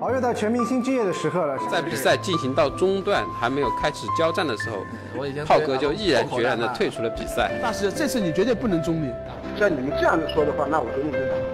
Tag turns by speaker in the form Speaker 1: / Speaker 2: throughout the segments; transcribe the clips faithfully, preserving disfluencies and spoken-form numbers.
Speaker 1: 好，又到全明星之夜的时刻了。
Speaker 2: 在比赛进行到中段还没有开始交战的时候，浩哥就毅然决然地退出了比赛。
Speaker 3: 大师，这次你绝对不能中立。
Speaker 4: 像你们这样子说的话，那我就认真打。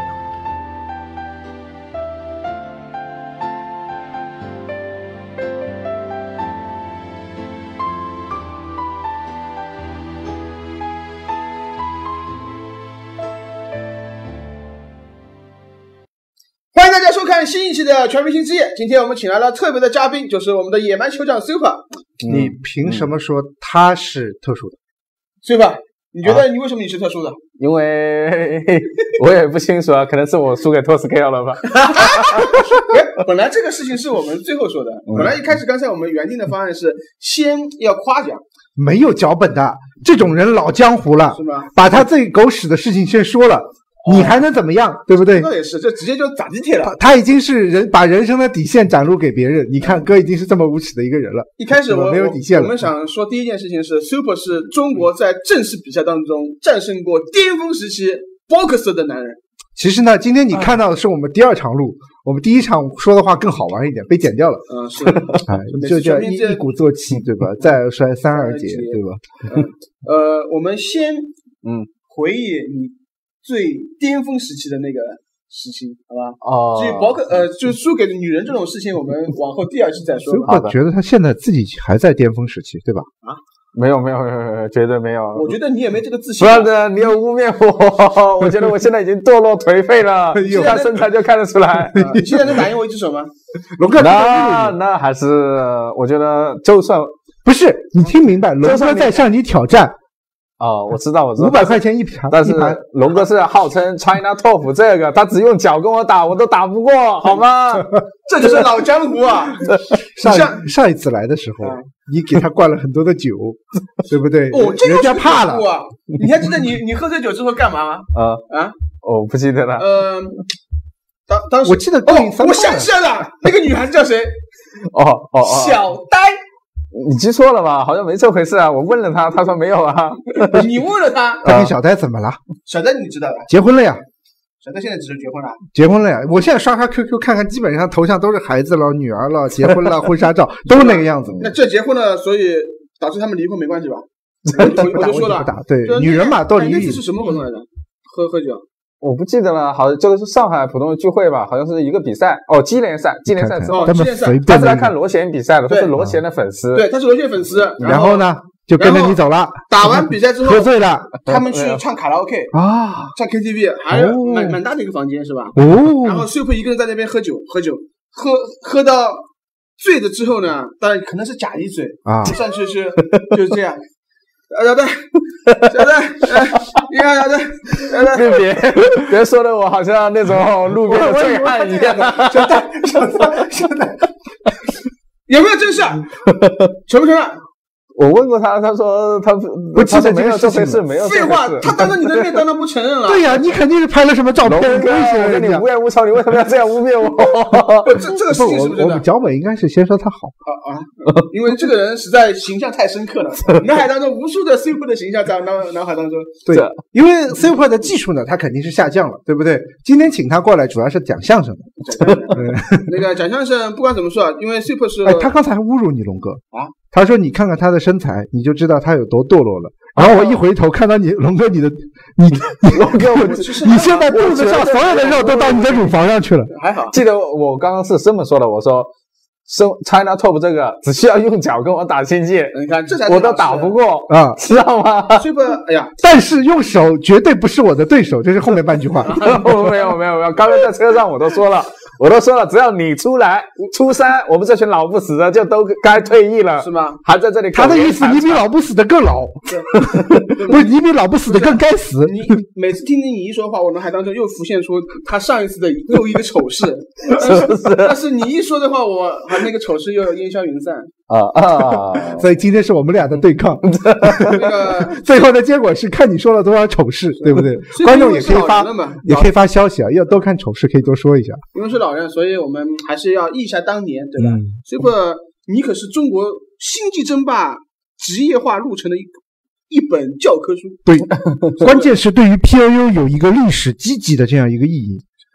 Speaker 3: 欢迎大家收看新一期的全明星之夜。今天我们请来了特别的嘉宾，就是我们的野蛮酋长 Super。
Speaker 1: 你凭什么说他是特殊的
Speaker 3: ？Super， 你觉得你为什么你是特殊的？
Speaker 5: 啊、因为我也不清楚啊，可能是我输给托斯 K 了吧。
Speaker 3: 本来这个事情是我们最后说的，本来一开始刚才我们原定的方案是先要夸奖。
Speaker 1: 没有脚本的这种人老江湖了，
Speaker 3: 是吗？
Speaker 1: 把他最狗屎的事情先说了。你还能怎么样，对不对？
Speaker 3: 那也是，这直接就砸地铁了。
Speaker 1: 他已经是人把人生的底线展露给别人。你看，哥已经是这么无耻的一个人了。
Speaker 3: 一开始我
Speaker 1: 没有底线了。
Speaker 3: 我们想说第一件事情是 ，Super 是中国在正式比赛当中战胜过巅峰时期 boxer 的男人。
Speaker 1: 其实呢，今天你看到的是我们第二场录，我们第一场说的话更好玩一点，被剪掉了。
Speaker 3: 嗯，是。
Speaker 1: 哎，就叫一一鼓作气，对吧？再摔三二节，对吧？
Speaker 3: 嗯、呃，我们先嗯回忆你。最巅峰时期的那个时期，好吧？
Speaker 5: 哦。
Speaker 3: 至于包括呃，就输给女人这种事情，我们往后第二期再说。
Speaker 1: 我觉得他现在自己还在巅峰时期，对吧？
Speaker 3: 啊，
Speaker 5: 没有没有没有没有，绝对没有。
Speaker 3: 我觉得你也没这个自信。
Speaker 5: 不是的，你有污蔑我，我觉得我现在已经堕落颓废了，看身材就看得出来。
Speaker 3: 啊、你现在能打赢我一只手吗？
Speaker 1: 龙哥，
Speaker 5: 那那还是我觉得，就算
Speaker 1: 不是你听明白，龙哥在向你挑战。
Speaker 5: 哦，我知道，我知道，
Speaker 1: 五百块钱一盘，
Speaker 5: 但是龙哥是号称 China Top 这个，他只用脚跟我打，我都打不过，好吗？
Speaker 3: 这就是老江湖啊！
Speaker 1: 上上一次来的时候，嗯、你给他灌了很多的酒，对不对？
Speaker 3: 哦，这
Speaker 1: 人家怕了。
Speaker 3: 啊、你还记得你你喝醉酒之后干嘛吗？
Speaker 5: 啊
Speaker 3: 啊，
Speaker 5: 我不记得了。
Speaker 3: 嗯、呃，当当时
Speaker 1: 我记得
Speaker 3: 哦，我想起来了，那个女孩子叫谁？
Speaker 5: 哦哦哦，
Speaker 3: 小呆。
Speaker 5: 你记错了吧？好像没这回事啊！我问了他，他说没有啊。
Speaker 3: 你问了他，
Speaker 1: 他跟小呆怎么了？
Speaker 3: 小呆你知道吧？
Speaker 1: 结婚了呀。
Speaker 3: 小呆现在只是结婚了。
Speaker 1: 结婚了呀！我现在刷刷 Q Q 看看，基本上头像都是孩子了、女儿了、结婚了、婚纱照都是那个样子。
Speaker 3: 那这结婚了，所以导致他们离婚没关系吧？我我就说了，
Speaker 1: 对，对女人嘛都离。
Speaker 3: 那次是什么活动来着？喝喝酒。
Speaker 5: 我不记得了，好像这个是上海普通的聚会吧，好像是一个比赛哦，季联赛，季联赛之后，
Speaker 3: 季联赛，
Speaker 5: 他是来看罗贤比赛的，他是罗贤的粉丝，
Speaker 3: 对，他是罗贤粉丝。
Speaker 1: 然后呢，就跟着你走了。
Speaker 3: 打完比赛之后，
Speaker 1: 喝醉了，
Speaker 3: 他们去唱卡拉 OK
Speaker 1: 啊，
Speaker 3: 唱 K T V， 还是蛮蛮大的一个房间是吧？
Speaker 1: 哦。
Speaker 3: 然后 Super 一个人在那边喝酒，喝酒，喝喝到醉了之后呢，当然可能是假一醉
Speaker 1: 啊，
Speaker 3: 上去是就是这样。啊，小戴，小戴，哎，你看小戴，小戴，
Speaker 5: 别别说的我好像那种路边的醉汉一样。
Speaker 3: 小戴，小戴，小戴，有没有真事？承不承认？
Speaker 5: 我问过他，他说他
Speaker 1: 不记得
Speaker 5: 没有这回事，没有。
Speaker 3: 废话，他当着你的面当然不承认了。
Speaker 1: 对呀，你肯定是拍了什么照片。
Speaker 5: 龙哥，我跟你无冤无仇，你为什么要这样污蔑我？
Speaker 3: 这这个事情是不是真的？
Speaker 1: 我们脚本应该是先说他好
Speaker 3: 啊啊，因为这个人实在形象太深刻了，脑海当中无数的 Super 的形象在脑脑海当中。
Speaker 1: 对，因为 Super 的技术呢，他肯定是下降了，对不对？今天请他过来主要是讲相声的。
Speaker 3: 那个讲相声，不管怎么说，因为 Super 是，
Speaker 1: 哎，他刚才还侮辱你龙哥
Speaker 3: 啊。
Speaker 1: 他说：“你看看他的身材，你就知道他有多堕落了。”然后我一回头看到你，龙哥，你的，你，你龙哥，我，你现在肚子上所有的肉都到你的乳房上去了。
Speaker 3: 还好，
Speaker 5: 记得我刚刚是这么说的，我说。生 China Top 这个只需要用脚跟我打星际，
Speaker 3: 你看这才
Speaker 5: 我都打不过
Speaker 1: 啊，
Speaker 5: 知道吗
Speaker 3: ？Super， 哎呀，
Speaker 1: 但是用手绝对不是我的对手，这是后面半句话。
Speaker 5: 没有没有没有，刚刚在车上我都说了，我都说了，只要你出来，初三，我们这群老不死的就都该退役了，
Speaker 3: 是吗？
Speaker 5: 还在这里。
Speaker 1: 他的意思，你比老不死的更老，不是你比老不死的更该死。
Speaker 3: 你每次听听你一说话，我脑海当中又浮现出他上一次的又一个丑事，
Speaker 5: 是不是？
Speaker 3: 但是你一说的话，我。那个丑事又烟消云散
Speaker 5: 啊啊！
Speaker 1: 所以今天是我们俩的对抗。
Speaker 3: 那个
Speaker 1: 最后的结果是看你说了多少丑事，对不对？观众也可以发，也可以发消息啊，要多看丑事可以多说一下。
Speaker 3: 因为是老人，所以我们还是要忆一下当年，对吧？这个你可是中国星际争霸职业化路程的一一本教科书。
Speaker 1: 对，关键是对于 P L U 有一个历史积极的这样一个意义。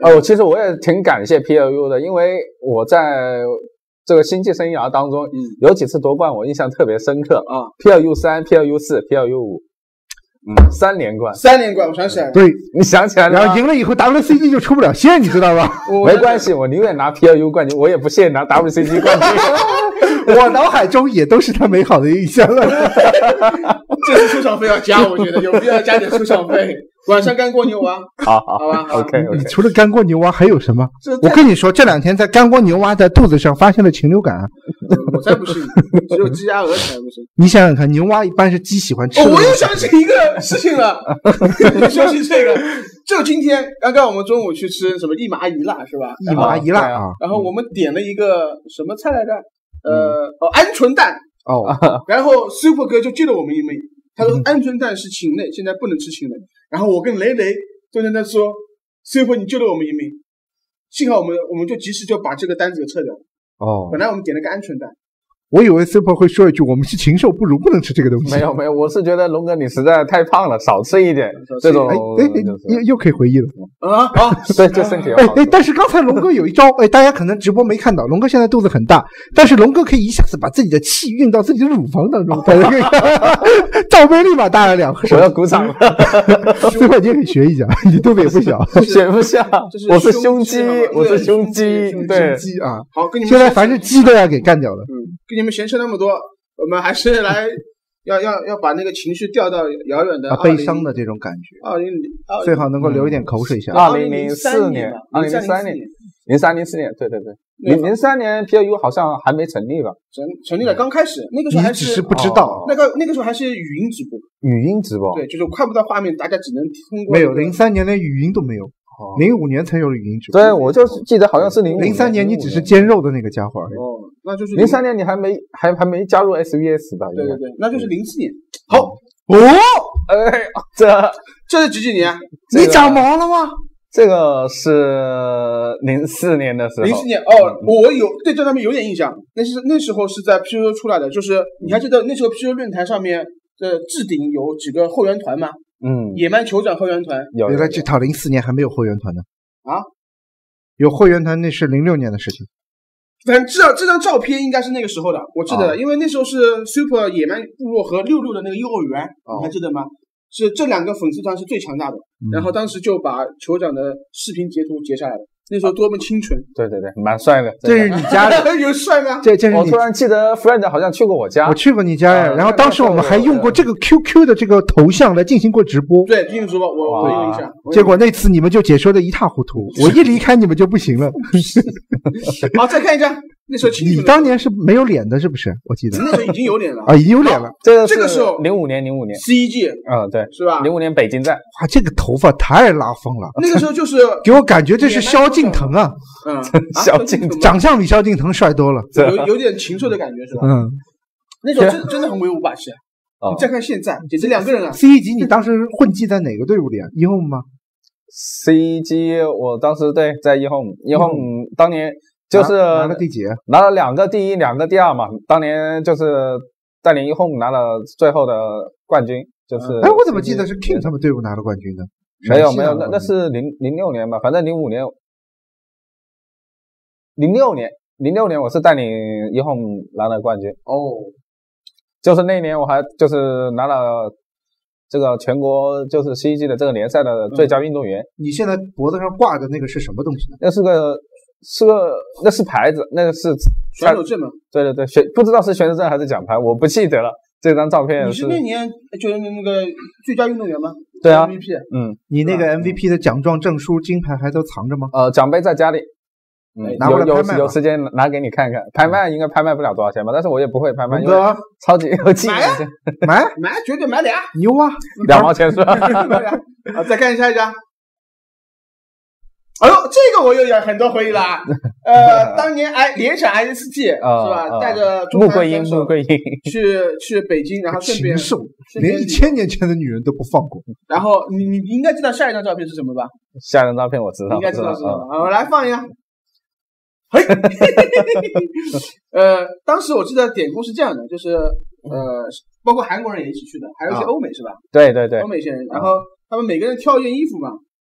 Speaker 5: 哦，其实我也挺感谢 P L U 的，因为我在这个星际生涯当中，嗯、有几次夺冠我印象特别深刻啊。P L U 三、P L U 四、P L U 五，嗯，三连冠，
Speaker 3: 三连冠，我想起来了。
Speaker 1: 对，
Speaker 5: 你想起来了。
Speaker 1: 然后赢了以后 W C G 就出不了线，你知道吧？
Speaker 5: 没关系，我宁愿拿 P L U 冠军，我也不屑拿 W C G 冠军。
Speaker 1: 我脑海中也都是他美好的印象了。
Speaker 3: 这次出场费要加，我觉得有必要加点出场费。晚上干锅牛蛙，
Speaker 5: 好好
Speaker 3: 好吧
Speaker 5: ，OK OK。
Speaker 1: 你除了干锅牛蛙还有什么？我跟你说，这两天在干锅牛蛙的肚子上发现了禽流感。
Speaker 3: 我才不信，只有鸡鸭鹅才不信。
Speaker 1: 你想想看，牛蛙一般是鸡喜欢吃的。
Speaker 3: 哦，我又想起一个事情了，说起这个，就今天刚刚我们中午去吃什么一麻一辣是吧？
Speaker 1: 一麻一辣啊。
Speaker 3: 然后我们点了一个什么菜来着？呃，哦，鹌鹑蛋。
Speaker 1: 哦。
Speaker 3: 然后 Super 哥就救了我们一命。他说鹌鹑蛋是禽类，现在不能吃禽类。然后我跟雷雷就在那说 ，Super 你救了我们一命，幸好我们我们就及时就把这个单子给撤掉了。
Speaker 1: 哦，
Speaker 3: 本来我们点了个鹌鹑蛋，
Speaker 1: 我以为 Super 会说一句我们是禽兽不如，不能吃这个东西。
Speaker 5: 没有没有，我是觉得龙哥你实在太胖了，少吃一点。这种
Speaker 1: 哎哎哎，又又可以回忆了
Speaker 3: 啊啊！
Speaker 5: 对，对身体有好。
Speaker 1: 哎哎，但是刚才龙哥有一招，哎，大家可能直播没看到，龙哥现在肚子很大，但是龙哥可以一下子把自己的气运到自己的乳房当中，罩杯立马大了两升。
Speaker 5: 我要鼓掌了。
Speaker 1: 最后你也可以学一下，你肚子也不小。
Speaker 5: 学不下，我是胸肌，我是胸肌，对，
Speaker 1: 胸肌啊。
Speaker 3: 好，跟你们
Speaker 1: 现在凡是鸡都要给干掉了。
Speaker 3: 嗯，跟你们闲扯那么多，我们还是来要要要把那个情绪调到遥远的
Speaker 1: 悲伤的这种感觉。
Speaker 3: 二零
Speaker 1: 最好能够流一点口水下。
Speaker 5: 二零零四年，二零零三年，零三零四年，对对对。零零三年 P L U 好像还没成立吧？
Speaker 3: 成成立了，刚开始那个时候还
Speaker 1: 是，你只是不知道，
Speaker 3: 那个那个时候还是语音直播，
Speaker 5: 语音直播，
Speaker 3: 对，就是看不到画面，大家只能通过。
Speaker 1: 没有，零三年连语音都没有，零五年才有语音直播。
Speaker 5: 对，我就记得好像是零
Speaker 1: 零三年，你只是煎肉的那个家伙而已。
Speaker 3: 哦，那就是
Speaker 5: 零三年你还没还还没加入 S V S 吧？
Speaker 3: 对对对，那就是零四年。好
Speaker 1: 哦，
Speaker 5: 哎，这
Speaker 3: 这是几几年？
Speaker 1: 你长毛了吗？
Speaker 5: 这个是零四年的时候。
Speaker 3: 零四年哦，我有对这上面有点印象。那是那时候是在 P U 出来的，就是你还记得那时候 P U 论坛上面的置顶有几个后援团吗？
Speaker 5: 嗯，
Speaker 3: 野蛮酋长后援团。
Speaker 1: 原来这套零四年还没有后援团呢。
Speaker 3: 啊，
Speaker 1: 有后援团那是零六年的事情。
Speaker 3: 反正这这张照片应该是那个时候的，我记得的，因为那时候是 Super 野蛮部落和六六的那个幼儿园，你还记得吗？是这两个粉丝团是最强大的，嗯、然后当时就把酋长的视频截图截下来了。那时候多么清纯，
Speaker 5: 对对对，蛮帅的。
Speaker 1: 这是你家的，
Speaker 3: 有帅吗？
Speaker 1: 这这是你。
Speaker 5: 我突然记得 Friend 好像去过我家，
Speaker 1: 我去过你家呀。呃、然后当时我们还用过这个 Q Q 的这个头像来进行过直播。
Speaker 3: 对，进行直播，我我有印象。
Speaker 1: 结果那次你们就解说的一塌糊涂，我一离开你们就不行了。
Speaker 3: 好，再看一下。那时候
Speaker 1: 你当年是没有脸的，是不是？我记得
Speaker 3: 那时候已经有脸了
Speaker 1: 啊，已经有脸了。
Speaker 5: 这个
Speaker 3: 这个时候
Speaker 5: 零五年，零五年
Speaker 3: C E G，
Speaker 5: 嗯，对，
Speaker 3: 是吧？
Speaker 5: 零五年北京站，
Speaker 1: 哇，这个头发太拉风了。
Speaker 3: 那个时候就是
Speaker 1: 给我感觉这是萧敬腾啊，
Speaker 3: 嗯，
Speaker 5: 萧敬腾
Speaker 1: 长相比萧敬腾帅多了，
Speaker 3: 有有点禽兽的感觉，是吧？
Speaker 1: 嗯，
Speaker 3: 那时候真真的很威武霸气啊！你再看现在，简直两个人啊
Speaker 1: ！C E G 你当时混迹在哪个队伍里啊 ？E Home 吗
Speaker 5: ？C E G 我当时对在 E Home，E Home 当年。就是
Speaker 1: 拿了第几？
Speaker 5: 拿了两个第一，两个第二嘛。当年就是带领 E Home 拿了最后的冠军，就是。
Speaker 1: 哎，我怎么记得是 King 他们队伍拿了冠军呢？
Speaker 5: 没有没有，那那是零零六年吧，反正零五年，零六年零六年我是带领 E Home 拿了冠军。
Speaker 3: 哦，
Speaker 5: 就是那年我还就是拿了这个全国就是 C E G 的这个联赛的最佳运动员。
Speaker 1: 嗯、你现在脖子上挂的那个是什么东西呢？
Speaker 5: 那是个。是个，那是牌子，那个是
Speaker 3: 选手证吗？
Speaker 5: 对对对，选不知道是选手证还是奖牌，我不记得了。这张照片
Speaker 3: 你是那年就是那个最佳运动员吗？
Speaker 5: 对啊
Speaker 3: ，M V P。
Speaker 5: 嗯，
Speaker 1: 你那个 M V P 的奖状、证书、金牌还都藏着吗？
Speaker 5: 呃，奖杯在家里。嗯，
Speaker 1: 拿过来拍卖
Speaker 5: 有有时间拿给你看看。拍卖应该拍卖不了多少钱吧，但是我也不会拍卖，因为
Speaker 1: 哥
Speaker 5: 超级有劲。
Speaker 3: 买
Speaker 1: 买
Speaker 3: 买，绝对买俩，
Speaker 1: 牛啊！
Speaker 5: 两毛钱是吧？
Speaker 3: 买俩。好，再看下一张。哎呦，这个我又有很多回忆了。呃，当年哎，联想 I S T 是吧？带着
Speaker 5: 穆桂英，穆桂英
Speaker 3: 去去北京，然后顺便
Speaker 1: 禽兽，连一千年前的女人都不放过。
Speaker 3: 然后你你应该知道下一张照片是什么吧？
Speaker 5: 下一张照片我知道，
Speaker 3: 应该知道是什么。我来放一下。嘿，呃，当时我记得典故是这样的，就是呃，包括韩国人也一起去的，还有一些欧美是吧？
Speaker 5: 对对对，
Speaker 3: 欧美一些人，然后他们每个人挑一件衣服嘛。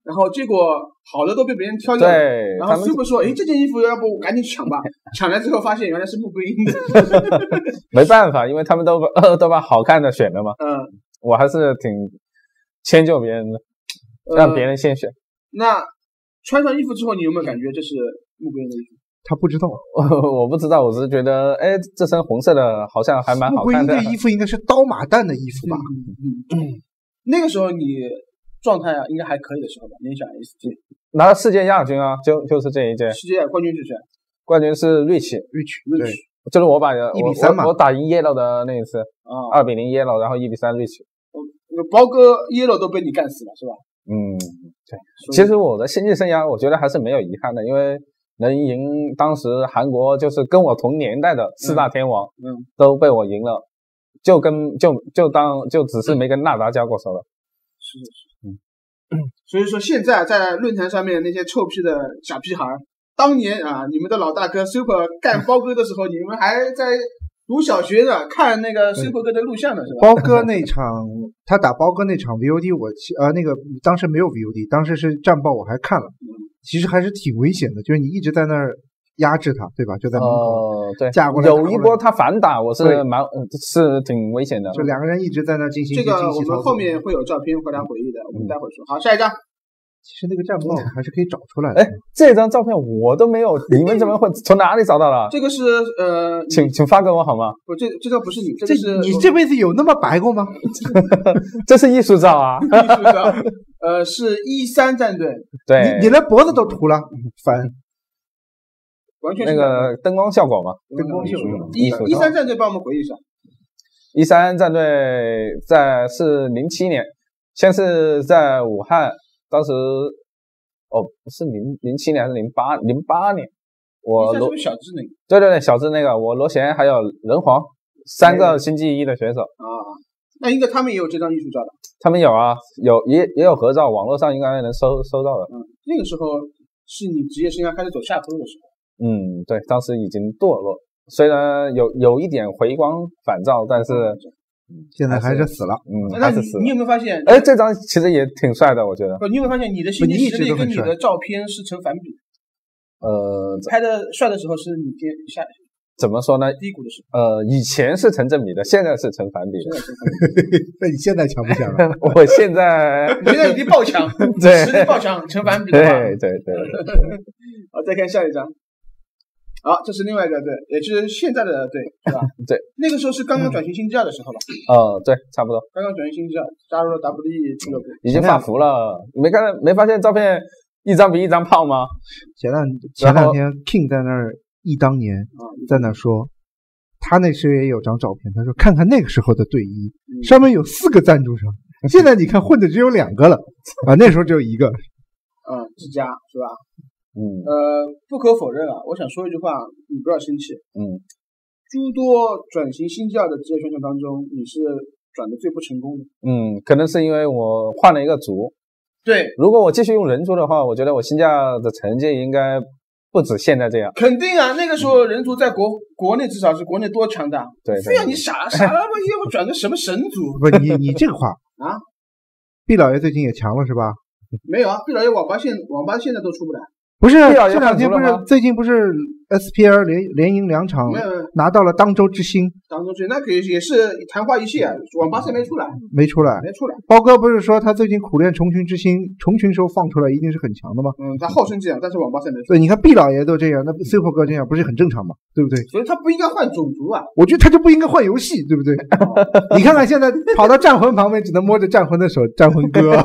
Speaker 3: 然后结果好的都被别人挑掉了。
Speaker 5: 对，
Speaker 3: 然后 Super 说：“哎，这件衣服要不我赶紧抢吧。”抢来之后发现原来是穆桂英的。
Speaker 5: 没办法，因为他们都把都把好看的选了嘛。
Speaker 3: 嗯，
Speaker 5: 我还是挺迁就别人的，让别人先选。呃、
Speaker 3: 那穿上衣服之后，你有没有感觉这是穆桂英的衣服？
Speaker 1: 他不知道，
Speaker 5: 我不知道，我只是觉得，哎，这身红色的好像还蛮好看的。
Speaker 1: 穆桂英的衣服应该是刀马旦的衣服吧？
Speaker 3: 嗯嗯嗯。那个时候你状态啊，应该还可以的时候吧？联想 S G
Speaker 5: 拿了世界亚军啊，就就是这一届。
Speaker 3: 世界冠军是谁？
Speaker 5: 冠军是瑞奇，
Speaker 1: 瑞奇，
Speaker 3: 瑞奇，
Speaker 5: 就是我把
Speaker 1: 一比三嘛，
Speaker 5: 我我打赢 Yellow 的那一次啊，二比零 Yellow， 然后一比三瑞奇。
Speaker 3: 包哥 Yellow 都被你干死了是吧？
Speaker 5: 嗯，对。其实我的星际生涯，我觉得还是没有遗憾的，因为能赢当时韩国就是跟我同年代的四大天王，
Speaker 3: 嗯，嗯
Speaker 5: 都被我赢了，就跟就就当就只是没跟纳达交过手了。
Speaker 3: 是是是，嗯。所以说现在在论坛上面那些臭屁的小屁孩，当年啊，你们的老大哥 Super 干包哥的时候，你们还在读小学呢，看那个 Super 哥的录像呢，是吧？
Speaker 1: 包哥那场，他打包哥那场 V O D， 我呃那个当时没有 V O D， 当时是战报，我还看了，其实还是挺危险的，就是你一直在那儿压制他，对吧？就在门口，
Speaker 5: 呃、对，
Speaker 1: 架过来，
Speaker 5: 有一波他反打，我是蛮是挺危险的，
Speaker 1: 就两个人一直在那进行
Speaker 3: 这个，我们后面会有照片回答回忆的，我们待会儿说。好，下一张。
Speaker 1: 其实那个战报还是可以找出来的。
Speaker 5: 哎，这张照片我都没有，你们怎么会从哪里找到的？
Speaker 3: 这个是呃，
Speaker 5: 请请发给我好吗？
Speaker 3: 不，这这张不是你，这个是
Speaker 1: 你这辈子有那么白过吗？
Speaker 5: 这是艺术照啊，
Speaker 3: 艺术照。呃，是一三战队。
Speaker 5: 对，
Speaker 1: 你你连脖子都涂了，烦。
Speaker 3: 完全
Speaker 5: 那个灯光效果嘛，
Speaker 3: 灯光效果。一一三战队帮我们回忆一下。
Speaker 5: 一三战队在是零七年。先是在武汉，当时哦不是零零七年还是零八零八年，我罗
Speaker 3: 小智那个，
Speaker 5: 对对对小智那个，我罗贤还有人皇三个星际一的选手
Speaker 3: 啊，那应该他们也有这张艺术照的，
Speaker 5: 他们有啊，有也也有合照，网络上应该能搜搜到的。
Speaker 3: 嗯，那个时候是你职业生涯开始走下坡的时候。
Speaker 5: 嗯，对，当时已经堕落，虽然有有一点回光返照，但是。
Speaker 1: 现在还是死了，
Speaker 5: 嗯，
Speaker 3: 那你你有没有发现？
Speaker 5: 哎，这张其实也挺帅的，我觉得。
Speaker 3: 不，你有没有发现你的心理实力跟你的照片是成反比？
Speaker 5: 呃，
Speaker 3: 拍的帅的时候是你先下，
Speaker 5: 怎么说呢？
Speaker 3: 低谷的时候。
Speaker 5: 呃，以前是成正比的，现在是成反比。
Speaker 3: 现在成反比。
Speaker 1: 那你现在强不强了？
Speaker 5: 我现在，
Speaker 3: 你现在已经爆强，
Speaker 5: 对，
Speaker 3: 实力爆强，成反比的话。
Speaker 5: 对对对。
Speaker 3: 好，再看下一张。好，这是另外一个队，也就是现在的队，是吧？
Speaker 5: 对，
Speaker 3: 那个时候是刚刚转型星际二的时候了。
Speaker 5: 呃，对，差不多。
Speaker 3: 刚刚转型星际二，加入了 W E 俱乐部，
Speaker 5: 已经发福了。没看，没发现照片一张比一张胖吗？
Speaker 1: 前两前两天 King 在那儿忆当年，在那说，他那时也有张照片，他说看看那个时候的队衣，上面有四个赞助商，现在你看混的只有两个了，啊，那时候只有一个。
Speaker 3: 嗯，之家是吧？
Speaker 5: 嗯，
Speaker 3: 呃，不可否认啊，我想说一句话，你不要生气。
Speaker 5: 嗯，
Speaker 3: 诸多转型星际二的职业选手当中，你是转的最不成功的。
Speaker 5: 嗯，可能是因为我换了一个族。
Speaker 3: 对，
Speaker 5: 如果我继续用人族的话，我觉得我星际二的成绩应该不止现在这样。
Speaker 3: 肯定啊，那个时候人族在国国内至少是国内多强大。
Speaker 5: 对，
Speaker 3: 非要你傻傻了吧，要转个什么神族？
Speaker 1: 不，你你这个话
Speaker 3: 啊，
Speaker 1: 毕老爷最近也强了是吧？
Speaker 3: 没有啊，毕老爷网吧现网吧现在都出不来。
Speaker 1: 不是这两天不是最近不是 S P L 连连赢两场，拿到了当周之星。
Speaker 3: 当周之星那可也是昙花一现，网吧赛没出来，
Speaker 1: 没出来，
Speaker 3: 没出来。
Speaker 1: 包哥不是说他最近苦练虫群之星，虫群时候放出来一定是很强的吗？
Speaker 3: 嗯，他号称这样，但是网吧赛没出来。
Speaker 1: 对，你看毕老爷都这样，那 Super 哥这样不是很正常吗？对不对？
Speaker 3: 所以他不应该换种族啊！
Speaker 1: 我觉得他就不应该换游戏，对不对？哦、你看看现在跑到战魂旁边，只能摸着战魂的手，战魂哥。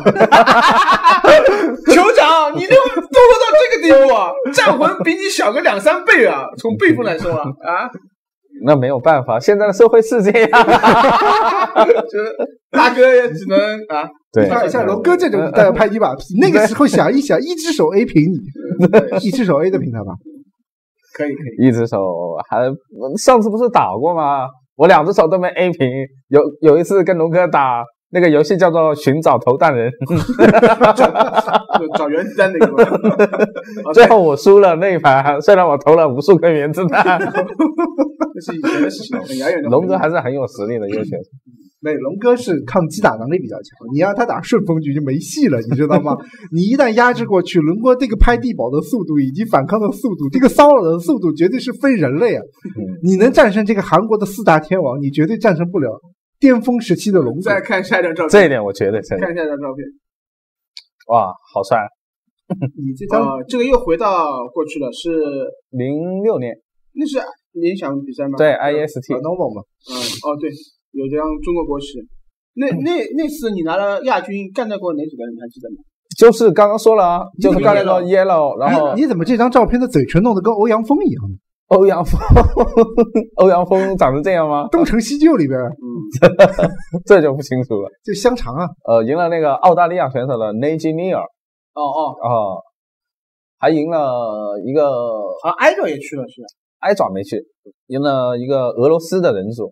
Speaker 3: 酋长，你都堕落到这个地步啊！战魂比你小个两三倍啊，从辈分来说啊啊，
Speaker 5: 那没有办法，现在的社会是这样，
Speaker 3: 就是大哥也只能啊，
Speaker 5: 对，
Speaker 1: 像龙哥这种带拍一把皮，那个时候想一想，一只手 A 平你，一只手 A 的平他吧，
Speaker 3: 可以可以，
Speaker 5: 一只手还上次不是打过吗？我两只手都没 A 平，有有一次跟龙哥打。那个游戏叫做寻找投弹人
Speaker 3: 找，找原子弹那个。
Speaker 5: 最后我输了那一盘，虽然我投了无数颗原子弹。
Speaker 3: 这是以前的事情，很遥远的。
Speaker 5: 龙哥还是很有实力的一个选手。
Speaker 1: 美龙哥是抗击打能力比较强，你让他打顺风局就没戏了，你知道吗？你一旦压制过去，龙哥这个拍地堡的速度以及反抗的速度，这个骚扰的速度绝对是非人类啊！你能战胜这个韩国的四大天王，你绝对战胜不了巅峰时期的龙哥。
Speaker 3: 再看下一张照片，
Speaker 5: 这一点我觉得真的。
Speaker 3: 看下一张照片，
Speaker 5: 哇，好帅！
Speaker 1: 你这张、
Speaker 3: 呃、这个又回到过去了，是
Speaker 5: 零六年，
Speaker 3: 那是联想比赛吗？
Speaker 5: 对 ，I E S T
Speaker 1: Lenovo 嘛。
Speaker 3: 嗯，哦对。有这张中国国旗，那那那次你拿了亚军，干掉过哪几个人？你还记得吗？
Speaker 5: 就是刚刚说了啊，就是干掉过 Yellow， 然后
Speaker 1: 你, 你怎么这张照片的嘴唇弄得跟欧阳锋一样呢？
Speaker 5: 欧阳锋，欧阳锋长成这样吗？
Speaker 1: 东成西就里边，
Speaker 5: 嗯，这就不清楚了。
Speaker 1: 就香肠啊，
Speaker 5: 呃，赢了那个澳大利亚选手的 Najee
Speaker 3: 哦哦
Speaker 5: 哦，还赢了一个，
Speaker 3: 好像埃爪也去了，是吧？
Speaker 5: 埃爪没去，赢了一个俄罗斯的人组。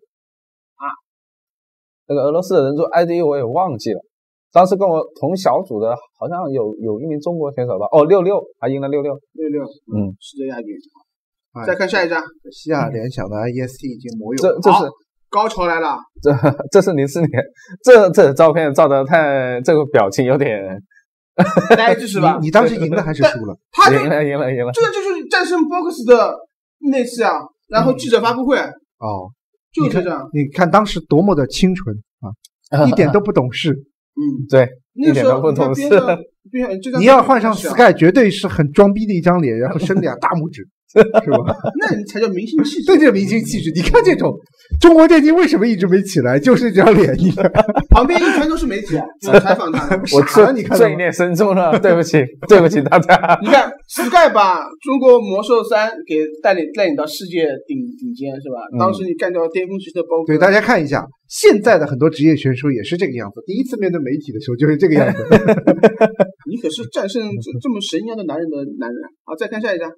Speaker 5: 那个俄罗斯的人组 I D 我也忘记了，当时跟我同小组的好像有有一名中国选手吧，哦，六六还赢了六六
Speaker 3: 六六，
Speaker 5: 嗯，
Speaker 3: 世界亚军。再看下一张，
Speaker 1: 西亚联想的 I E S T 已经磨有，
Speaker 5: 这这是
Speaker 3: 高潮来了，
Speaker 5: 这这是零四年，这这照片照的太这个表情有点
Speaker 3: 呆滞是吧？
Speaker 1: 你, 你当时赢了还是输了？
Speaker 3: 他
Speaker 5: 赢了赢了赢了，
Speaker 3: 这个就是战胜 Box 的那次啊，然后记者发布会，嗯、
Speaker 1: 哦。
Speaker 3: 就是这样，
Speaker 1: 你看当时多么的清纯啊，一点都不懂事。
Speaker 5: 嗯，对，
Speaker 3: 那
Speaker 5: 一点都不懂事。
Speaker 1: 你要换上 Sky， 绝对是很装逼的一张脸，然后伸俩大拇指，是吧？
Speaker 3: 那你才叫明星气质。
Speaker 1: 对，这明星气质。你看这种中国电竞为什么一直没起来，就是这张脸。你
Speaker 3: 旁边一圈都是媒体采访他，
Speaker 5: 我这你看罪孽深重了，对不起，对不起大家。
Speaker 3: 你看 Sky 把中国魔兽三给带领带领到世界顶顶尖，是吧？当时你干掉巅峰期的包。
Speaker 1: 对，大家看一下，现在的很多职业选手也是这个样子。第一次面对媒体的时候就是这个样子。
Speaker 3: 你可是战胜这这么神一样的男人的男人。好，再看下一张。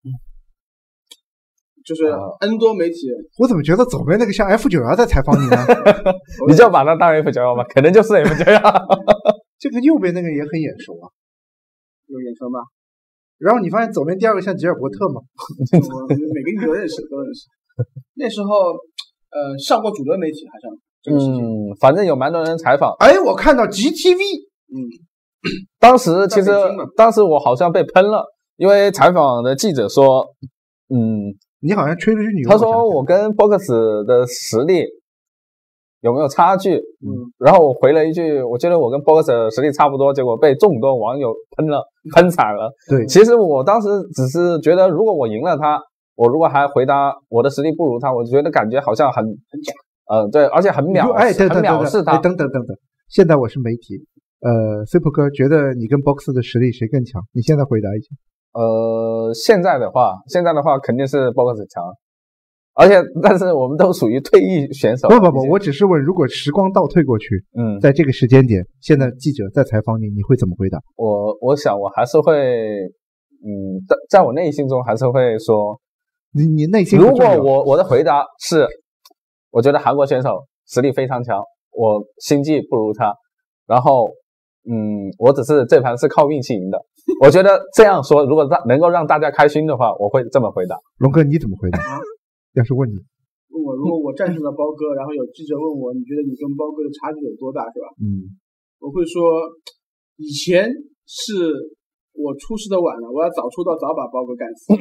Speaker 3: 就是 N 多媒体，
Speaker 1: 我怎么觉得左边那个像 F 九十在采访你呢？
Speaker 5: 你就把它当 F 九十吧，可能就是 F 九十。
Speaker 1: 这个右边那个也很眼熟啊，
Speaker 3: 有眼熟吗？
Speaker 1: 然后你发现左边第二个像吉尔伯特吗？
Speaker 3: 我每个你都认识，都认识。那时候，呃，上过主流媒体，好像这个事情。
Speaker 5: 嗯，反正有蛮多人采访。
Speaker 1: 哎，我看到 G T V，
Speaker 3: 嗯，
Speaker 5: 当时其实当时我好像被喷了，因为采访的记者说，嗯。
Speaker 1: 你好像吹了句女，
Speaker 5: 他说我跟 Box 的实力有没有差距？嗯，然后我回了一句，我觉得我跟 Box 的实力差不多，结果被众多网友喷了，喷惨了。
Speaker 1: 对，
Speaker 5: 其实我当时只是觉得，如果我赢了他，我如果还回答我的实力不如他，我觉得感觉好像很
Speaker 3: 很假。
Speaker 5: 呃，对，而且很藐
Speaker 1: 哎，
Speaker 5: 很藐视他。
Speaker 1: 等等等等，现在我是媒体，呃 ，Super 哥觉得你跟 Box 的实力谁更强？你现在回答一下。
Speaker 5: 呃，现在的话，现在的话肯定是 Box 强，而且但是我们都属于退役选手。
Speaker 1: 不不不，我只是问，如果时光倒退过去，嗯，在这个时间点，现在记者在采访你，你会怎么回答？
Speaker 5: 我我想我还是会，嗯，在在我内心中还是会说，
Speaker 1: 你你内心
Speaker 5: 如果我我的回答是，我觉得韩国选手实力非常强，我心技不如他，然后嗯，我只是这盘是靠运气赢的。我觉得这样说，如果让能够让大家开心的话，我会这么回答。
Speaker 1: 龙哥，你怎么回答？啊、要是问你，
Speaker 3: 问我，如果我战胜了包哥，然后有记者问我，你觉得你跟包哥的差距有多大，是吧？嗯，我会说，以前是我出事的晚了，我要早出道，早把包哥干死。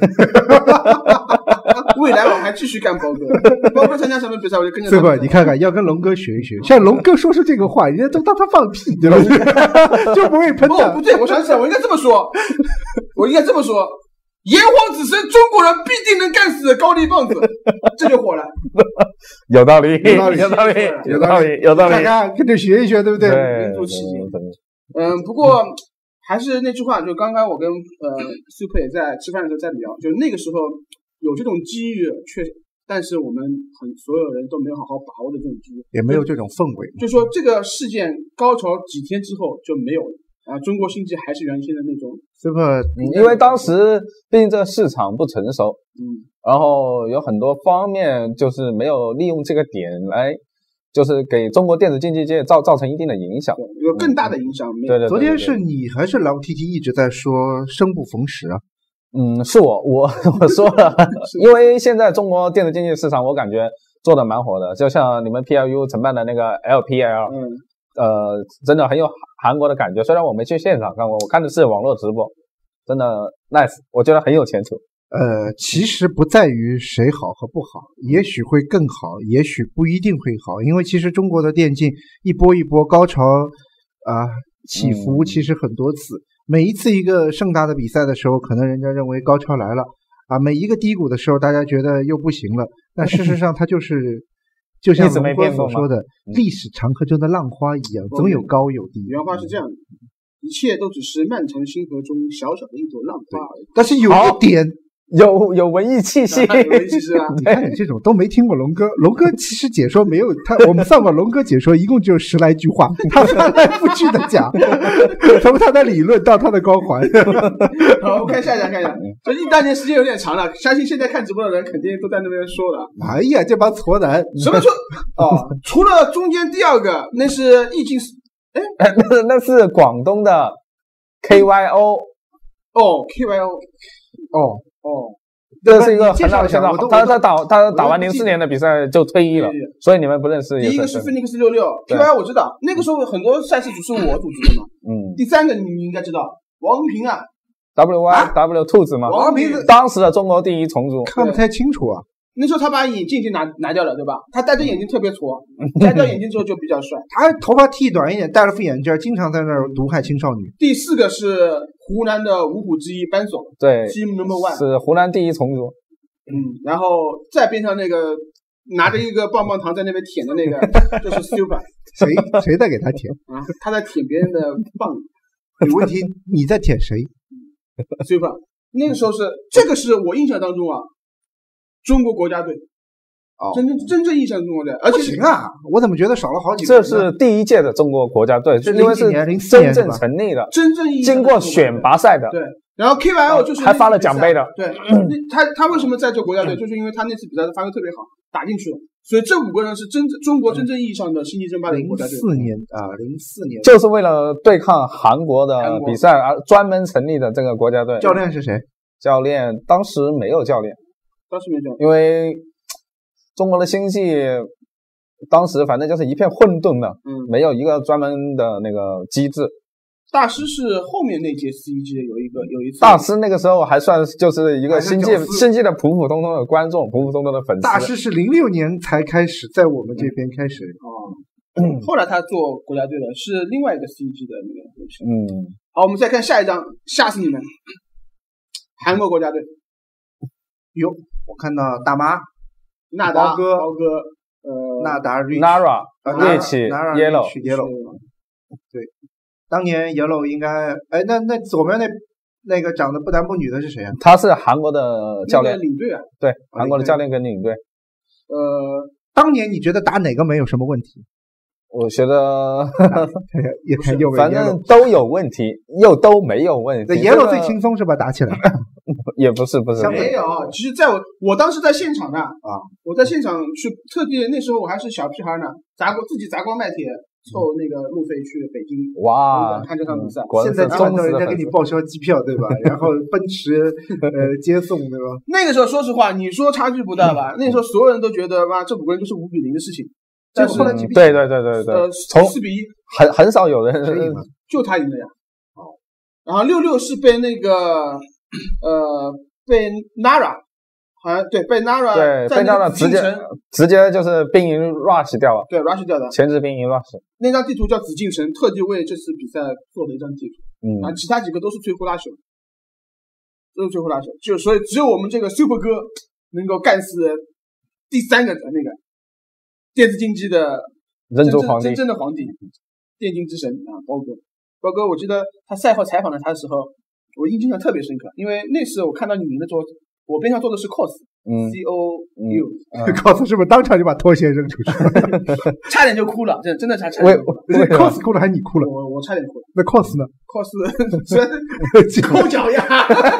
Speaker 3: 未来我还继续干包哥，包哥参加什么比赛我就跟着他。
Speaker 1: 对吧？你看看，要跟龙哥学一学，像龙哥说出这个话，人家都当他放屁，对吧？就不会喷的。
Speaker 3: 哦，不对，我想起来，我应该这么说，我应该这么说：炎黄子孙，中国人必定能干死高丽棒子，这就火了。
Speaker 5: 有道理，
Speaker 1: 有道理，
Speaker 5: 有道理，有道理，有道理。
Speaker 1: 看看，跟着学一学，对不对？
Speaker 3: 民族起义。嗯，不过还是那句话，就刚刚我跟呃 Super 也在吃饭的时候在聊，就那个时候。有这种机遇，确，但是我们很所有人都没有好好把握的这种机遇，
Speaker 1: 也没有这种氛围。
Speaker 3: 就说这个事件高潮几天之后就没有了啊，中国经济还是原先的那种。
Speaker 1: 这个，
Speaker 5: 因为当时毕竟这个市场不成熟，嗯，然后有很多方面就是没有利用这个点来，就是给中国电子竞技界造造成一定的影响，
Speaker 3: 有更大的影响。
Speaker 5: 对对对。
Speaker 1: 昨天是你还是老 T T 一直在说生不逢时啊？
Speaker 5: 嗯，是我我我说了，因为现在中国电子竞技市场，我感觉做的蛮火的，就像你们 P L U 承办的那个 L P L，
Speaker 3: 嗯，
Speaker 5: 呃，真的很有韩国的感觉。虽然我没去现场看过，我看的是网络直播，真的 nice， 我觉得很有前途。
Speaker 1: 呃，其实不在于谁好和不好，也许会更好，也许不一定会好，因为其实中国的电竞一波一波高潮啊、呃、起伏，其实很多次、嗯，每一次一个盛大的比赛的时候，可能人家认为高潮来了啊，每一个低谷的时候，大家觉得又不行了，但事实上它就是就像龙哥所说的，历史长河中的浪花一样，总有高有低。
Speaker 3: 原话是这样的，一切都只是漫长星河中小小的一朵浪花而已。
Speaker 1: 但是有一点。
Speaker 5: 有有文艺气息，
Speaker 3: 有文艺气息啊！
Speaker 1: 你看你这种都没听过龙哥，龙哥其实解说没有他，我们上过龙哥解说一共只有十来句话，他翻来覆去的讲，从他的理论到他的光环。
Speaker 3: 好，我看下一张，看一下，这一大年时间有点长了，相信现在看直播的人肯定都在那边说了。
Speaker 1: 哎呀，这帮矬男！
Speaker 3: 什么说？哦，除了中间第二个，那是易经，哎，
Speaker 5: 那那是广东的 K Y O，
Speaker 3: 哦 ，K Y O，
Speaker 1: 哦。
Speaker 3: 哦，
Speaker 5: 这是一个很老的选手，他他打他打完零四年的比赛就退役了，所以你们不认识。
Speaker 3: 第一个是菲尼克斯六六 ，Q Y 我知道，那个时候很多赛事组是我组织的嘛。嗯。第三个你应该知道，王文平啊
Speaker 5: ，W Y W 兔子嘛，
Speaker 3: 王文平
Speaker 5: 当时的中国第一虫族，
Speaker 1: 看不太清楚啊。
Speaker 3: 那时候他把眼镜已经拿拿掉了，对吧？他戴着眼镜特别矬，摘掉眼镜之后就比较帅。
Speaker 1: 他头发剃短一点，戴了副眼镜，经常在那儿毒害青少女。
Speaker 3: 第四个是湖南的五虎之一班总，
Speaker 5: 对
Speaker 3: ，Team Number One
Speaker 5: 是湖南第一虫族。
Speaker 3: 嗯，然后再边上那个拿着一个棒棒糖在那边舔的那个就是 Super，
Speaker 1: 谁谁在给他舔
Speaker 3: 啊？他在舔别人的棒。
Speaker 1: 有问题，你在舔谁
Speaker 3: ？Super， 那个时候是这个是我印象当中啊。中国国家队，哦，真正真正意义上的中国队，而且
Speaker 1: 不行啊，我怎么觉得少了好几个？
Speaker 5: 这是第一届的中国国家队，因为是真正成立的，
Speaker 3: 真正意义
Speaker 5: 经过选拔赛的。
Speaker 3: 对，然后 K Y L 就是
Speaker 5: 还发了奖杯的。
Speaker 3: 对，他他为什么在这国家队，就是因为他那次比赛发挥特别好，打进去了。所以这五个人是真正中国真正意义上的星际争霸的国家队。
Speaker 1: 零四年啊，零四年
Speaker 5: 就是为了对抗韩国的比赛而专门成立的这个国家队。
Speaker 1: 教练是谁？
Speaker 5: 教练当时没有教练。
Speaker 3: 当时没有，
Speaker 5: 因为中国的星际当时反正就是一片混沌的，嗯，没有一个专门的那个机制。
Speaker 3: 大师是后面那届 C G 有一个有一次。
Speaker 5: 大师那个时候还算就是一个星际星际的普普通通的观众，普普通通的粉丝。
Speaker 1: 大师是零六年才开始在我们这边开始
Speaker 3: 哦、嗯，后来他做国家队了，是另外一个 C G 的那个。
Speaker 5: 嗯，
Speaker 3: 好，我们再看下一张，吓死你们！韩国国家队。
Speaker 1: 哟，我看到大妈、
Speaker 3: 纳达、
Speaker 1: 包哥、
Speaker 3: 包哥，呃，
Speaker 1: 纳达、
Speaker 5: Nara、瑞奇、Yellow、
Speaker 1: Yellow， 对，当年 Yellow 应该，哎，那那左边那那个长得不男不女的是谁啊？
Speaker 5: 他是韩国的教练，
Speaker 3: 领队啊，
Speaker 5: 对，韩国的教练跟领队。
Speaker 3: 呃，
Speaker 1: 当年你觉得打哪个没有什么问题？
Speaker 5: 我觉得
Speaker 1: 也看右
Speaker 5: 反正都有问题，又都没有问题。
Speaker 1: Yellow 最轻松是吧？打起来
Speaker 5: 也不是不是
Speaker 3: 没有，其实在我我当时在现场呢啊，我在现场去特地那时候我还是小屁孩呢，砸过自己砸光卖铁凑那个路费去北京
Speaker 5: 哇
Speaker 3: 看这场比赛。
Speaker 1: 现在基本上人家给你报销机票对吧？然后奔驰呃接送对吧？
Speaker 3: 那个时候说实话，你说差距不大吧？那时候所有人都觉得哇，这五个人就是五比零的事情。但是后来几比
Speaker 5: 对对对对对，
Speaker 3: 呃，
Speaker 5: 从
Speaker 3: 四比一，
Speaker 5: 很很少有人
Speaker 3: 就他赢了呀。哦，然后六六是被那个呃被 Nara， 好像对被 Nara
Speaker 5: 对被 Nara 直接直接就是兵营 rush 掉了，
Speaker 3: 对 rush 掉的
Speaker 5: 前置兵营 rush。
Speaker 3: 那张地图叫紫禁城，特地为这次比赛做的一张地图。
Speaker 5: 嗯，
Speaker 3: 然后其他几个都是摧枯拉朽，都是摧枯拉朽，就所以只有我们这个 Super 哥能够干死第三个那个。电子竞技的
Speaker 5: 人族皇帝，
Speaker 3: 真正的皇帝，电竞之神啊，包哥，包哥，我记得他赛后采访了他的时候，我印象特别深刻，因为那时我看到你名的时候，我边上坐的是 cos， 嗯 ，C O U，cos
Speaker 1: 是不是当场就把拖鞋扔出去，
Speaker 3: 差点就哭了，真真的差差点。
Speaker 1: 我 cos 哭了还是你哭了？
Speaker 3: 我我差点哭了。
Speaker 1: 那 cos 呢
Speaker 3: ？cos 虽然抠脚丫，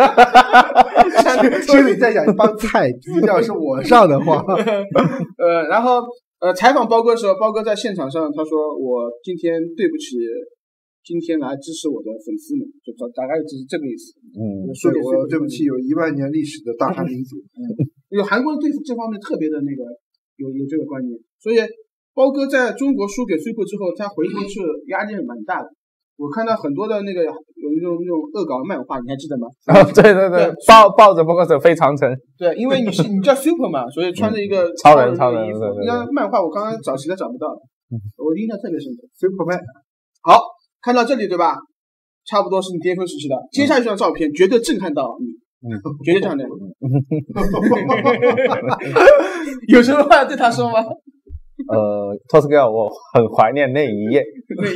Speaker 1: 心里在想一帮菜，要是我上的话，
Speaker 3: 呃，然后。呃，采访包哥的时候，包哥在现场上他说：“我今天对不起今天来支持我的粉丝们，就大概就是这个意思。”
Speaker 1: 嗯，所以我对不起有一万年历史的大韩民族。
Speaker 3: 嗯，因为韩国人对这方面特别的那个有有这个观念，所以包哥在中国输给 Super 之后，他回国是压力蛮大的。我看到很多的那个有那种那种恶搞漫画，你还记得吗？
Speaker 5: 啊，对对对，抱抱着包括手飞长城。
Speaker 3: 对，因为你是你叫 Super 嘛，所以穿着一个
Speaker 5: 超人超
Speaker 3: 人
Speaker 5: 人的衣服。
Speaker 3: 你看漫画，我刚刚找实在找不到了，我印象特别深刻。
Speaker 1: Superman。
Speaker 3: 好，看到这里对吧？差不多是你巅峰时期的。接下来这张照片绝对震撼到你，嗯，绝对这样的。有什么话对他说吗？
Speaker 5: 呃，托斯哥，我很怀念那一夜。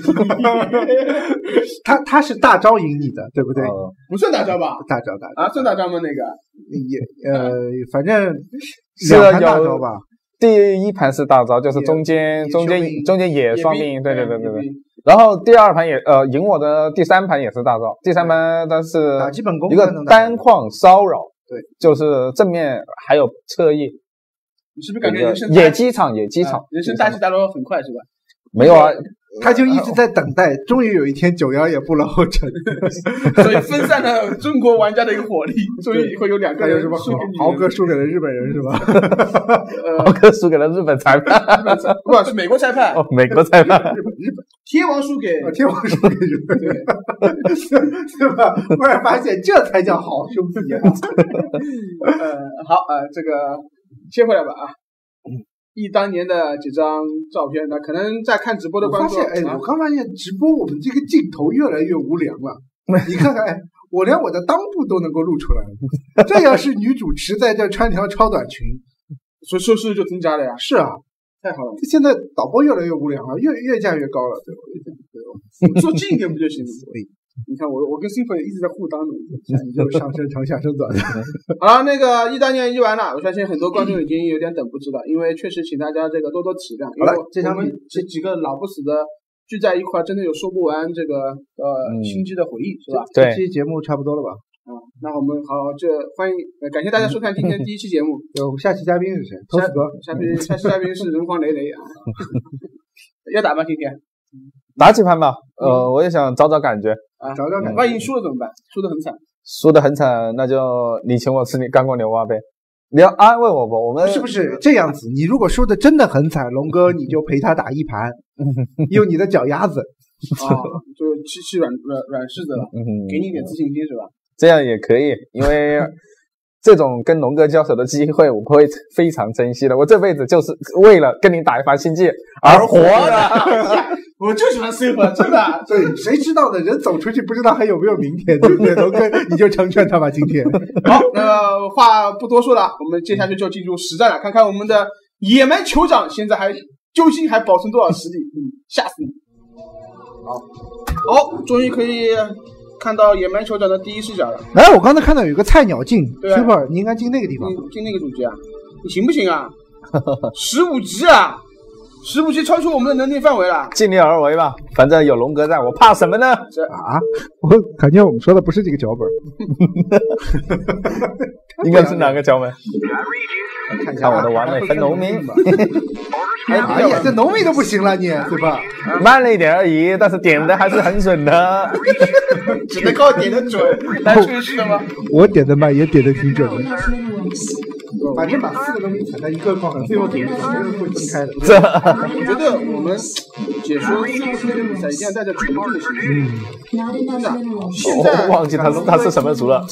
Speaker 1: 他他是大招赢你的，对不对？
Speaker 5: 呃、
Speaker 3: 不算大招吧？
Speaker 1: 大招大招
Speaker 3: 啊，算大招吗？那个
Speaker 1: 也呃，反正两盘大招吧。
Speaker 5: 第一盘是大招，就是中间中间中间也双兵，对对对对对。然后第二盘也呃赢我的第三盘也是大招，第三盘它是
Speaker 1: 打基本功
Speaker 5: 一个单矿骚扰，
Speaker 1: 对，
Speaker 5: 就是正面还有侧翼。
Speaker 3: 你是不是感觉人生
Speaker 5: 野鸡场野鸡场、啊、
Speaker 3: 人生大起大落很快是吧？
Speaker 5: 没有啊，
Speaker 1: 他就一直在等待，终于有一天九幺也不落后尘，
Speaker 3: 所以分散了中国玩家的一个火力，所以会有两个人
Speaker 1: 什么豪哥输给了日本人是吧？
Speaker 5: 豪哥输给了日本裁判，
Speaker 3: 不是美国裁判
Speaker 5: 哦，美国裁判，
Speaker 3: 日本日本天王输给
Speaker 1: 天王输给日本，对是吧？忽然发现这才叫好兄弟啊！
Speaker 3: 呃，好呃，这个切回来吧啊。忆当年的几张照片呢？可能在看直播的观众，
Speaker 1: 哎，我刚发现直播我们这个镜头越来越无良了。你看看，哎，我连我的裆部都能够露出来了。这要是女主持在这穿条超短裙，
Speaker 3: 所以收视率就增加了呀。
Speaker 1: 是啊，
Speaker 3: 太好了。
Speaker 1: 现在导播越来越无良了，越越价越高了。对，
Speaker 3: 我坐近一点不就行了？你看我我跟 Super 一直在互当的，
Speaker 1: 你就上升长下升短。
Speaker 3: 好了，那个忆当年一完了，我相信很多观众已经有点等不及了，因为确实请大家这个多多体谅。
Speaker 1: 好了，这场
Speaker 3: 我们这几个老不死的聚在一块，真的有说不完这个呃心机的回忆，是吧？
Speaker 5: 对，
Speaker 1: 这期节目差不多了吧？
Speaker 3: 啊，那我们好，这欢迎感谢大家收看今天第一期节目。
Speaker 1: 有下期嘉宾是谁？头死哥。
Speaker 3: 下期下期嘉宾是人皇雷雷啊。要打吗？今天？
Speaker 5: 打几盘吧，呃，我也想找找感觉
Speaker 3: 啊，找找感觉。万一输了怎么办？输得很惨，
Speaker 5: 输得很惨，那就你请我吃你干锅牛蛙呗。你要安慰我不？我们
Speaker 1: 是不是这样子？你如果输的真的很惨，龙哥你就陪他打一盘，用你的脚丫子
Speaker 3: 啊，就吃吃软软软柿子了，嗯，给你一点自信心是吧？
Speaker 5: 这样也可以，因为这种跟龙哥交手的机会，我会非常珍惜的。我这辈子就是为了跟你打一盘星际而活的。
Speaker 3: 我就喜欢 Super， 真的。
Speaker 1: 对，谁知道呢？人走出去不知道还有没有明天，对不对？龙哥，你就成全他吧，今天。
Speaker 3: 好，那个话不多说了，我们接下去就进入实战了，看看我们的野蛮酋长现在还究竟还保存多少实力？嗯，吓死你！好，好，终于可以看到野蛮酋长的第一视角了。
Speaker 1: 哎，我刚才看到有一个菜鸟进
Speaker 3: ，Super，
Speaker 1: 你应该进那个地方，
Speaker 3: 进进那个主机啊？你行不行啊？十五级啊！十五级超出我们的能力范围了，
Speaker 5: 尽力而为吧，反正有龙哥在，我怕什么呢？
Speaker 1: 这啊，我感觉我们说的不是这个脚本，
Speaker 5: 应该是哪个脚本？看看我的完美分农民。
Speaker 1: 哎呀，这农民都不行了，你对吧？
Speaker 5: 慢了一点而已，但是点的还是很准的，
Speaker 3: 只能靠点的准来吹嘘的吗？
Speaker 1: 我点的慢也点的挺准的。反正把四个东西踩在一个框上，最后点肯定会分开的。
Speaker 5: 这，
Speaker 3: 我觉得我们解说四部推的比赛一定要带着纯度的形式。嗯，真的。现在
Speaker 5: 我忘记他是他是什么族了。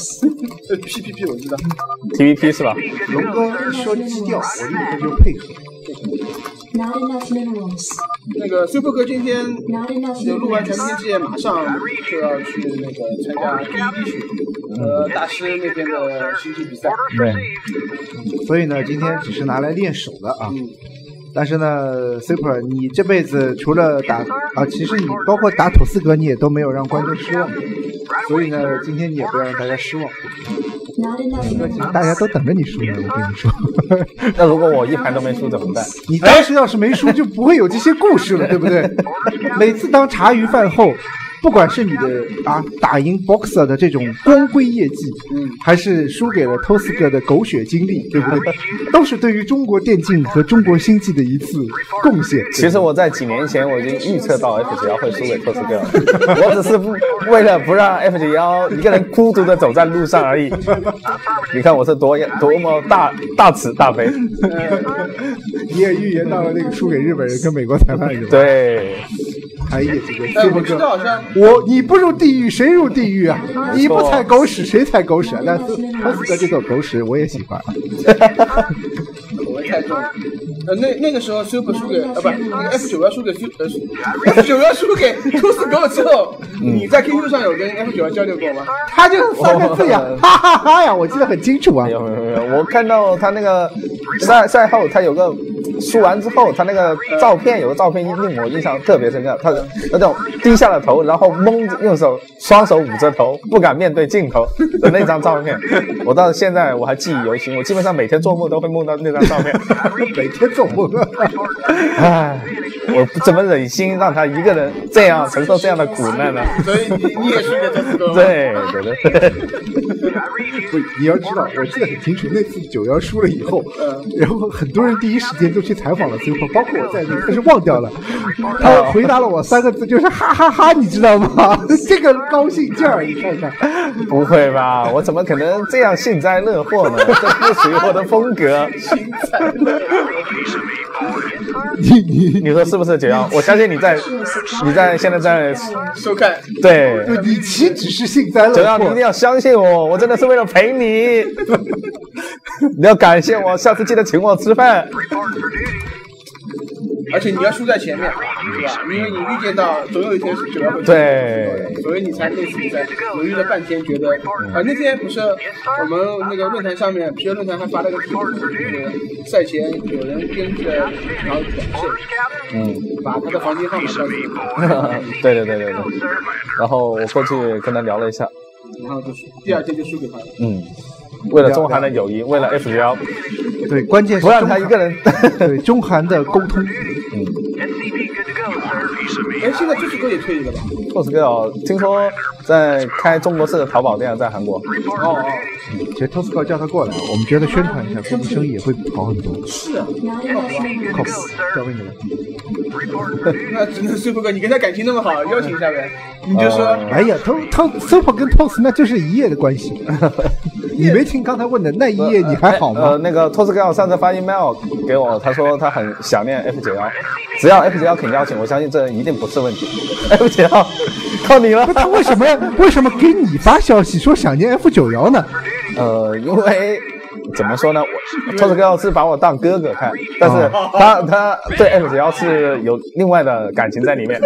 Speaker 3: P P P 我知道
Speaker 5: ，T V P 是吧？
Speaker 1: 龙哥一说基调，我立刻就配合。
Speaker 3: 那个 Super 哥今天就录完全面界，马上就要去那个参加第一滴血和大师那边的星际比赛。
Speaker 5: 对。
Speaker 1: 所以呢，今天只是拿来练手的啊。嗯、但是呢 ，Super， 你这辈子除了打啊，其实你包括打土司格，你也都没有让观众失望。所以呢，今天你也不要让大家失望。大家都等着你输呢，我跟你说。
Speaker 5: 那如果我一盘都没输怎么办？
Speaker 1: 你当时要是没输，就不会有这些故事了，对不对？每次当茶余饭后， 不管是你的啊打赢 Boxer 的这种光辉业绩，嗯，还是输给了 Toska 的狗血经历，对不对？都是对于中国电竞和中国星际的一次贡献。
Speaker 5: 其实我在几年前我已经预测到 F 九 会输给 Toska， 我只是不为了不让 F 九 一个人孤独的走在路上而已。你看我是多多么大大慈大悲。
Speaker 1: 你也预言到了那个输给日本人跟美国裁判是吧？
Speaker 5: 对。
Speaker 1: 哎呀，这个
Speaker 3: 哎，我知道好像
Speaker 1: 我你不入地狱谁入地狱啊？你不踩狗屎谁踩狗屎啊？但是托斯克这种狗屎我也喜欢。
Speaker 3: 口味太重了。呃，那那个时候 Super 输给呃不，那个 F 九 要输给 Super 呃 F 九 要输给托斯狗之后，
Speaker 5: 嗯、
Speaker 3: 你在 Q Q 上有跟 F 九 交流过吗？
Speaker 1: 他就是三个字呀，哈哈哈呀，我记得很清楚啊。
Speaker 5: 没有没有没有，我看到他那个赛赛后，他有个输完之后，他那个照片有个照片令我印象特别深刻，他那种低下了头，然后蒙着用手双手捂着头，不敢面对镜头的那张照片，我到现在我还记忆犹新。我基本上每天做梦都会梦到那张照片，
Speaker 1: 每天做梦。
Speaker 5: 唉，我怎么忍心让他一个人这样承受这样的苦难呢？
Speaker 3: 所以你你也输给这个。
Speaker 5: 对对对。
Speaker 1: 不，你要知道，我记得很清楚，那次九幺输了以后，然后很多人第一时间都去采访了 Super， 包括我在内，但是忘掉了。他回答了我三个字，就是哈哈哈，你知道吗？这个高兴劲儿，你看看。
Speaker 5: 不会吧？我怎么可能这样幸灾乐祸呢？这不属于我的风格。
Speaker 3: 幸灾乐祸。
Speaker 1: 你你
Speaker 5: 你说是不是九幺？我相信你在你在现在在
Speaker 3: 收看。
Speaker 5: 对，
Speaker 1: 你岂止是幸灾乐祸？
Speaker 5: 九幺，你一定要相信我，我真的是为了陪你。你要感谢我，下次记得请我吃饭。
Speaker 3: 而且你要输在前面，对吧？因为你预见到总有一天是九幺会输，
Speaker 5: 对，
Speaker 3: 所以你才类似于在犹豫了半天，觉得啊，那天不是我们那个论坛上面皮尤论坛还发了个帖子，就是赛前有人编辑了然后短信，嗯，把他的房间号码告诉你。
Speaker 5: 对对对对对。然后我过去跟他聊了一下，
Speaker 3: 然后就是第二天就输给他了。
Speaker 5: 嗯。为了中韩的友谊，为了 F 九
Speaker 1: 对，关键是
Speaker 5: 不让他一个人
Speaker 1: 对中韩的沟通。
Speaker 5: 嗯。
Speaker 3: 哎，现在这次哥也退役了吧？
Speaker 5: 拓斯哥听说在开中国式的淘宝店，在韩国。
Speaker 3: 哦哦。
Speaker 1: 其实托斯克叫他过来，我们觉得宣传一下，说不定生意也会好很多。
Speaker 3: 是啊，靠谱啊，
Speaker 1: 靠谱，交给你了。
Speaker 3: 那只能 Super 哥，你跟他感情那么好，邀请一下呗。你就说，
Speaker 1: 呃、哎呀，托托 Super 跟 Tos 那就是一夜的关系。你没听刚才问的那一夜你还好吗？
Speaker 5: 呃，呃那个托斯哥上次发 email 给我，他说他很想念 F 九 只要 F 九 肯邀请，我相信这一定不是问题。F 九 靠你了。
Speaker 1: 他为什么为什么给你发消息说想念 F 九 呢？
Speaker 5: 呃，因为怎么说呢，托斯哥是把我当哥哥看，但是他、哦、他对 F 九 是有另外的感情在里面。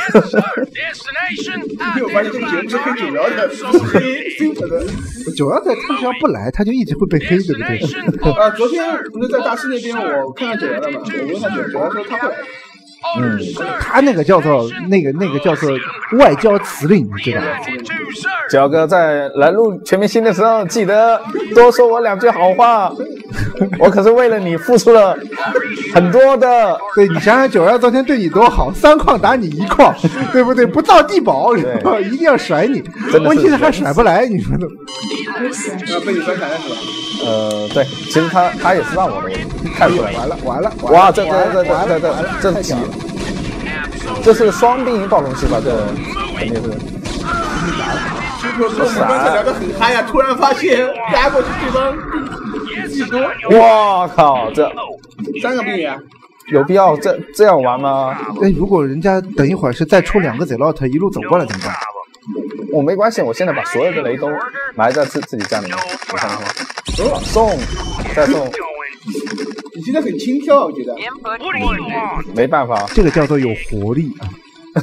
Speaker 3: 你有发现这个节目是黑九幺的，是不是黑 Super 的？
Speaker 1: 九幺在他只要不来，他就一直会被黑，对不对？
Speaker 3: 啊，昨天不是在大师那边，我看到九幺了嘛，我问他九九幺说他会来。
Speaker 1: 嗯，他那个叫做那个那个叫做外交辞令，你知道吗？
Speaker 5: 九哥在来录全明星的时候，记得多说我两句好话。我可是为了你付出了很多的。
Speaker 1: 对，你想想九幺昨天对你多好，三矿打你一矿，对不对？不到地保，一定要甩你。问题是还甩不来，你说的。
Speaker 3: 要被你翻盘了是吧？
Speaker 5: 呃，对，其实他他也是让我的问题，看出来
Speaker 1: 完了完了，
Speaker 5: 哇，这这这这这这这急，这是双兵营暴龙系吧？这肯定是。
Speaker 3: 我们刚才聊得很嗨呀，突然发现压过去对方巨多。
Speaker 5: 哇靠，这
Speaker 3: 三个兵员。
Speaker 5: 有必要这这样玩吗？
Speaker 1: 哎，如果人家等一会儿是再出两个 Zelot 一路走过来怎么办？
Speaker 5: 我没关系，我现在把所有的雷都埋在自自己家里面。你看看，哦，送，再送。
Speaker 3: 你现在很轻佻，我觉得。
Speaker 5: 没办法，
Speaker 1: 这个叫做有活力啊。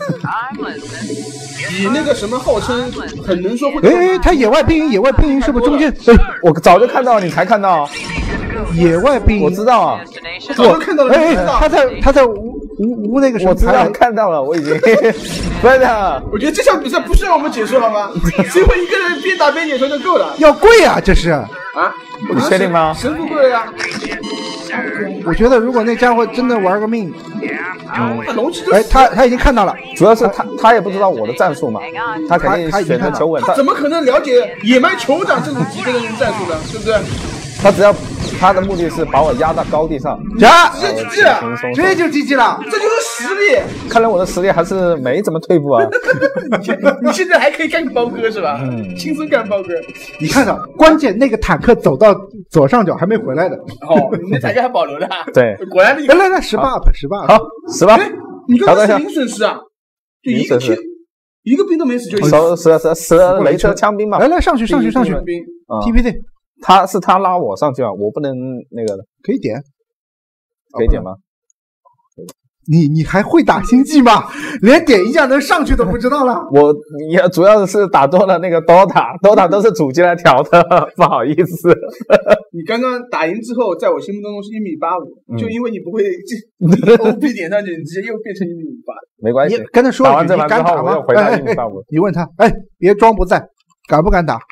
Speaker 3: 你那个什么号称很能说会。
Speaker 1: 哎，他野外兵营，野外兵营是不是中间？
Speaker 5: 哎，我早就看到了，你才看到。
Speaker 1: 野外兵营，
Speaker 5: 我知道啊，
Speaker 3: 我看到了。
Speaker 1: 哎，他在他在无无无那个什么？
Speaker 5: 我知道看到了，我已经。不是的，
Speaker 3: 我觉得这场比赛不需要我们解说好吗？只有一个人边打边解说就够了。
Speaker 1: 要贵啊，这是
Speaker 3: 啊？
Speaker 5: 你确定吗？
Speaker 3: 神不贵啊！
Speaker 1: 我觉得如果那家伙真的玩个命，
Speaker 3: 嗯，
Speaker 1: 哎，他他已经看到了，
Speaker 5: 主要是他他也不知道我的战术嘛，他肯定选择求稳。
Speaker 3: 他怎么可能了解野蛮酋长这种级别的人战术呢？对不对？
Speaker 5: 他只要他的目的是把我压到高地上，
Speaker 1: 呀，
Speaker 3: 直接 G G 了，
Speaker 1: 直接就 G G 了，
Speaker 3: 这就是实力。
Speaker 5: 看来我的实力还是没怎么退步啊。
Speaker 3: 你现在还可以干包哥是吧？嗯，轻松干包哥。
Speaker 1: 你看到，关键那个坦克走到左上角还没回来的。
Speaker 3: 哦，你那坦克还保留的。
Speaker 5: 对，
Speaker 3: 果然
Speaker 1: 来来来，十八 up， 十八 up，
Speaker 5: 好，十八。
Speaker 3: 你刚才是零损失啊？就一个兵，一个兵都没死就死
Speaker 5: 了死了死了死了雷车枪兵嘛。
Speaker 1: 来来上去上去上去 ，T P T。
Speaker 5: 他是他拉我上去啊，我不能那个的，
Speaker 1: 可以点，
Speaker 5: 可以点吗？
Speaker 1: 你你还会打星际吗？连点一下能上去都不知道了。
Speaker 5: 我也主要是打多了那个 Dota，Dota 都是主机来调的，不好意思。
Speaker 3: 你刚刚打赢之后，在我心目当中是一米八五，就因为你不会 O P 点上去，你直接又变成一米八。
Speaker 5: 没关系，
Speaker 1: 你跟他说
Speaker 5: 打完这盘之后我又回到一米八五。
Speaker 1: 你问他，哎，别装不在，敢不敢打？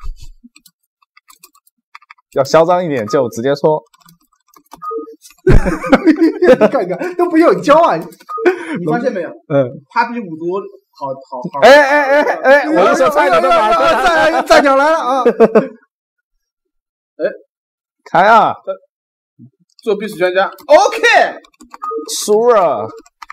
Speaker 5: 要嚣张一点就直接说。
Speaker 1: 你看看都不用教啊！
Speaker 3: 你发现没有？
Speaker 1: 嗯，
Speaker 3: 他比五多好好好。
Speaker 5: 哎哎哎哎！我一说菜鸟都马上
Speaker 1: 菜菜鸟来了啊！
Speaker 3: 哎，
Speaker 5: 开啊！
Speaker 3: 做必死专家 ，OK。
Speaker 5: 输了。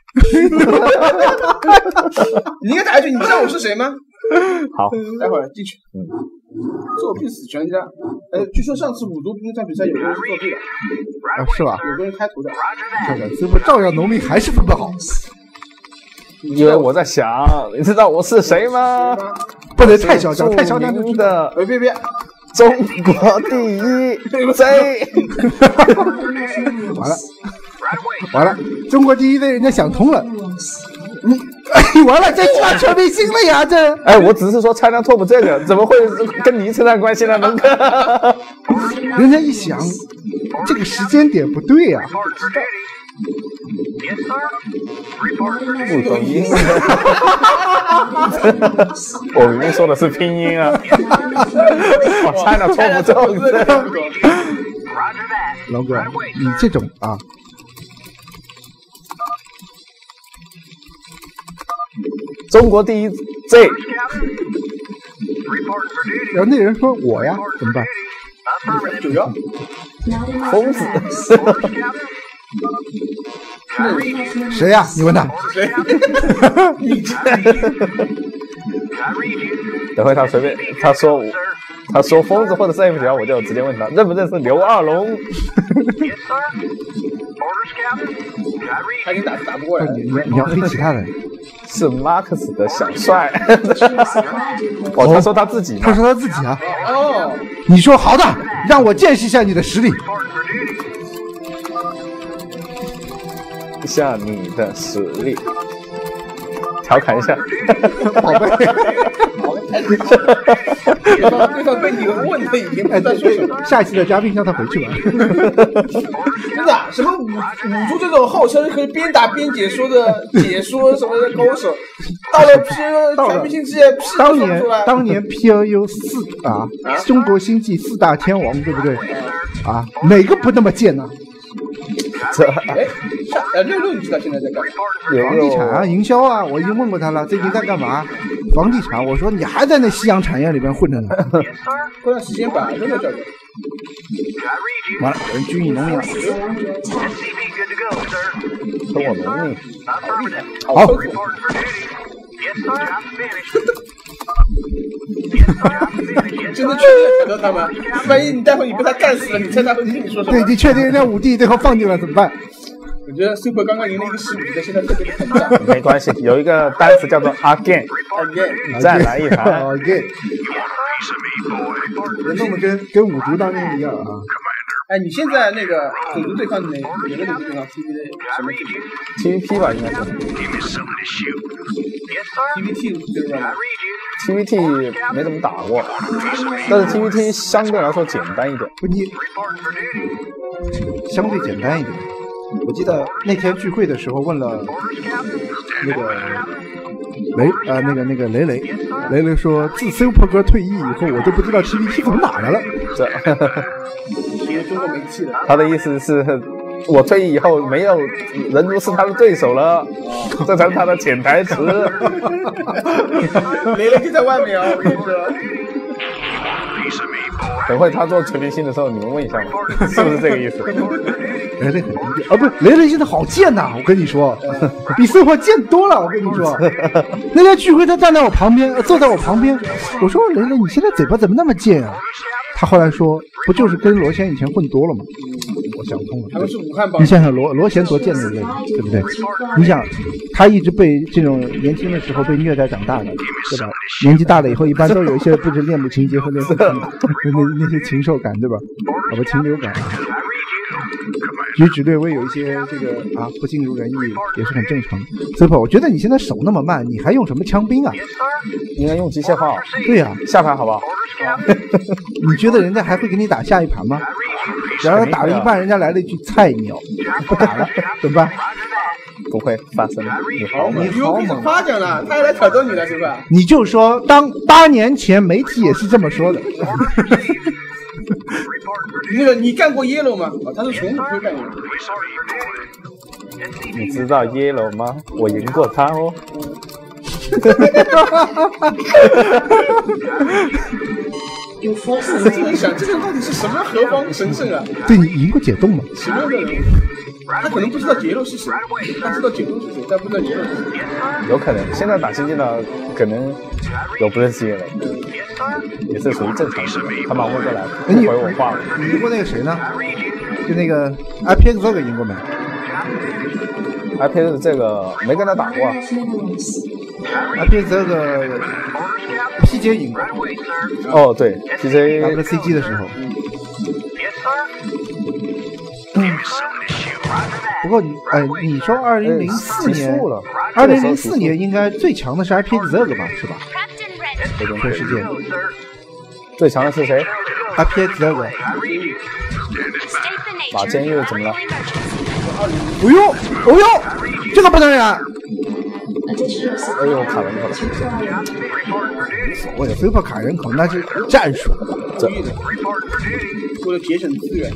Speaker 3: 你应该打下去，你知道我是谁吗？
Speaker 5: 好，
Speaker 3: 待会儿进去。嗯，作弊死全家。呃，据说上次五毒冰战比赛有个人是作弊的。
Speaker 1: 啊，是吧？
Speaker 3: 有个人开图的。
Speaker 1: 这个最后照样农民还是分不好。
Speaker 5: 因为我在想，你知道我是谁吗？
Speaker 1: 不能太嚣张，太嚣张就
Speaker 5: 的。
Speaker 3: 别别别！
Speaker 5: 中国第一 Z。
Speaker 1: 完了，完了，中国第一 Z 人家想通了。你哎，完了，这下全明星了呀！这
Speaker 5: 哎，我只是说拆量 top 这个怎么会跟你扯上关系呢？能哥，
Speaker 1: 人家一想，这个时间点不对呀、啊。
Speaker 5: 不懂音，我明明说的是拼音啊！我拆量 top 这个，
Speaker 1: 龙哥，你这种啊。
Speaker 5: 中国第一 Z，
Speaker 1: 然后那人说我呀，怎么办？
Speaker 3: 九幺，
Speaker 5: 疯子，
Speaker 1: 谁呀？你问他。
Speaker 3: 谁？
Speaker 5: 等会他随便他说我，他说疯子或者是 F 九，我就直接问他认不认识刘二龙。
Speaker 3: 他已经打打不过来了。
Speaker 1: 你你你要黑其他人。
Speaker 5: 是马克思的小帅。哦，他说他自己，
Speaker 1: 他说他自己啊。
Speaker 3: 哦，
Speaker 1: 你说好的，让我见识一下你的实力。
Speaker 5: 一下你的实力，调侃一下，
Speaker 1: 宝贝。
Speaker 3: 对方对方被你问的已经不知道说什么。
Speaker 1: 下一期的嘉宾让他回去吧。
Speaker 3: 真的，什么五五猪这种号称可以边打边解说的解说什么的高手，到了 P 全明星之夜，
Speaker 1: 当年当年 P L U 四啊，中国星际四大天王，对不对？啊，哪个不那么贱呢？
Speaker 5: 这
Speaker 3: 哎，呃，六六你知道现在在干嘛？
Speaker 1: 房地产啊，营销啊，我已经问过他了，最近在干嘛？房地产，我说你还在那夕阳产业里边混着呢。
Speaker 3: 过段时间把六六叫过来。
Speaker 1: 完了，有人拘你农民了。
Speaker 5: 跟我农民。
Speaker 1: 好。
Speaker 3: 真的确定找到他吗？万一你待会你被他干死了，你猜他会跟你说什么？
Speaker 1: 对，你确定人家五弟最后放进了怎么办？
Speaker 3: 我觉得 Super 刚刚赢了一个世比赛，现在特别的膨胀。
Speaker 5: 没关系，有一个单词叫做 again，
Speaker 3: again，
Speaker 5: 再来一盘
Speaker 1: again。人那么跟跟五毒当年一样啊。
Speaker 3: 哎，你现在那个种族对抗哪哪个种族对抗 T V 的什么
Speaker 5: T V P 吧，应该是
Speaker 3: T V T 对吧
Speaker 5: ？T V T 没怎么打过，但是 T V T 相对来说简单一点。
Speaker 1: 不，你相对简单一点。我记得那天聚会的时候问了那个雷呃那个那个雷雷雷雷说，自 Super 哥退役以后，我都不知道 G P T 从哪来了。
Speaker 5: 这，
Speaker 3: 因为中国没气了。
Speaker 5: 他的意思是，我退役以后没有人如是他的对手了，这才是他的潜台词。
Speaker 3: 雷雷就在外面啊，我跟你说。
Speaker 5: 等会他做全明星的时候，你们问一下嘛，是不是这个意思？
Speaker 1: 雷雷很低调啊，不是雷雷现在好贱呐、啊！我跟你说，比 Super 贱多了。我跟你说，那天聚会他站在我旁边，坐在我旁边，我说雷雷，你现在嘴巴怎么那么贱啊？他后来说，不就是跟罗贤以前混多了吗？我想通了。
Speaker 3: 他们是武汉帮。
Speaker 1: 你想想罗罗贤多贱的人，对不对？你想，他一直被这种年轻的时候被虐待长大的，对吧？年纪大了以后，一般都有一些不知恋母情节和那些那那些禽兽感，对吧？好吧，禽流感。举止略微有一些这个啊不尽如人意，也是很正常。Super， 我觉得你现在手那么慢，你还用什么枪兵啊？
Speaker 5: 应该用机械化。
Speaker 1: 对呀、啊，
Speaker 5: 下盘好不好？
Speaker 1: 你觉得人家还会给你打下一盘吗？然后打了一半，人家来了一句菜鸟，不打了，怎么办？
Speaker 5: 不会发生。你好猛，
Speaker 3: 你又开始夸奖了，他还来挑逗你了，是吧？
Speaker 1: 你就说，当八年前媒体也是这么说的。
Speaker 3: 那个你干过 Yellow 吗？哦，他是从不会干 Yellow。
Speaker 5: 你知道 Yellow 吗？我赢过他哦。
Speaker 3: 我在想，这个到底是什么何方神圣啊？
Speaker 1: 对，你赢过解冻吗？
Speaker 3: 什么的人？他可能不知道杰洛是谁，他知道解冻是谁，但不知道杰洛是谁。
Speaker 5: 有可能，现在打新进的可能有不认识的人，也是属于正常的。他忙不过来，不回我话了。
Speaker 1: 你赢过那个谁呢？就那个 I P X 这个赢过没
Speaker 5: ？I P X 这个没跟他打过。
Speaker 1: I P X 这个 P J 赢过。
Speaker 5: 哦，对 ，P J
Speaker 1: W C G 的时候。嗯。不过你哎，你说二零零四年，二零零四年应该最强的是 I P X 这个吧，是吧？全世界
Speaker 5: 最强的是谁
Speaker 1: ？I P X 这个。
Speaker 5: 马监狱怎么了？
Speaker 1: 哦呦，哦呦，这个不能忍！
Speaker 5: 哎呦，卡人口了。
Speaker 1: 无所谓的 ，Super 卡人口那是战术，
Speaker 3: 这为了节省资源。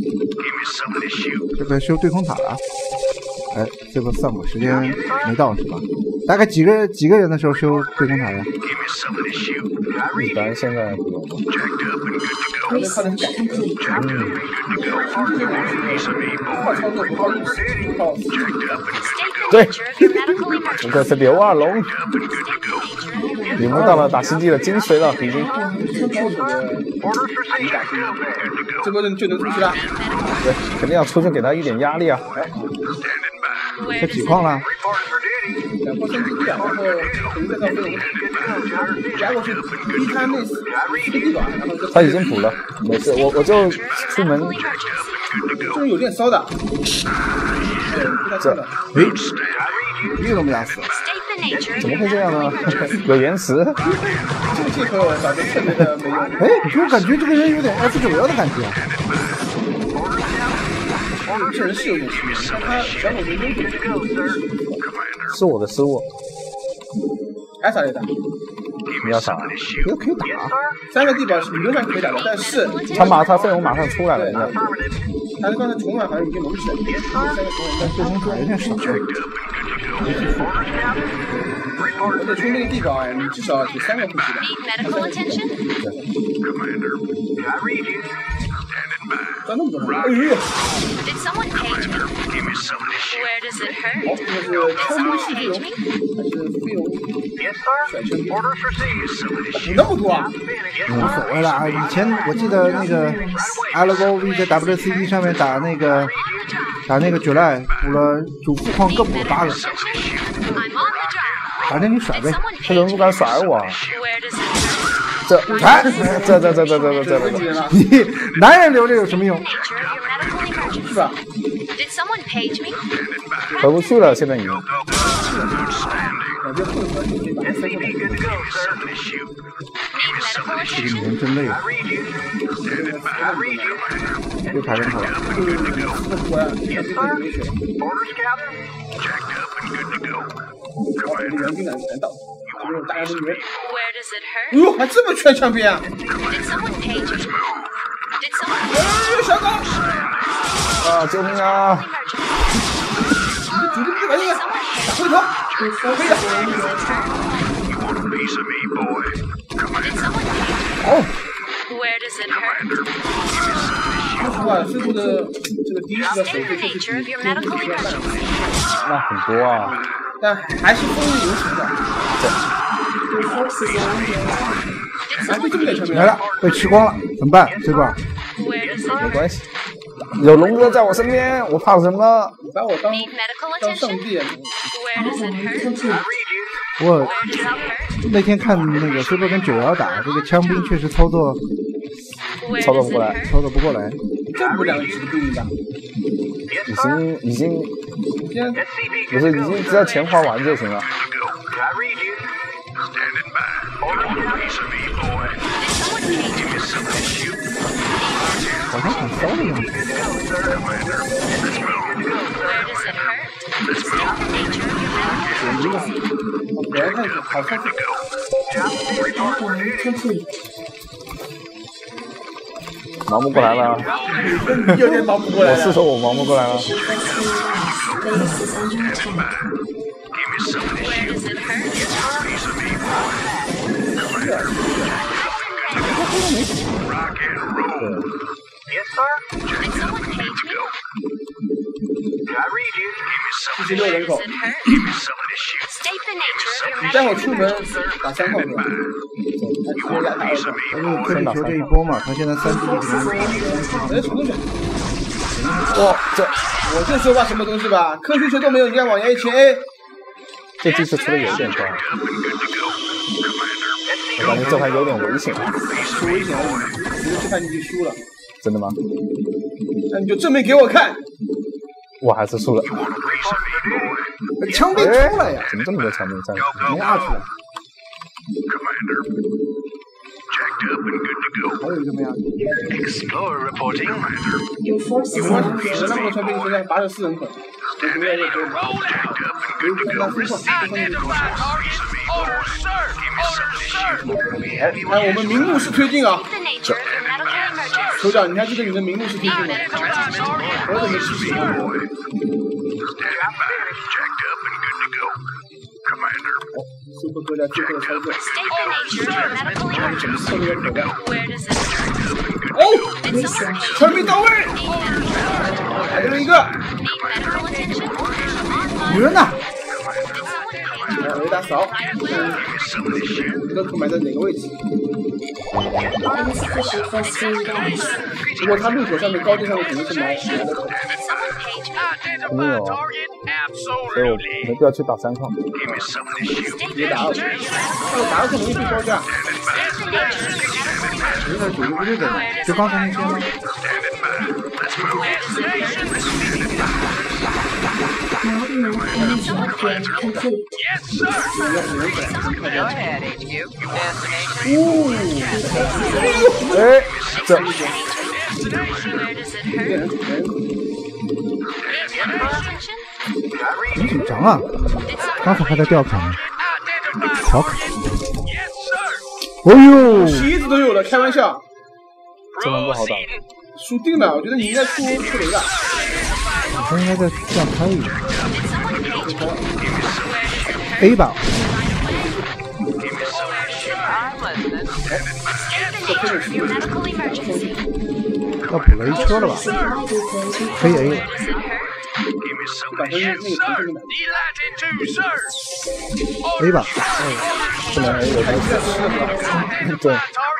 Speaker 1: 这个修对空塔了，哎，这个算我时间没到是吧？大概几个几个人的时候修对空塔呀？
Speaker 5: 一般现在不用。
Speaker 3: 嗯。
Speaker 5: 对，这个是刘二龙，领悟到了打星际的精髓了，已经。
Speaker 3: 这波人就能出去了。
Speaker 5: 对，肯定要出去给他一点压力啊！
Speaker 1: 这几矿了？
Speaker 3: 两波升级地，然后可能再到飞龙，压过去逼他那四个地板，然后就。
Speaker 5: 他已经补了，没事，我我就出门。
Speaker 3: 这有点骚的。
Speaker 5: 这，
Speaker 1: 诶，又他妈压死了！
Speaker 5: 怎么会这样呢？有延迟。
Speaker 3: 这个借口找的特别的没用。
Speaker 1: 哎，给我感觉这个人有点 F 九幺的感觉。
Speaker 3: 这人是有点失误，但他小狗人优点
Speaker 5: 是我的失误。
Speaker 3: 还啥来打？
Speaker 5: 你要啥？
Speaker 1: 这个可以打。
Speaker 3: 三个地板理论上可以打的，但是
Speaker 5: 他马他费用马上出来了，应该。
Speaker 3: 但是刚才重返好像已经隆起来了，三个重返但最终卡有点少。而且冲那个地堡哎，你至少得三个护旗的。赚那么多人！哎呦！好，这个是枪兵系费用还是费用甩枪兵？补那么多啊！
Speaker 1: 无所谓了，以前我记得那个 L O V 在 W C D 上面打那个打那个九赖，补了主副矿各补了八个。反正你甩呗，
Speaker 5: 这人不敢甩我。这，哎，这这这这这这这，
Speaker 1: 你男人留着有什么用？
Speaker 3: 是吧？
Speaker 5: 回不去了，现在已经。
Speaker 3: 感觉混合就可以把它塞过来。
Speaker 1: 这个女人真累啊！又排人头了。
Speaker 3: 援军难难到，没有大量的援。哎呦，还这么缺枪兵啊！哎，小狗！
Speaker 5: 啊，救命啊！
Speaker 3: 主力不赶紧打回头，可以的。
Speaker 5: 哦。
Speaker 3: 说实话，师傅的这个第一次的手术确实是比较慢，
Speaker 5: 那很多啊，
Speaker 3: 但还是风雨有情的。还被这么点枪兵
Speaker 1: 来了，被吃光了，怎么办？这个
Speaker 5: 没关系，有龙哥在我身边，我怕什么？
Speaker 3: 把我当当上帝。
Speaker 1: 我那天看那个虽波跟九瑶打，这个枪兵确实操作
Speaker 5: 操作不过来，
Speaker 1: 操作不过来。
Speaker 3: 这不两个几个兵的，
Speaker 5: 已经已经不是已经只要钱花完就行了。
Speaker 1: 好像很骚的样子。
Speaker 3: 别人看好像是。
Speaker 5: 忙不过来了，
Speaker 3: 有点忙不过来了。
Speaker 5: 我是说我忙不过来了。
Speaker 3: 四十六人口，你待会儿出门打三号是吧？
Speaker 1: 因为科技球这一波嘛，他现在三 D
Speaker 3: 哎，什么东西？
Speaker 5: 哇，这
Speaker 3: 我就说吧，什么东西吧，科技球都没有，你看往前一切 A。
Speaker 5: 这技术出的有点快，我感觉这盘有点危险。
Speaker 3: 是危险，我觉得这盘你就输了。
Speaker 5: 真的吗？
Speaker 3: 那你就证明给我看。
Speaker 5: 我还是输了。
Speaker 1: 枪兵出来呀！
Speaker 5: 怎么这么多枪兵站？
Speaker 1: 没压出来。还有一个没压。
Speaker 3: 没关系，有那么多枪兵，现在八十四人口，我觉得也可以。有可能分错，哎，哎，我们名录是推进啊。酋长，你看这个你的名录是推进吗？我怎么试试？苏克哥在最后的操作，怎么测这个口袋？哦，枪兵到位，还有一个，
Speaker 1: 女人呢？
Speaker 3: 来回答扫，这个埋在哪个位置？如果他路口上面高地上面肯定是埋埋的口。
Speaker 5: 肯定有啊，所以我没必要去打三矿。
Speaker 3: 别打了，那打了可能会被高价。
Speaker 1: 有点主力部队在哪？就刚才那些吗？
Speaker 5: 哎，这
Speaker 1: 很紧张啊！刚才还在吊坎呢，调侃。哦呦，
Speaker 3: 鞋子都有了，开玩笑。
Speaker 5: 这盘不好打。
Speaker 3: 输定了，我觉得你应该出出雷的。
Speaker 1: 他应该再这样开一点。A 吧。要补雷车了吧？可以 A 了。
Speaker 3: 把那那个城市给买。
Speaker 1: A 吧。
Speaker 5: 不能 A 有他的对。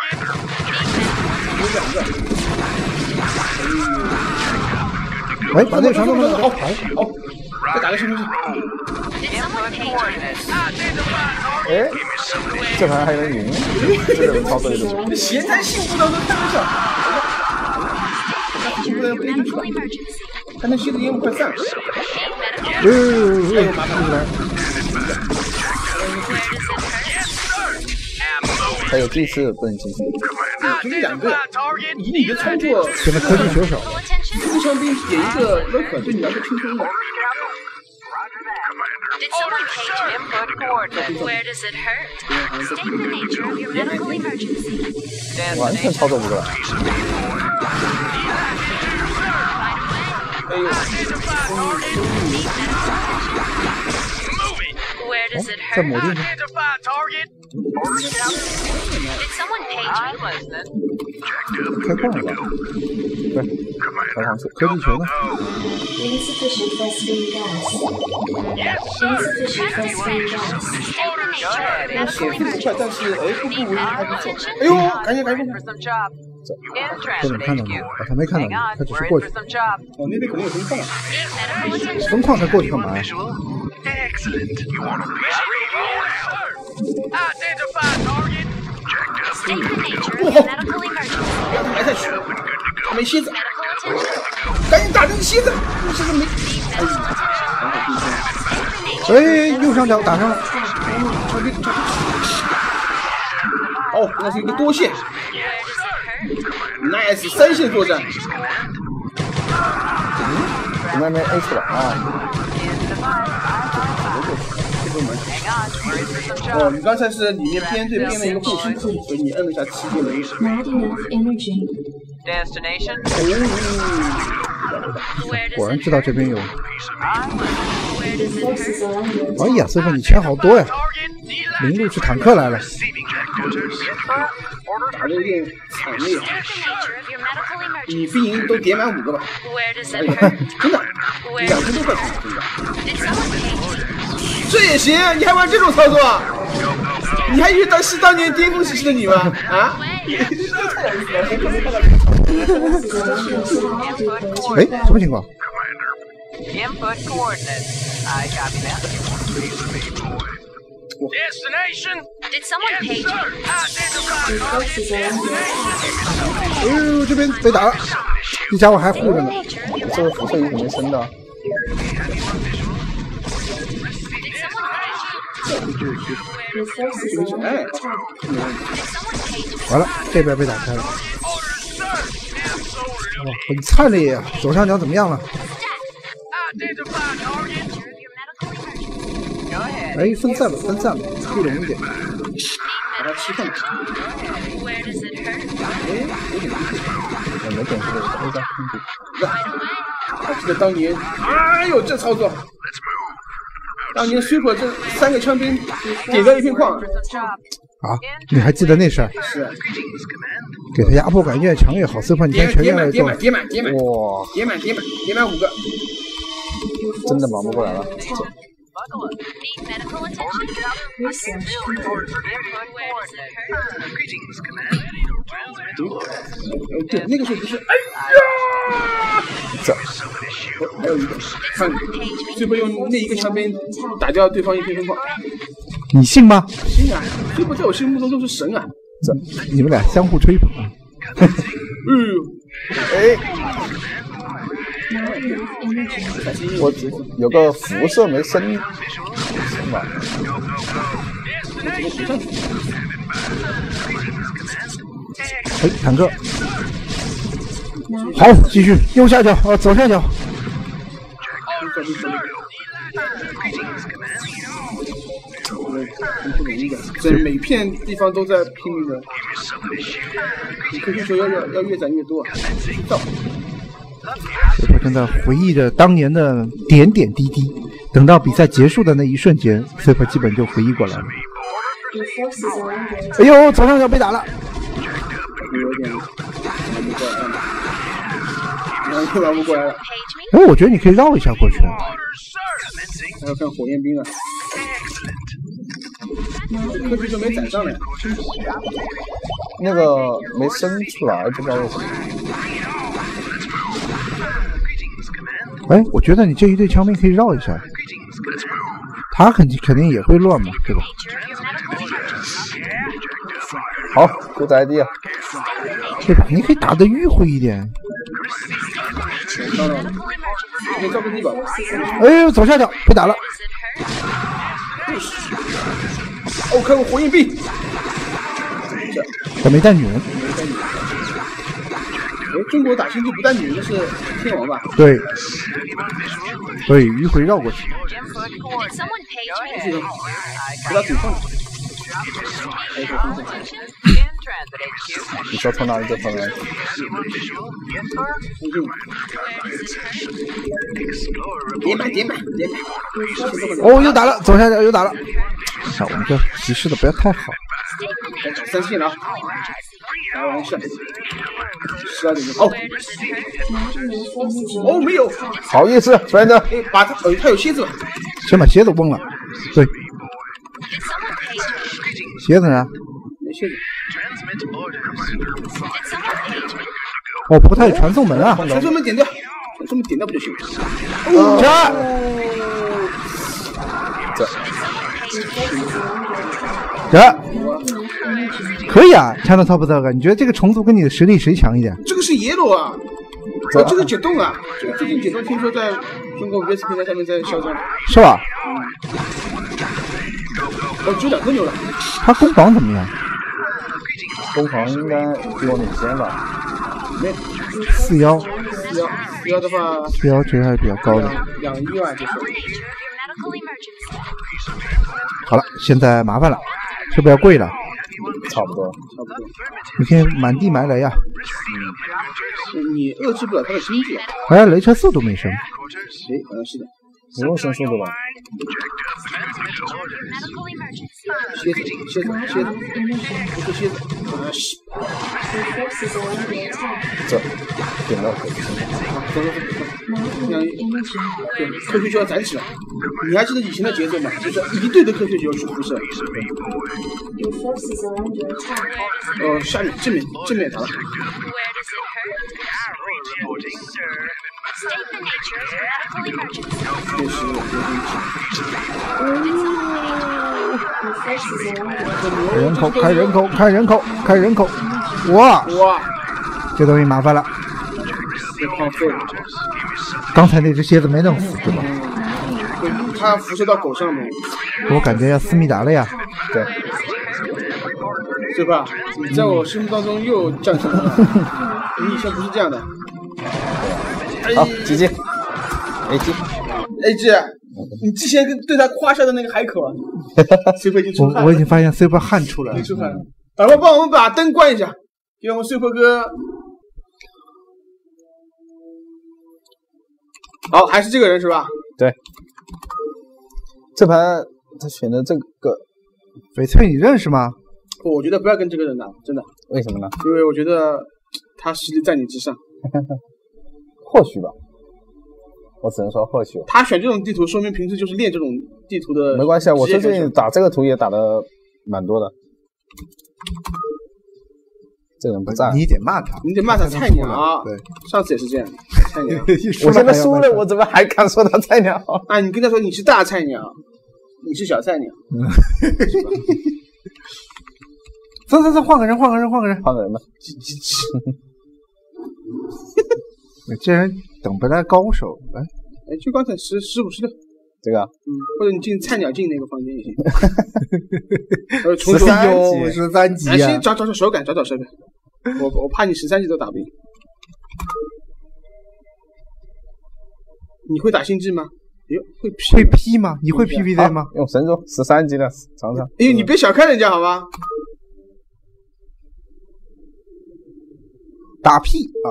Speaker 3: 有两个。
Speaker 1: 哎，把那个传送门
Speaker 3: 好，好，再打个新东西。
Speaker 5: 哎，这盘还能赢？这个人操作有点。
Speaker 3: 闲谈幸福当中开玩笑。他幸福要背进去吧？他那蝎子烟雾快散了。
Speaker 1: 哎呦呦呦！麻烦来。
Speaker 5: 还有第四不能进去。
Speaker 3: 就这两个，以你的操作，
Speaker 1: 现在科技球手，
Speaker 3: 这个枪兵点一个 lock 对你来说轻松的。
Speaker 6: Did someone page you? Input coordinates. Where does it hurt? State the nature of your medical emergency.
Speaker 5: 完全操作不过来。
Speaker 3: 哎呦，
Speaker 6: Where does it
Speaker 1: 在
Speaker 6: hurt?
Speaker 1: 某地方。
Speaker 6: Did someone page me?
Speaker 1: 开矿了吧？对，开矿去。科技球呢？
Speaker 7: Insufficient phosphine gas. Insufficient phosphine gas.
Speaker 6: State the nature of your medical
Speaker 3: 显示不快，
Speaker 6: emergency.
Speaker 3: 但是哎，步步为营还不错。
Speaker 6: Attention.
Speaker 3: 哎呦，赶紧赶紧！
Speaker 1: 不能看到你，啊，他没看到你，他只是过去。
Speaker 3: 哦，那边可能有分矿。
Speaker 6: Medical attention.
Speaker 1: 分矿才过去干嘛呀？
Speaker 6: State the nature of your medical emergency.
Speaker 3: 还在去，他没蝎子，
Speaker 6: Medical attention.
Speaker 3: 赶紧打这个蝎子，这个没。
Speaker 1: 哎，右上角打上了。
Speaker 3: 哦，那是一个多线
Speaker 6: Where does it hurt?
Speaker 3: ，nice 三线作战。
Speaker 5: 怎么还没 A 出来啊？
Speaker 3: 哦，你刚才是里面编队编了一个护心术，所以你摁了一下七键。
Speaker 7: Not enough energy.
Speaker 6: Destination.
Speaker 3: 哦，
Speaker 6: Where does
Speaker 1: 果然
Speaker 6: it
Speaker 1: 知道这边有。
Speaker 6: Where does it
Speaker 7: Forces
Speaker 6: hurt?
Speaker 7: are under
Speaker 1: 哎呀，师傅你钱好多呀！零路是坦克来了。
Speaker 3: 打的有点惨烈。
Speaker 6: State the nature of your medical
Speaker 3: 你
Speaker 6: emergency.
Speaker 3: 兵营都叠满五个吧？
Speaker 6: Where does
Speaker 3: 哎
Speaker 6: it
Speaker 3: 呀
Speaker 6: hurt?
Speaker 3: 真的，
Speaker 6: Where
Speaker 3: 两
Speaker 6: does
Speaker 3: 千
Speaker 6: it
Speaker 3: 多块钱
Speaker 6: hurt?
Speaker 3: 真的。
Speaker 6: Did someone page me?
Speaker 3: 这也行？你还玩这种操作？你还遇到是当年巅峰时期的你吗？啊？
Speaker 1: 哎，什么情况？
Speaker 6: Input coordinates. I copy that. Destination. Did someone page me?
Speaker 7: forces are under attack.
Speaker 1: 哎呦，这边被打了，这家伙还护着呢。
Speaker 6: Nature of your
Speaker 5: 这个
Speaker 6: medical
Speaker 5: 辐射衣怎么没升的？
Speaker 6: Did someone page me?
Speaker 7: Your forces are under attack.
Speaker 6: Did someone page me?
Speaker 1: 完了，这边被打开了。哇，很惨烈呀！左上角怎么样了？
Speaker 6: Nature of your medical emergency. Go ahead.
Speaker 1: 哎，分散了，分散了，聚拢一点。
Speaker 3: 把它吃饭。
Speaker 6: Where does it hurt?
Speaker 5: 我没点这个 A 加空地。
Speaker 3: 还记得当年，哎呦这操作！当年 Super 这三个枪兵点掉一片矿，
Speaker 1: 啊，你还记得那事儿？
Speaker 3: 是
Speaker 1: 给他压迫感越强越好。师傅，你
Speaker 3: 叠
Speaker 1: 先全员来做
Speaker 3: 叠满叠满。叠满叠满
Speaker 5: 哇，
Speaker 3: 叠满叠满叠满五个。
Speaker 5: 真的忙不过来了。
Speaker 6: Need medical attention?
Speaker 7: Research complete.
Speaker 6: Where does it hurt?
Speaker 3: 呃，对，那个时候不是，哎呀，
Speaker 5: 这
Speaker 3: 还有一个，看 Super 用那一个枪兵打掉对方一片分矿。
Speaker 1: 你信吗？
Speaker 3: 信啊，Super 在我心目中都是神啊。
Speaker 1: 这你们俩相互吹捧。
Speaker 3: 哎呦，
Speaker 5: 哎，
Speaker 7: Not enough energy.
Speaker 5: 我有个辐射没升，是吧？
Speaker 1: 哎，坦克，
Speaker 7: Not
Speaker 1: 好，继续右下角，哦，左下角。
Speaker 3: 这每片地方都在拼命的，科学球要要要越攒越多。到，
Speaker 1: 我正在回忆着当年的点点滴滴。等到比赛结束的那一瞬间 ，Super 基本就回忆过来了。
Speaker 7: your forces are under
Speaker 1: 哎呦，左上角被打了。
Speaker 3: 有点玩不过来了，然后玩不过来了。
Speaker 6: Page me?
Speaker 1: 哎，我觉得你可以绕一下过去。
Speaker 3: 还要看火焰兵啊，科学球没攒上来。
Speaker 5: 那个没升出来，不知道为什么。
Speaker 1: 哎，我觉得你这一队枪兵可以绕一下。他肯定肯定也会乱嘛，对吧？
Speaker 6: Nature of your medical emergency.
Speaker 5: 好 ，good idea。
Speaker 1: 对吧？你可以打得迂回一点。
Speaker 3: 当然，可以照顾低保。
Speaker 1: 哎呦，左下角被打了。
Speaker 6: Does it hurt?
Speaker 3: 哦，看过火焰兵。
Speaker 1: 他没带女人。
Speaker 3: 中国打星际不带女人的是天王吧？
Speaker 1: 对，所以迂回绕过去。
Speaker 6: Did someone page me?
Speaker 3: 不要主放。
Speaker 5: 你说从哪里就从哪里。
Speaker 3: 点满点满点满。
Speaker 1: 哦，又打了，左下角又打了。啊，我们这提示的不要太好。
Speaker 3: 三线了啊！开玩笑。十二点钟哦。哦，没有。
Speaker 5: 好意思，反正
Speaker 3: 哎，把他，呃，他有蝎子吧？
Speaker 1: 先把蝎子忘了。对。蝎子呢？
Speaker 3: 没蝎子。
Speaker 1: 哦，不过他有传送门啊！
Speaker 3: 传送门点掉，传送门点掉不就行了？
Speaker 1: 这。这。可以啊 ，Channel Top 这个，你觉得这个重组跟你的实力谁强一点？
Speaker 3: 这个是耶罗啊，哦，这个解冻啊，这个最近解冻听说在中国 V S 平台上面在销售，
Speaker 1: 是吧？
Speaker 3: 哦，只有两颗牛了。
Speaker 1: 他攻防怎么样？
Speaker 5: 攻防应该比我领先吧？
Speaker 3: 没，
Speaker 1: 四幺。
Speaker 3: 四幺，四幺的话，
Speaker 1: 四幺其实还是比较高的。
Speaker 3: 两一万就是。
Speaker 1: 好了，现在麻烦了，是不是要贵了？
Speaker 5: 差不多，
Speaker 3: 差不多。
Speaker 1: 你看满地埋雷啊！
Speaker 3: 嗯，你遏制不了他的经济啊。
Speaker 1: 哎，雷车速度没升。
Speaker 3: 哎，好像是的。
Speaker 5: 不用升速度吧？
Speaker 3: 蝎子，蝎子，蝎子，不是蝎子，啊是。
Speaker 5: 这点到。
Speaker 3: 走走走走，这样对，科学就要展起来。你还记得以前的节奏吗？就是一队的科学就要去辐射。哦，下面正面正面打了。确实有
Speaker 1: 人口，开人口，开人口，开人口！哇
Speaker 3: 哇，
Speaker 1: 这东西麻烦了。
Speaker 3: 被荒废了。
Speaker 1: 刚才那只蝎子没弄死，对吧？
Speaker 3: 嗯，它辐射到狗上面。
Speaker 1: 我感觉要思密达了呀。
Speaker 5: 对。
Speaker 3: 对吧？你在我心目当中又降级了。你以前不是这样的。
Speaker 5: 好，G G。A G。
Speaker 3: A G。你之前跟对他夸下的那个海口啊 ，Super 已经出汗了。
Speaker 1: 我我已经发现 Super 汗出来了。
Speaker 3: 出汗了。等会帮我们把灯关一下，给我们 Super 哥。好，还是这个人是吧？
Speaker 5: 对。这盘他选的这个
Speaker 1: 翡翠，你认识吗？
Speaker 3: 我觉得不要跟这个人打，真的。
Speaker 5: 为什么呢？
Speaker 3: 因为我觉得他实力在你之上。
Speaker 5: 或许吧。我只能说或许。
Speaker 3: 他选这种地图，说明平时就是练这种地图的。
Speaker 5: 没关系啊，我最近打这个图也打的蛮多的。这人不在，
Speaker 1: 你得骂他，
Speaker 3: 你得骂他菜鸟啊！
Speaker 1: 对，
Speaker 3: 上次也是这样，菜鸟。
Speaker 5: 我现在输了，我怎么还敢说他菜鸟？
Speaker 3: 啊，你跟他说你是大菜鸟，你是小菜鸟。
Speaker 1: 走走走，换个人，换个人，换个人，
Speaker 5: 换个人吧。
Speaker 1: 这人等不来高手，哎
Speaker 3: 哎，就刚才十十五十六，
Speaker 5: 这个，
Speaker 3: 嗯，或者你进菜鸟进那个房间也行。呃，重
Speaker 1: 十三级，十三级啊！
Speaker 3: 先找找找手感，找找手感。我我怕你十三级都打不赢。你会打星际吗？哎呦，会 P
Speaker 1: 会 P 吗？你会 P V Z 吗？
Speaker 5: 用神珠，十三级的尝尝。
Speaker 3: 哎呦，你别小看人家好吧？
Speaker 1: 打 P 啊！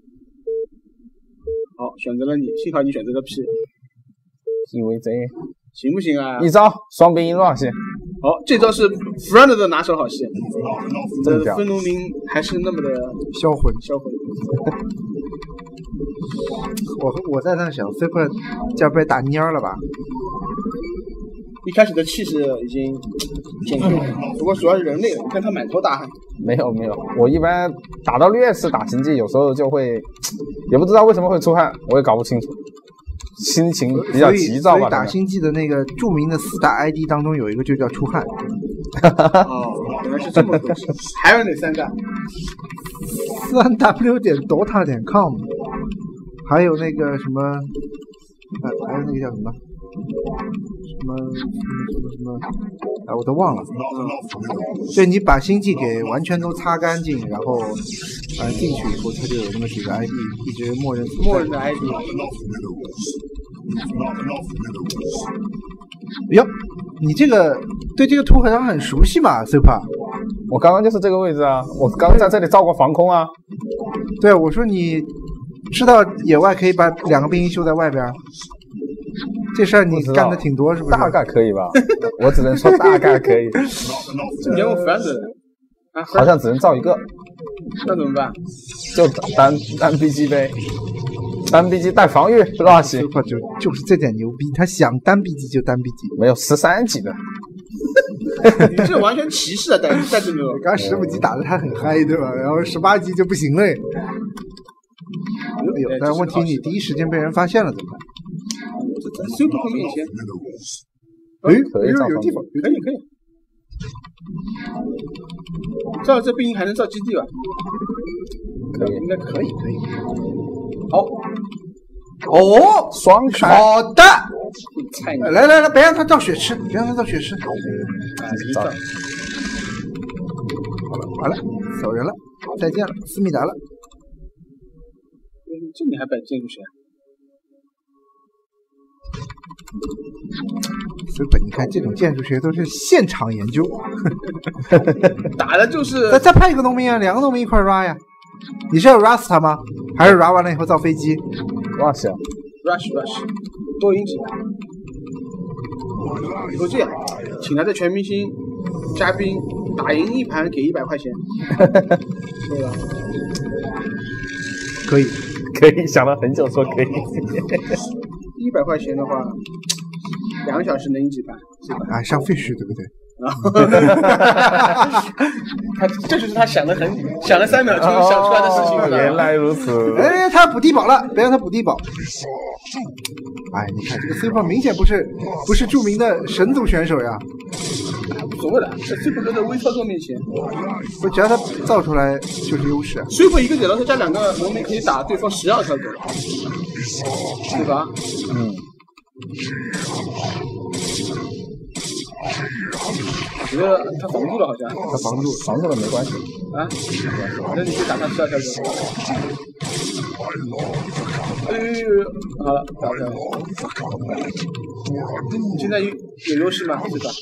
Speaker 3: 好，选择了你，幸好你选择了 P。
Speaker 5: P V Z
Speaker 3: 行不行啊？
Speaker 5: 一招双兵一乱线。
Speaker 3: 好，这招是 Friend 的拿手好戏。这分农民还是那么的
Speaker 1: 销魂，
Speaker 3: 销魂。
Speaker 1: 我我在那想 ，Super 这被打蔫了吧？
Speaker 3: 一开始的气势已经减退了，不过主要是人累了，看他满头大汗。
Speaker 5: 没有没有，我一般打到劣势打星际，有时候就会，也不知道为什么会出汗，我也搞不清楚，心情比较急躁吧。
Speaker 1: 所以打星际的那个著名的四大 I D 当中有一个就叫出汗。
Speaker 3: 哦，原来是这么回事。还有哪三个？
Speaker 1: 三 w 点 dota 点 com， 还有那个什么，还还有那个叫什么？ 什么什么什么什么，哎，我都忘了。嗯，就你把星际给完全都擦干净，然后呃进去以后，它就有那么几个 I D， 一直默认
Speaker 3: 默认的 I D。
Speaker 1: 哟，你这个对这个图好像很熟悉嘛 ，Super。
Speaker 5: 我刚刚就是这个位置啊，我刚刚在这里造过防空啊。
Speaker 1: 对，我说你知道野外可以把两个兵营修在外边，这事儿你干的挺多是不是？
Speaker 5: 大概可以吧，我只能说大概可以。
Speaker 3: 这年我反正啊，
Speaker 5: 好像只能造一个，
Speaker 3: 那怎么办？
Speaker 5: 就单单 B G 呗，单 B G 带防御是吧？行，
Speaker 1: 就就是这点牛逼，他想单 B G 就单 B G，
Speaker 5: 没有十三级的。
Speaker 3: 你这完全歧视啊！带带这种，
Speaker 1: 刚十五级打得他很嗨，对吧？然后十八级就不行了。哎呦，但是问题你第一时间被人发现了怎么办？
Speaker 3: 这在 Super 面前，
Speaker 1: 哎，
Speaker 5: 可以造
Speaker 3: 有地方，可以可以。造这兵营还能造基地吧？
Speaker 5: 可以，
Speaker 3: 应该可以可以。
Speaker 1: 好，哦，
Speaker 5: 双开，
Speaker 1: 好的。
Speaker 3: 菜鸟，
Speaker 1: 来来来，别让他造血吃，别让他造血吃。
Speaker 5: 造。
Speaker 1: 好了，完了，走人了，再见了，思密达了。
Speaker 3: 这里还摆建筑谁啊？
Speaker 1: 所以本你看这种建筑学都是现场研究，
Speaker 3: 打的就是
Speaker 1: 再再派一个农民啊，两个农民一块 run 呀。你是要 rush 他吗？还是 run 完了以后造飞机
Speaker 5: rush 啊
Speaker 3: rush rush 多赢几百。以后这样，请他的全明星嘉宾打赢一盘给一百块钱，对吧？
Speaker 1: 可以，
Speaker 5: 可以，想了很久说可以。
Speaker 3: 一百块钱的话，两个小时能赢几盘？
Speaker 1: 啊，上 fish 对不对？
Speaker 3: 他这就是他想的很想了三秒钟想出来的事情。
Speaker 5: 哦、原来如此。
Speaker 1: 哎，他补低保了，别让他补低保。哎，你看这个 Super 明显不是不是著名的神族选手呀。
Speaker 3: 无所谓的，在 Super 哥的微操作面前，
Speaker 1: 我只要他造出来就是优势。
Speaker 3: Super 一个点到他加两个农民可以打对方十二条狗，对吧？
Speaker 5: 嗯。
Speaker 3: 我觉得他防住了，好像
Speaker 5: 他防住，防住了没关系
Speaker 3: 啊。那你去打他十二条狗。哎呦，好了，打掉了。你现在有有优势吗？是吧？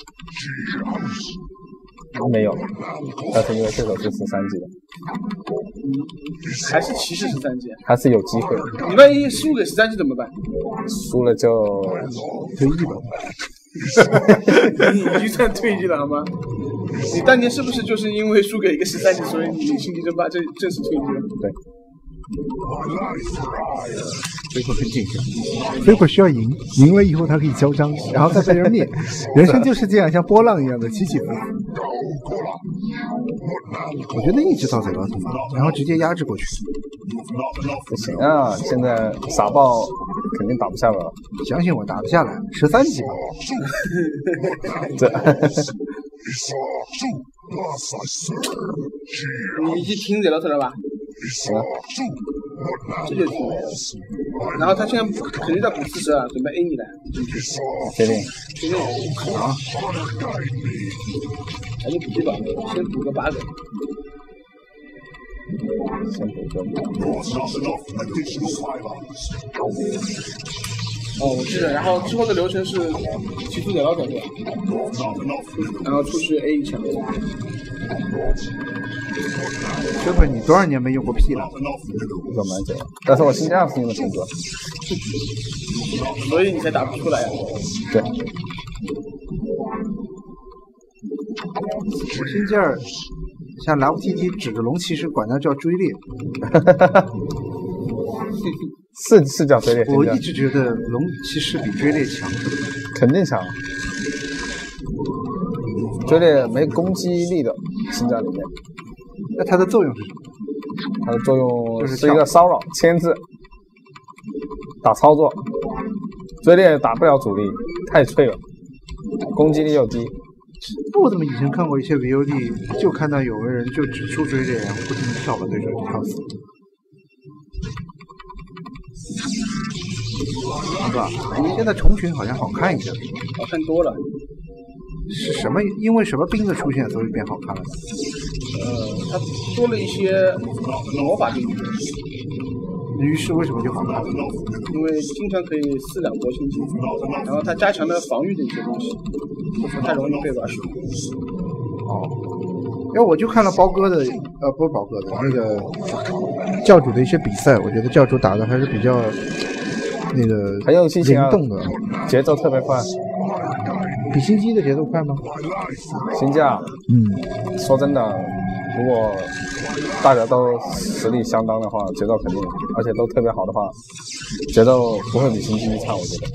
Speaker 5: 没有，但是因为对手是十三级的，
Speaker 3: 嗯，还是骑士十三级，
Speaker 5: 还是有机会。
Speaker 3: 你万一输给十三级怎么办？
Speaker 5: 输了就
Speaker 1: 退役吧。
Speaker 3: 你已经算退役了好吗？你当年是不是就是因为输给一个十三级，所以你星际争霸正正式退役了？
Speaker 5: 对。
Speaker 1: 飞虎很紧张，飞虎需要赢，赢了以后他可以嚣张，然后再被人灭。人生就是这样，像波浪一样的起起伏伏。我觉得一直到嘴巴痛，然后直接压制过去。
Speaker 5: 不行啊，现在傻爆肯定打不下了。
Speaker 1: 相信我打得下来，十三级吧。
Speaker 5: 这。
Speaker 3: 你已经听惹到他了吧？
Speaker 5: 行了，
Speaker 3: 这就听。然后他现在肯定在补四十二，准备 A 你来进去。
Speaker 5: 确定？
Speaker 3: 确定。啊。还是补几把，先补个八个。
Speaker 5: 先补个。
Speaker 3: 哦，我记得。然后之后的流程是提出惹到者对吧？然后出去 A 一枪。
Speaker 1: 这会你多少年没用过屁了？
Speaker 5: 用蛮久了，但是我星期二是用的挺多，
Speaker 3: 所以你才打不出来呀、啊。
Speaker 5: 对。
Speaker 1: 我星期二像莱乌 T T 指着龙骑士管它叫追猎。
Speaker 5: 是是叫追猎。
Speaker 1: 我一直觉得龙骑士比追猎强。
Speaker 5: 肯定强。追猎没攻击力的星战里面。
Speaker 1: 那它的作用是什么？
Speaker 5: 它的作用是一个骚扰、牵制、打操作。追猎打不了主力，太脆了，攻击力又低。
Speaker 1: 我怎么以前看过一些 V O D， 就看到有个人就只出追猎，然后不停地跳把对手跳死。 是吧？现在虫群好像好看一些，
Speaker 3: 好看多了。
Speaker 1: 是什么？因为什么兵的出现，所以变好看了？
Speaker 3: 呃，它多了一些魔法兵，
Speaker 1: 于是为什么就好看了？
Speaker 3: 因为经常可以四两拨千斤，然后它加强了防御的一些东西，不太容易被 rush。
Speaker 1: 哦，因为我就看了包哥的，呃，不是包哥的那个教主的一些比赛，我觉得教主打的还是比较那个
Speaker 5: 很有激情啊，
Speaker 1: 灵动的，
Speaker 5: 节奏特别快。
Speaker 1: 比星际的节奏快吗？
Speaker 5: 星价，
Speaker 1: 嗯，
Speaker 5: 说真的，如果大家都实力相当的话，节奏肯定，而且都特别好的话，节奏不会比星际差，我觉得。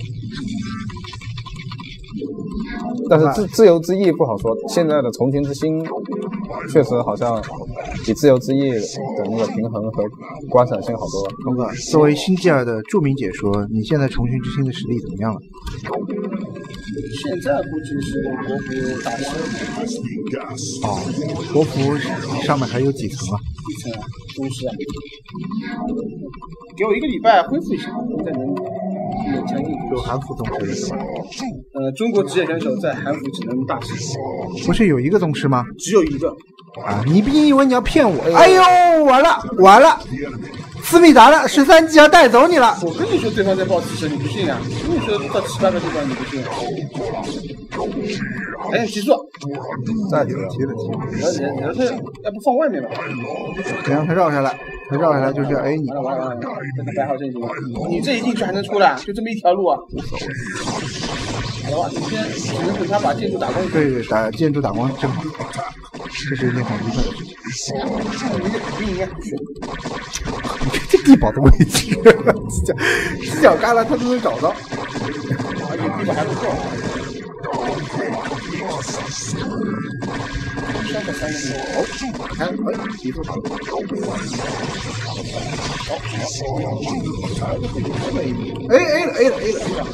Speaker 5: 但是自自由之翼不好说，现在的重群之星确实好像比自由之翼的那个平衡和观赏性好多。
Speaker 1: 东哥，作为星际尔的著名解说，你现在重群之星的实力怎么样了？
Speaker 3: 现在估计是国服大师。
Speaker 1: 哦，国服上面还有几层啊？
Speaker 3: 一层啊，宗师啊。给我一个礼拜恢复一下，应该能勉强应付。
Speaker 1: 有韩服宗师是吧？
Speaker 3: 呃，中国职业选手在韩服只能大师。
Speaker 1: 不是有一个宗师吗？
Speaker 3: 只有一个。
Speaker 1: 啊！你你以为你要骗我？哎呦，完了完了！思密达了，十三级要带走你了！
Speaker 3: 我跟你说，对方在报四十，你不信啊？跟你说到七八个地方，你不信？赶紧提速！
Speaker 5: 再提了，
Speaker 1: 提了提了。
Speaker 3: 人人是要不放外面吧？
Speaker 1: 你让他绕下来，他绕下来就是哎你。
Speaker 3: 完了完了完了，这个白号阵型，你这一进去还能出来？就这么一条路啊？好了吧，你先只能等他把建筑打光。
Speaker 1: 对对，打建筑打光正好，这是一件很愉快的事情。
Speaker 3: 你应该不去。
Speaker 1: 你看这地堡的位置，犄角犄角旮旯他都能找到，
Speaker 3: 而且地堡还不错。三个三个哦，
Speaker 1: 看哎，提出好了。哎哎了哎了哎了哎了，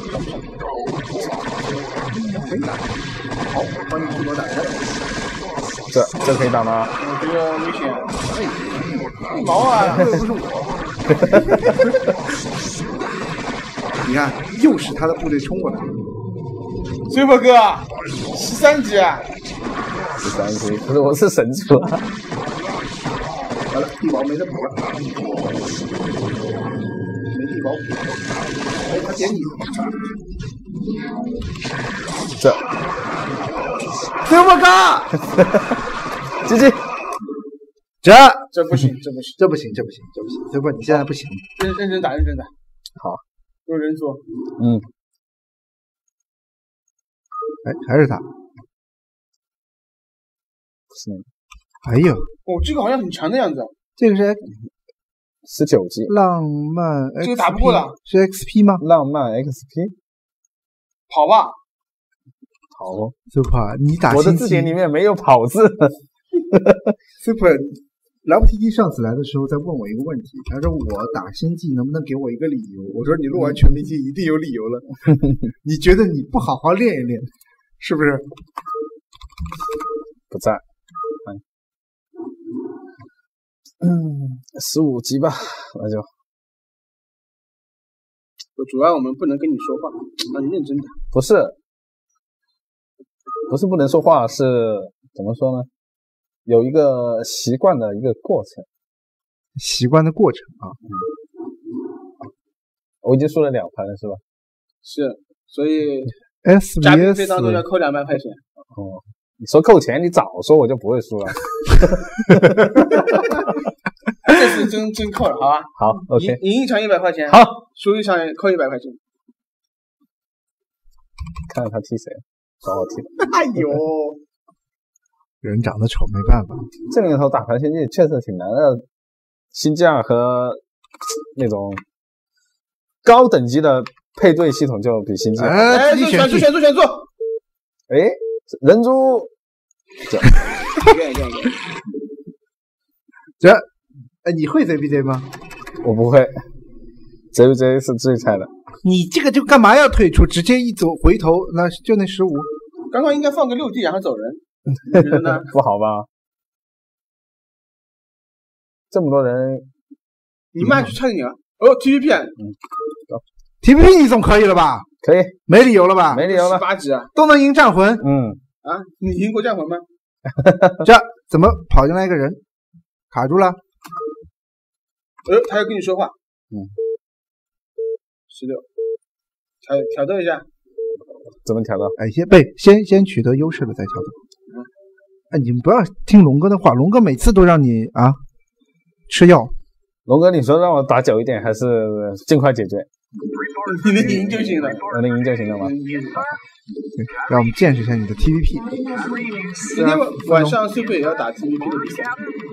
Speaker 1: 可以打，好，帮你给我打开了。
Speaker 5: 这这可以打吗？
Speaker 3: 我觉得危险。一毛啊，
Speaker 1: 这不是我。你看，又是他的部队冲过来。
Speaker 3: Super 哥，十三级啊！
Speaker 5: 十三级，可是我是神族啊！
Speaker 1: 完了，地堡没得补了，没地堡补。哎，他点你。
Speaker 5: 这
Speaker 1: Super 哥，
Speaker 5: 继续。
Speaker 1: 这
Speaker 3: 这不行，这不行，
Speaker 1: 这不行，这不行，这不行。Super，你现在不行。
Speaker 3: 认认真打，认真打。
Speaker 5: 好，
Speaker 3: 用人做。
Speaker 5: 嗯。
Speaker 1: 哎，还是他。
Speaker 5: 是。
Speaker 1: 哎呦，
Speaker 3: 哦，这个好像很强的样子。
Speaker 1: 这个是
Speaker 5: 十九级。
Speaker 1: 浪漫 X P，
Speaker 3: 这个打不过的。
Speaker 1: 是 X P 吗？
Speaker 5: 浪漫 X P。
Speaker 3: 跑吧。
Speaker 5: 跑。
Speaker 1: Super， 你打
Speaker 5: 我的字典里面没有跑字。
Speaker 1: Super， 莱布 T T 上次来的时候在问我一个问题，他说我打星际能不能给我一个理由？我说你录完全明星一定有理由了。你觉得你不好好练一练，是不是？
Speaker 5: 不在。嗯，十五级吧，那就。
Speaker 3: 主要我们不能跟你说话，让你认真打。
Speaker 5: 不是，不是不能说话，是怎么说呢？有一个习惯的一个过程，
Speaker 1: 习惯的过程啊。
Speaker 5: 嗯，我已经输了两盘了，是吧？
Speaker 3: 是，所以
Speaker 1: S V S
Speaker 3: 嘉宾费当中要扣两百块钱。
Speaker 5: 哦，你说扣钱，你早说我就不会输了。
Speaker 3: 这次真真扣了，好吧？
Speaker 5: 好 ，OK。
Speaker 3: 赢赢一场一百块钱，
Speaker 5: 好，
Speaker 3: 输一场扣一百块钱。
Speaker 5: 看看他踢谁，找我踢。
Speaker 3: 哎呦！
Speaker 1: 人长得丑没办法，
Speaker 5: 这个年头打盘星际确实挺难的，星价和那种高等级的配对系统就比星际。
Speaker 1: 哎，自己选
Speaker 3: 选住选住！
Speaker 5: 哎，人猪，这，
Speaker 1: 这，哎，你会 Z B J 吗？
Speaker 5: 我不会 ，Z B J 是最菜的。
Speaker 1: 你这个就干嘛要退出？直接一走回头，那就那十五。
Speaker 3: 刚刚应该放个六 D 然后走人。你觉得呢？
Speaker 5: 不好吧？这么多人，
Speaker 3: 你慢去差点啊！哦 ，T V P，
Speaker 5: 嗯，
Speaker 1: T P P 你总可以了吧？
Speaker 5: 可以，
Speaker 1: 没理由了吧？
Speaker 5: 没理由了。
Speaker 3: 八级啊，
Speaker 1: 都能赢战魂。
Speaker 5: 嗯
Speaker 3: 啊，你赢过战魂吗？
Speaker 1: 这怎么跑进来一个人，卡住了？
Speaker 3: 呃，他要跟你说话。
Speaker 5: 嗯，
Speaker 3: 十六，调挑逗一下。
Speaker 5: 怎么调到？
Speaker 1: 哎，先被先先取得优势了再调逗。哎，你们不要听龙哥的话，龙哥每次都让你啊吃药。
Speaker 5: 龙哥，你说让我打久一点，还是尽快解决？
Speaker 3: 你能赢就行了，
Speaker 5: 我能赢就行了吗？
Speaker 1: 对，让我们见识一下你的 T V P。
Speaker 3: 今天晚上是不是也要打 T V P 的比赛？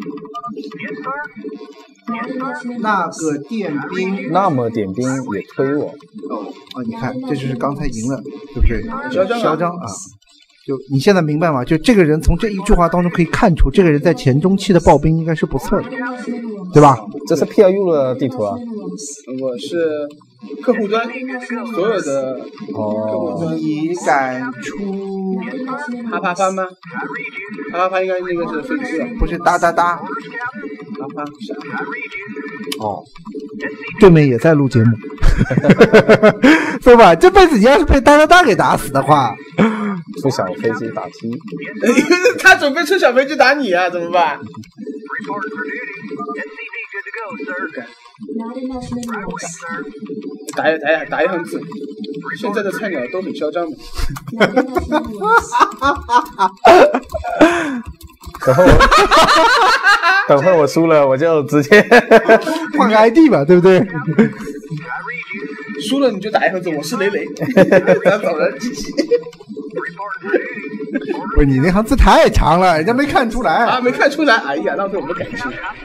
Speaker 1: 那个电兵，
Speaker 5: 那么点兵也推我。
Speaker 1: 哦啊，你看，这就是刚才赢了，对不对？
Speaker 3: 嚣张
Speaker 1: 嚣张啊！就你现在明白吗？就这个人从这一句话当中可以看出，这个人在前中期的刨冰应该是不错的，对吧？
Speaker 5: 这是 P L U 的地图啊。
Speaker 3: 我是客户端所有的客户端。
Speaker 1: 你敢出
Speaker 3: 啪啪啪吗？啪啪啪应该那个是飞机啊，
Speaker 1: 不是哒哒哒。
Speaker 3: 啪啪是啊。
Speaker 1: 哦，对面也在录节目，对吧？这辈子你要是被哒哒哒给打死的话，
Speaker 5: 出小飞机打 T，
Speaker 3: 他准备出小飞机打你啊，怎么办？打一打一打一行字，现在的菜鸟都很嚣张的。
Speaker 5: 等会我等会我输了，我就直接
Speaker 1: 换个 I D 吧，对不对？
Speaker 3: 输了你就打一行字，我是雷雷，咱走人。
Speaker 1: 不是你那行字太长了，人家没看出来
Speaker 3: 啊，没看出来，哎呀，浪费我们感情。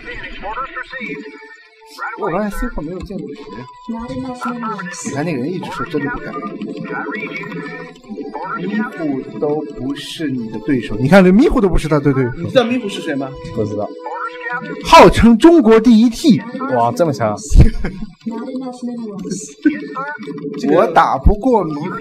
Speaker 1: 我发现 Super 没有建筑学，你看那个人一直说真的不干，迷糊都不是你的对手。你看这迷糊都不是他的对手。
Speaker 3: 你知道迷糊是谁吗？
Speaker 5: 不知道。
Speaker 1: 号称中国第一 T，
Speaker 5: 哇，这么强！
Speaker 1: 我打不过迷糊。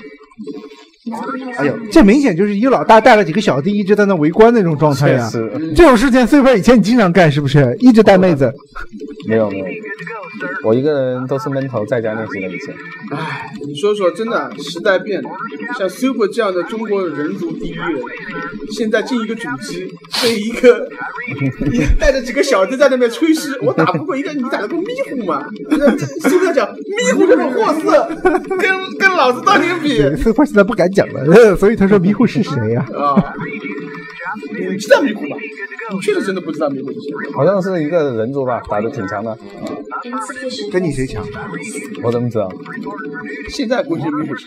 Speaker 1: 哎呦，这明显就是一个老大带了几个小弟一直在那围观那种状态呀、啊。这种事情 Super 以前你经常干是不是？一直带妹子。
Speaker 5: 没有没有，我一个人都是闷头在家练习的以前。
Speaker 3: 唉，你说说，真的时代变了，像 Super 这样的中国人族第一人，现在进一个主机，被一个你带着几个小弟在那边吹嘘，我打不过一个，你打得过迷糊吗？Super 讲迷糊这种货色，跟跟老子当年比。
Speaker 1: Super 现在不敢讲了，所以他说迷糊是谁呀、
Speaker 3: 啊？啊，你知道迷糊吧？你确实真的不知道迷糊是谁？
Speaker 5: 好像是一个人族吧，打得挺强的。
Speaker 1: 跟你谁强？
Speaker 5: 我怎么知道？
Speaker 3: 现在估计迷糊强。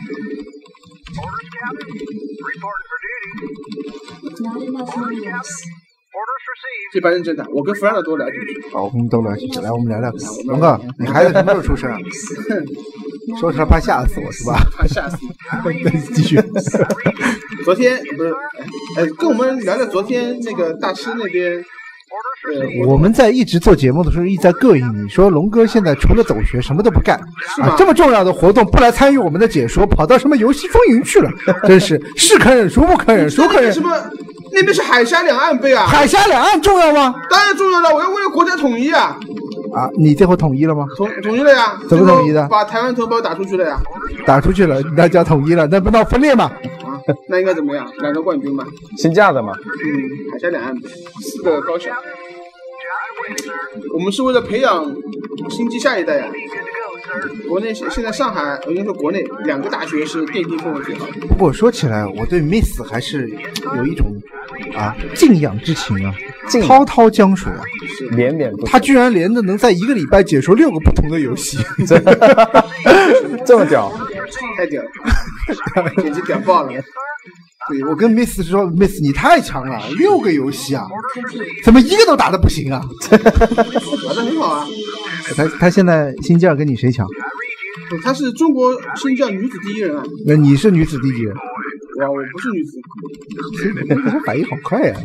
Speaker 3: 这班认真的，我跟弗兰德都聊进去。
Speaker 1: 好，我们都聊进去。来，我们聊聊。龙哥，你孩子什么时候出生啊？说出来怕吓死我是吧？
Speaker 3: 怕吓死
Speaker 1: 你。那你继续。
Speaker 3: 昨天不是，呃，跟我们聊聊昨天那个大师那边。呃，
Speaker 1: 我们在一直做节目的时候一直在膈应你说龙哥现在除了走学什么都不干啊，这么重要的活动不来参与我们的解说，跑到什么游戏风云去了，真是是可忍孰不可忍，孰可忍？
Speaker 3: 什么？那边是海峡两岸杯啊！
Speaker 1: 海峡两岸重要吗？
Speaker 3: 当然重要了，我要为了国家统一啊！
Speaker 1: 啊，你最后统一了吗？
Speaker 3: 统统一了呀！
Speaker 1: 怎么统一的？
Speaker 3: 把台湾同胞打出去了呀！
Speaker 1: 打出去了，那叫统一了，那不闹分裂吗？
Speaker 3: 啊，那应该怎么样？两个冠军嘛，
Speaker 5: 新架的嘛。
Speaker 3: 嗯，海峡两岸杯，四个高校。我们是为了培养新机下一代呀、啊。国内现现在上海，我应该说国内两个大学是电竞氛围最好的。
Speaker 1: 不过说起来，我对 Miss 还是有一种啊敬仰之情啊，滔滔江水啊，
Speaker 5: 连绵不。
Speaker 1: 他居然连着能在一个礼拜解说六个不同的游戏，
Speaker 5: 这么屌，
Speaker 3: 太屌了，简直屌爆了。
Speaker 1: 对，我跟 Miss 说 ，Miss 你太强了，六个游戏啊，怎么一个都打得不行啊？
Speaker 3: 打得很好啊。
Speaker 1: 他他现在新疆跟你谁强？
Speaker 3: 他是中国新疆女子第一人啊。
Speaker 1: 那你是女子第一人？
Speaker 3: 我我不是女子。
Speaker 1: 这反应好快呀、啊！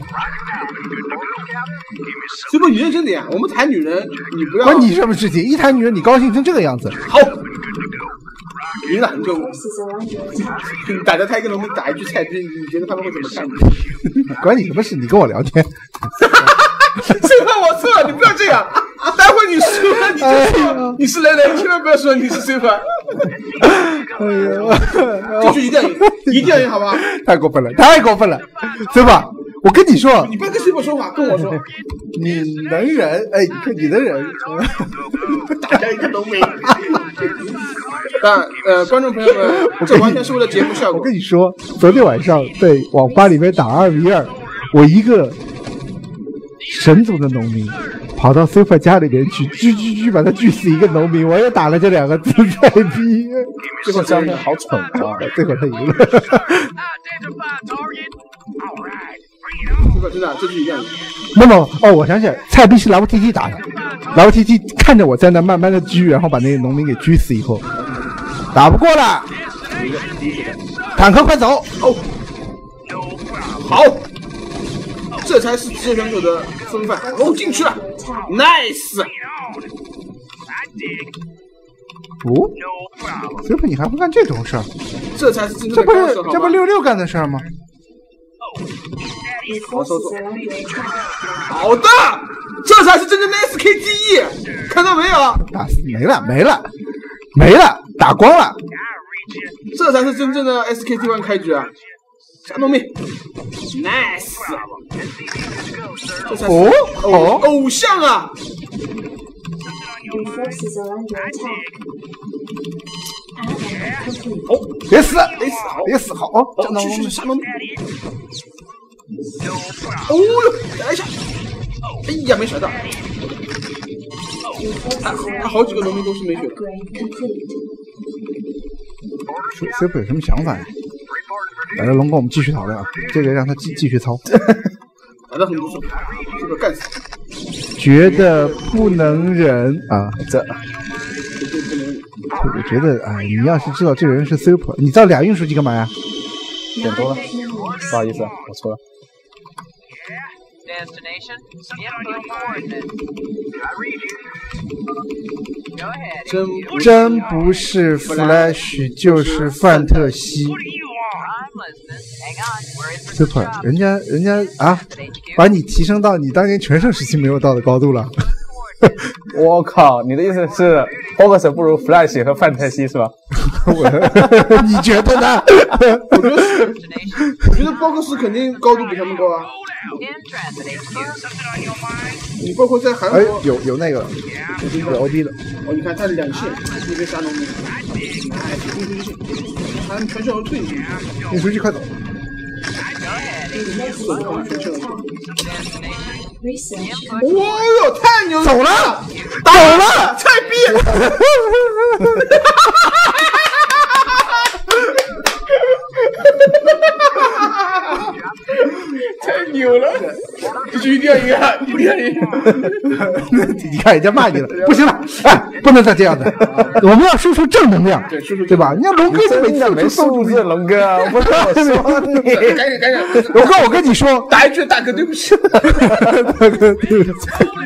Speaker 3: 这不你认真点啊！我们谈女人，你不要。
Speaker 1: 关你什么事情？一谈女人，你高兴成这个样子。
Speaker 3: 好。赢了你就打着他一个龙门打一句菜逼，你觉得他们会怎么看你？
Speaker 1: 关你什么事？你跟我聊天。
Speaker 3: 这回我错了，你不要这样。 待会你输了你就说你是雷雷，千万不要说你是 super。
Speaker 1: 哎呦，
Speaker 3: 这局一定要赢，一定要赢，好不好？
Speaker 1: 太过分了，太过分了，对吧？我跟你说，
Speaker 3: 你不要跟 super 说话，跟我说。
Speaker 1: 你能忍？哎，你看你能忍，
Speaker 3: 大家一个都没。但呃，观众朋友们，这完全是为了节目效果。
Speaker 1: 我跟你说，昨天晚上在网吧里面打二 v 二，我一个神族的农民跑到 super 家里面去，狙狙狙把他狙死一个农民，我也打了这两个自在逼，
Speaker 5: 最后江天好蠢啊！
Speaker 1: 最后他赢了。
Speaker 3: 这个真的，这局一定要赢。
Speaker 1: 那么哦，我想起来，蔡斌是劳 T T 打的，劳 T T 看着我在那慢慢的狙，然后把那个农民给狙死以后，打不过了，坦克快走！
Speaker 3: 哦，好，这才是职业选手的风范。哦，进去了 ，nice。
Speaker 1: 哦，所以你还不干这种事儿？
Speaker 3: 这才是真正
Speaker 1: 这不
Speaker 3: 的高手，
Speaker 1: 是这不六六干的事儿吗？
Speaker 3: 好操作，好的，这才是真正的 S K T E， 看到没有？
Speaker 1: 打死没了没了没了，打光了，
Speaker 3: 这才是真正的 S K T one 开局啊！下农民 ，nice， 这才是
Speaker 1: 哦
Speaker 3: 偶偶像啊！
Speaker 7: Your forces are under attack. Ally complete.
Speaker 1: 哦，别死
Speaker 3: 没死好，
Speaker 1: 别死好哦，
Speaker 3: 哦，
Speaker 1: 战斗
Speaker 3: 去去去，下农民。哦呦，来一下！哎呀，没甩到。
Speaker 7: Your forces
Speaker 3: 他
Speaker 7: are
Speaker 3: 他好几个农民都是没血的。
Speaker 7: upgrade complete.
Speaker 1: C P 有什么想法呀？来了，龙哥，我们继续讨论啊，这个让他继继续操。
Speaker 3: 打得很不错，这个干死。
Speaker 1: 觉得不能忍啊，这。我觉得哎，你要是知道这个人是 super， 你造俩运输机干嘛呀？
Speaker 5: 点多了，不好意思，我错了。
Speaker 8: Destination, input coordinates. Go ahead.
Speaker 3: 真
Speaker 1: 真不是 Flash 就是范特西
Speaker 8: I'm listening. Hang on. Where is the
Speaker 1: super， 人家人家啊，把你提升到你当年全盛时期没有到的高度了。
Speaker 5: 我靠，你的意思是 Focus 不如 Flash 和范特西是吧？
Speaker 1: 你觉得呢？
Speaker 3: 我觉得是，我觉得包克斯肯定高度比他们高啊。
Speaker 8: in transit H Q?
Speaker 3: 你包括在韩
Speaker 1: 哎
Speaker 3: 国，，
Speaker 1: 有有那个有 O D 的，
Speaker 3: 哦，你看他是两线，一个杀农民，哎，运输线，他们全身而退，
Speaker 1: 运输机快走！
Speaker 7: Research
Speaker 3: 哦哟，太牛了！
Speaker 1: 走了，
Speaker 3: 走了，菜逼！太牛了！这局一定要赢啊！一定要赢！
Speaker 1: 你看人家骂你了，不行了，哎，不能再这样子，我们要输出正能量，
Speaker 3: 对，输出
Speaker 1: 对吧？你看龙哥就每次
Speaker 5: 没素质，龙哥，不是我说你。
Speaker 3: 赶紧赶紧！
Speaker 1: 龙哥，我跟你说，
Speaker 3: 打一句，大哥对不起。
Speaker 1: 大哥对不起。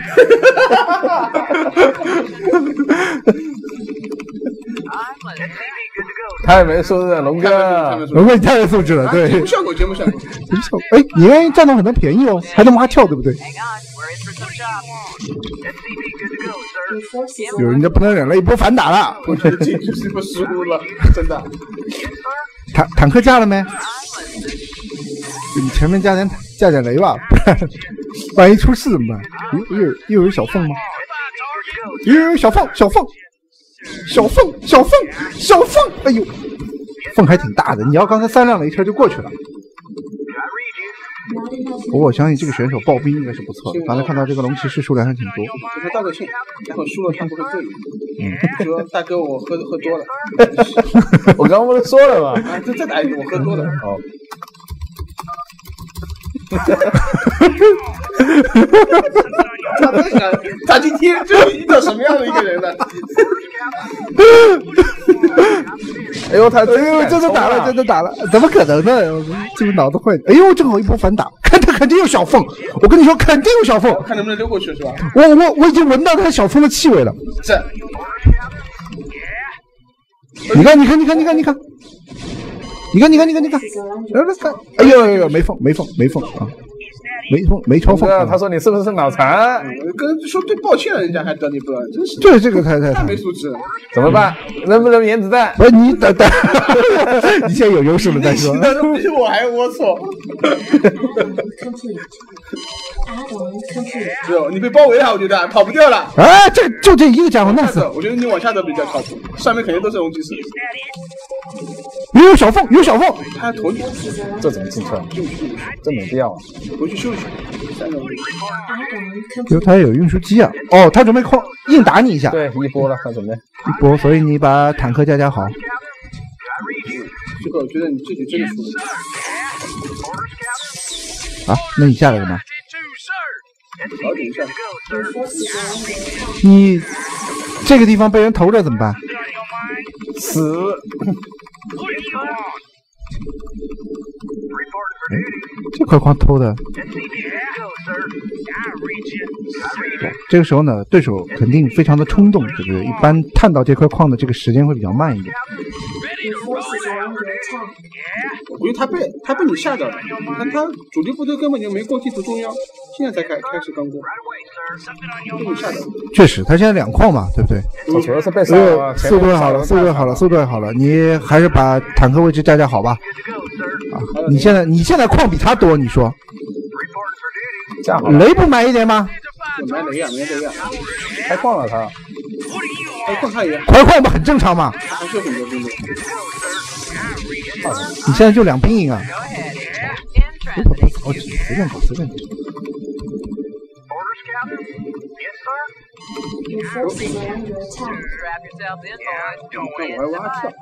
Speaker 5: 太没素质了，龙哥。
Speaker 1: 龙哥，你太没素质了，对。
Speaker 3: 节目效果，节目效果。
Speaker 1: 节目效果，哎，你原来战斗很能便宜哦，还能挖跳，对不对？
Speaker 8: Hang on. Where is for some shop?
Speaker 7: your forces
Speaker 1: 有
Speaker 7: are
Speaker 1: 人家不能忍了，一波反打了。
Speaker 3: 我觉得这局是不输了，真的。
Speaker 1: 坦坦克加了没？你前面加点加点雷吧，不然万一出事怎么办？又又有又有小凤吗？又有小凤，小凤，小凤，小凤，小凤！哎呦，凤还挺大的，你要刚才三辆雷车就过去了。
Speaker 7: not enough
Speaker 1: 不过我相信这个选手爆兵应该是不错的。刚才看到这个龙骑士数量还挺多。
Speaker 3: 给他道个歉，然后输了他不会对你。嗯，说大哥我喝喝多了。
Speaker 5: 我刚刚不是说了吗？
Speaker 3: 啊，再再打一句，我喝多了。
Speaker 5: 哦。
Speaker 3: 他在想，他今天这遇到什么样的一个人呢？
Speaker 5: 哎呦，他
Speaker 1: 哎呦，真的打了，真的打了，怎么可能呢？这个脑子坏。哎呦，正好一波反打，看他肯定有小凤。我跟你说，肯定有小凤。
Speaker 3: 看能不能溜过去是吧？
Speaker 1: 我我我已经闻到他小凤的气味了。
Speaker 3: 这，
Speaker 1: 你看，你看，你看，你看，你看，你看，你看，你看，你看，
Speaker 7: forces are under
Speaker 1: 来来看，哎呦呦呦，没凤，没凤，没凤啊！ 没错，没嘲讽。
Speaker 5: 他说你是不是脑残？
Speaker 3: 跟说对抱歉了，人家还得你不，真是。
Speaker 1: 对这个太太
Speaker 3: 太没素质了。
Speaker 5: 怎么办？能不能原子弹？
Speaker 1: 不是你等等，你现在有优势了再说。
Speaker 3: 那都比我还龌龊。是，你被包围了，我觉得跑不掉了。
Speaker 1: 哎，这就这一个家伙弄死。
Speaker 3: 我觉得你往下走比较靠谱，上面肯定都是龙骑士。
Speaker 1: 有小凤，有小凤，
Speaker 3: 他头你，
Speaker 5: 这怎么进去？这没必要啊！
Speaker 3: 回去休息。
Speaker 1: 有他有运输机啊！哦，他准备控硬打你一下。
Speaker 5: 对，一波了，他准备
Speaker 1: 一波，所以你把坦克加加好。
Speaker 3: 这个我觉得你这局真的输了。
Speaker 1: 啊，那你下来干嘛？
Speaker 3: 调整一下。
Speaker 1: 你这个地方被人投着怎么办？
Speaker 5: 死！
Speaker 1: 这块矿偷的。这个时候呢，对手肯定非常的冲动，对不对？一般探到这块矿的这个时间会比较慢一点。
Speaker 3: 我觉得他被他被你吓到了，你看他主力部队根本就没过地图中央，现在才开开始刚过，被你吓到了。
Speaker 1: 确实，他现在两矿嘛，对不对？
Speaker 5: 我主要是被杀了，
Speaker 1: 速度也好了，速度也好了，速度也好了，你还是把坦克位置加加好吧。啊，你现在你现在矿比他多，你说？雷不买一点吗？
Speaker 3: 买雷呀，没雷呀，
Speaker 5: 开矿了他，
Speaker 3: 开矿他也
Speaker 1: 开矿不很正常吗？
Speaker 3: 他还是有很多兵的。
Speaker 1: 你现在就两兵营啊！别跑，别跑，随便搞，随便搞。
Speaker 3: 我还挖跳。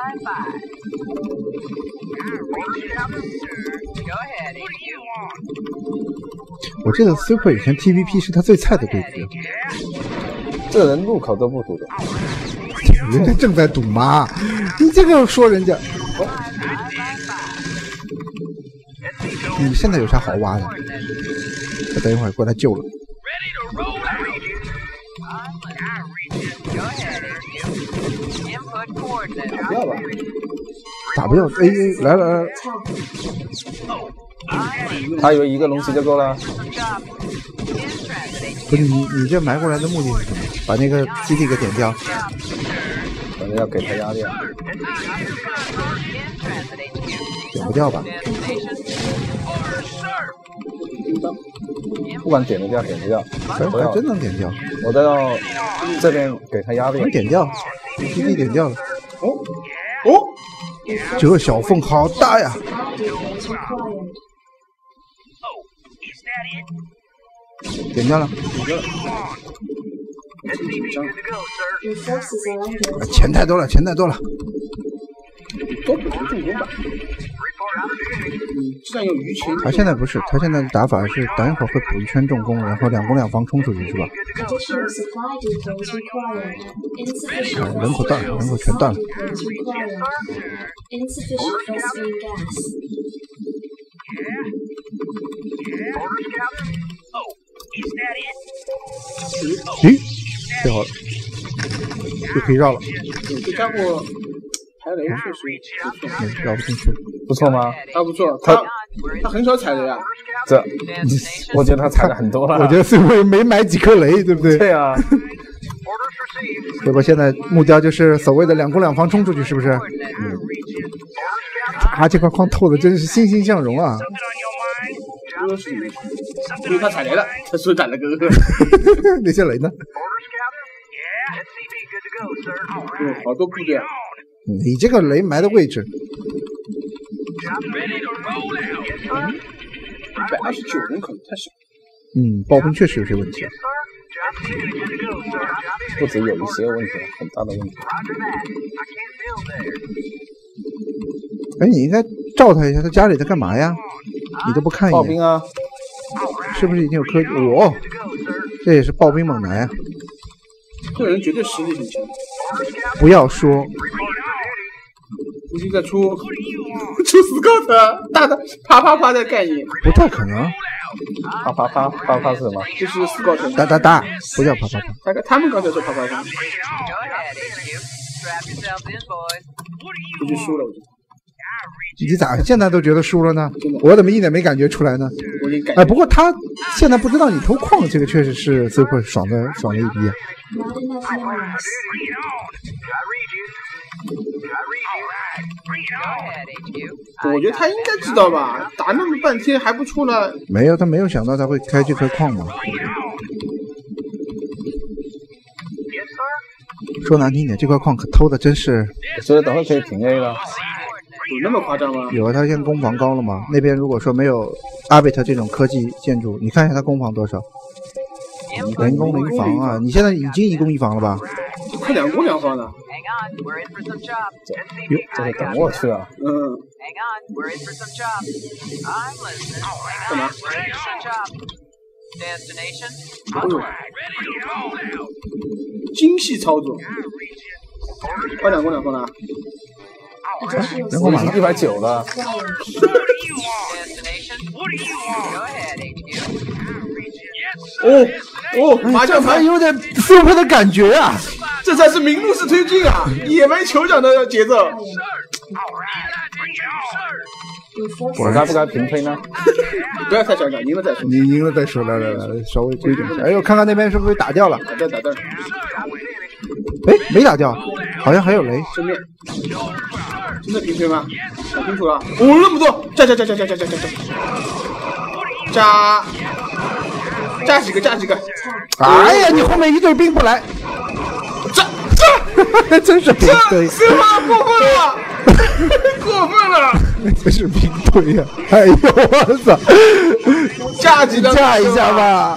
Speaker 1: 我记得 Super 以前 T V P 是他最菜的对局。
Speaker 5: 这个人路口都不堵的。
Speaker 1: 人家正在堵嘛，你这个说人家，哦、你现在有啥好挖的？我等一会儿过来救了。
Speaker 3: 打不掉吧？
Speaker 1: 打不掉 ，A A 来了来了。
Speaker 5: 他以为一个龙骑就够了。
Speaker 1: 不是你，你这埋过来的目的是什么？把那个基地给点掉。
Speaker 5: 反正要给他压力。
Speaker 1: 点不掉吧？
Speaker 5: 不管点得掉点不掉，
Speaker 1: 还还真能点掉。
Speaker 5: 我再到这边给他压力。
Speaker 1: 能点掉，基地点掉了。
Speaker 3: 哦哦，
Speaker 1: 这个小缝好大呀！点掉了。钱太多了，钱太多了。
Speaker 3: 多补充进攻吧。嗯，既然有余钱。
Speaker 1: 他现在不是，他现在的打法是等一会儿会补一圈重攻，然后两攻两防冲出去，是吧？啊，人口断了，人口全断了。咦，太好了，就可以绕了。
Speaker 3: 嗯，这家伙排雷确实不错，
Speaker 1: 绕不进去，
Speaker 5: 不错吗？
Speaker 3: 他不错，他他很少踩雷啊。
Speaker 5: 这，我觉得他踩的很多了。
Speaker 1: 我觉得是因为没买几颗雷，对不对？
Speaker 5: 对啊。
Speaker 1: 结果现在目标就是所谓的两攻两防冲出去，是不是？嗯。啊，这块矿透的真是欣欣向荣啊！
Speaker 3: 因为他踩雷了，他所以打了个个。
Speaker 1: 那些雷呢？
Speaker 3: 嗯，好多部队啊！
Speaker 1: 你这个雷埋的位置，
Speaker 3: 一百二十九人口太少。
Speaker 1: 嗯，刨冰确实有些问题。
Speaker 5: 不止有一些问题，很大的问题。
Speaker 1: 哎，你应该照他一下，他家里在干嘛呀？你都不看一眼。
Speaker 5: 刨冰啊！
Speaker 1: 是不是已经有科技？哦，这也是刨冰猛男啊！
Speaker 3: 这人绝对实力很强。
Speaker 1: 不要说。
Speaker 3: 估计在出出 Scout 大的啪啪啪的概念。
Speaker 1: 不太可能。
Speaker 5: 啪啪啪啪啪是什么？
Speaker 3: 就是 Scout
Speaker 1: 哒哒哒，不叫啪啪啪。
Speaker 3: 大概他们刚才说啪啪啪。估计输了，我觉得。
Speaker 1: 你咋现在都觉得输了呢？我怎么一点没感觉出来呢？
Speaker 3: 我已经感
Speaker 1: 哎，不过他现在不知道你偷矿，这个确实是 Super 爽的爽的一逼。
Speaker 7: Not enough minerals.
Speaker 8: Go ahead, H Q.
Speaker 3: 我觉得他应该知道吧？打那么半天还不出来，
Speaker 1: 没有，他没有想到他会开这颗矿嘛。说难听点，这块矿可偷的真是。
Speaker 5: 我觉得等会可以平 A 了。
Speaker 3: 有那么夸张吗？
Speaker 1: 有啊，他现在攻防高了嘛。那边如果说没有阿贝特这种科技建筑，你看一下他攻防多少？零攻零防啊！你现在已经一攻一防了吧？
Speaker 3: 快两攻两防了。
Speaker 8: Hang on, we're in for some chops.
Speaker 5: 哟，这个等我去啊！
Speaker 3: 嗯，
Speaker 8: Hang on, we're in for some chops. I'm listening. Hang on, we're in for some chops. Destination.
Speaker 3: 哎呦，精细操作。快两攻两防了。
Speaker 1: 人工满了
Speaker 5: 一百九了。
Speaker 8: Destination. Go ahead, H Q.
Speaker 3: 哦哦，麻将牌
Speaker 1: 还有点 Super 的感觉啊！
Speaker 3: 这才是名路式推进啊！野蛮酋长的节奏。
Speaker 5: 我该不该平推呢？
Speaker 3: 不要太嚣张，赢了再说。
Speaker 1: 你赢了再说，来来来，稍微规整一下。哎呦，看看那边是不是被打掉了？
Speaker 3: 打掉打掉，
Speaker 1: 哎，没打掉，好像还有雷。
Speaker 3: 正面。真的平推吗？搞清楚了。哦，那么多，加加加加加加加加加，加加几个加几个。
Speaker 1: 哎呀，你后面一队兵不来，
Speaker 3: 这
Speaker 1: 这真是兵推，
Speaker 3: 这他妈过分了，过分了，
Speaker 1: 真是兵推呀！哎呦，我操，
Speaker 3: 加几个
Speaker 1: 架一下吧。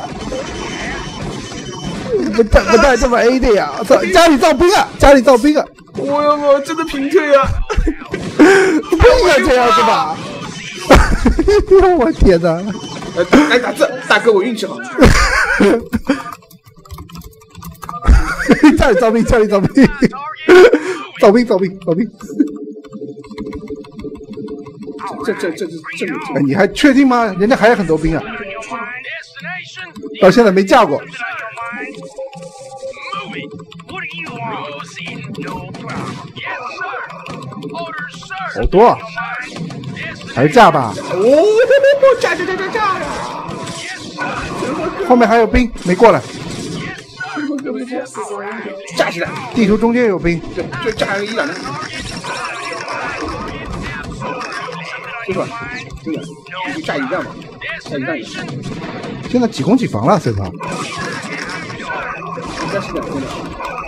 Speaker 1: 不带不带这么 A 的呀！我操，家里造兵啊，家里造兵啊！
Speaker 3: 我要我真的平推啊！
Speaker 1: 不应该这样子吧？我天哪！
Speaker 3: 来来打字，大哥我运气好。
Speaker 1: 家里造兵，家里造兵，造兵造兵造兵！
Speaker 3: 这这这这这
Speaker 1: 哎，你还确定吗？人家还有很多兵啊，到现在没架过。好多啊，还是架吧。
Speaker 3: 哦，架架架架架呀！
Speaker 1: 后面还有兵没过来，
Speaker 3: 架起来！
Speaker 1: 地图中间有兵，
Speaker 3: 就就架一两的，是吧？真的，就架一辆嘛，架一辆。
Speaker 1: 现在几攻几防了 ，C 哥？
Speaker 3: 应该是两攻的。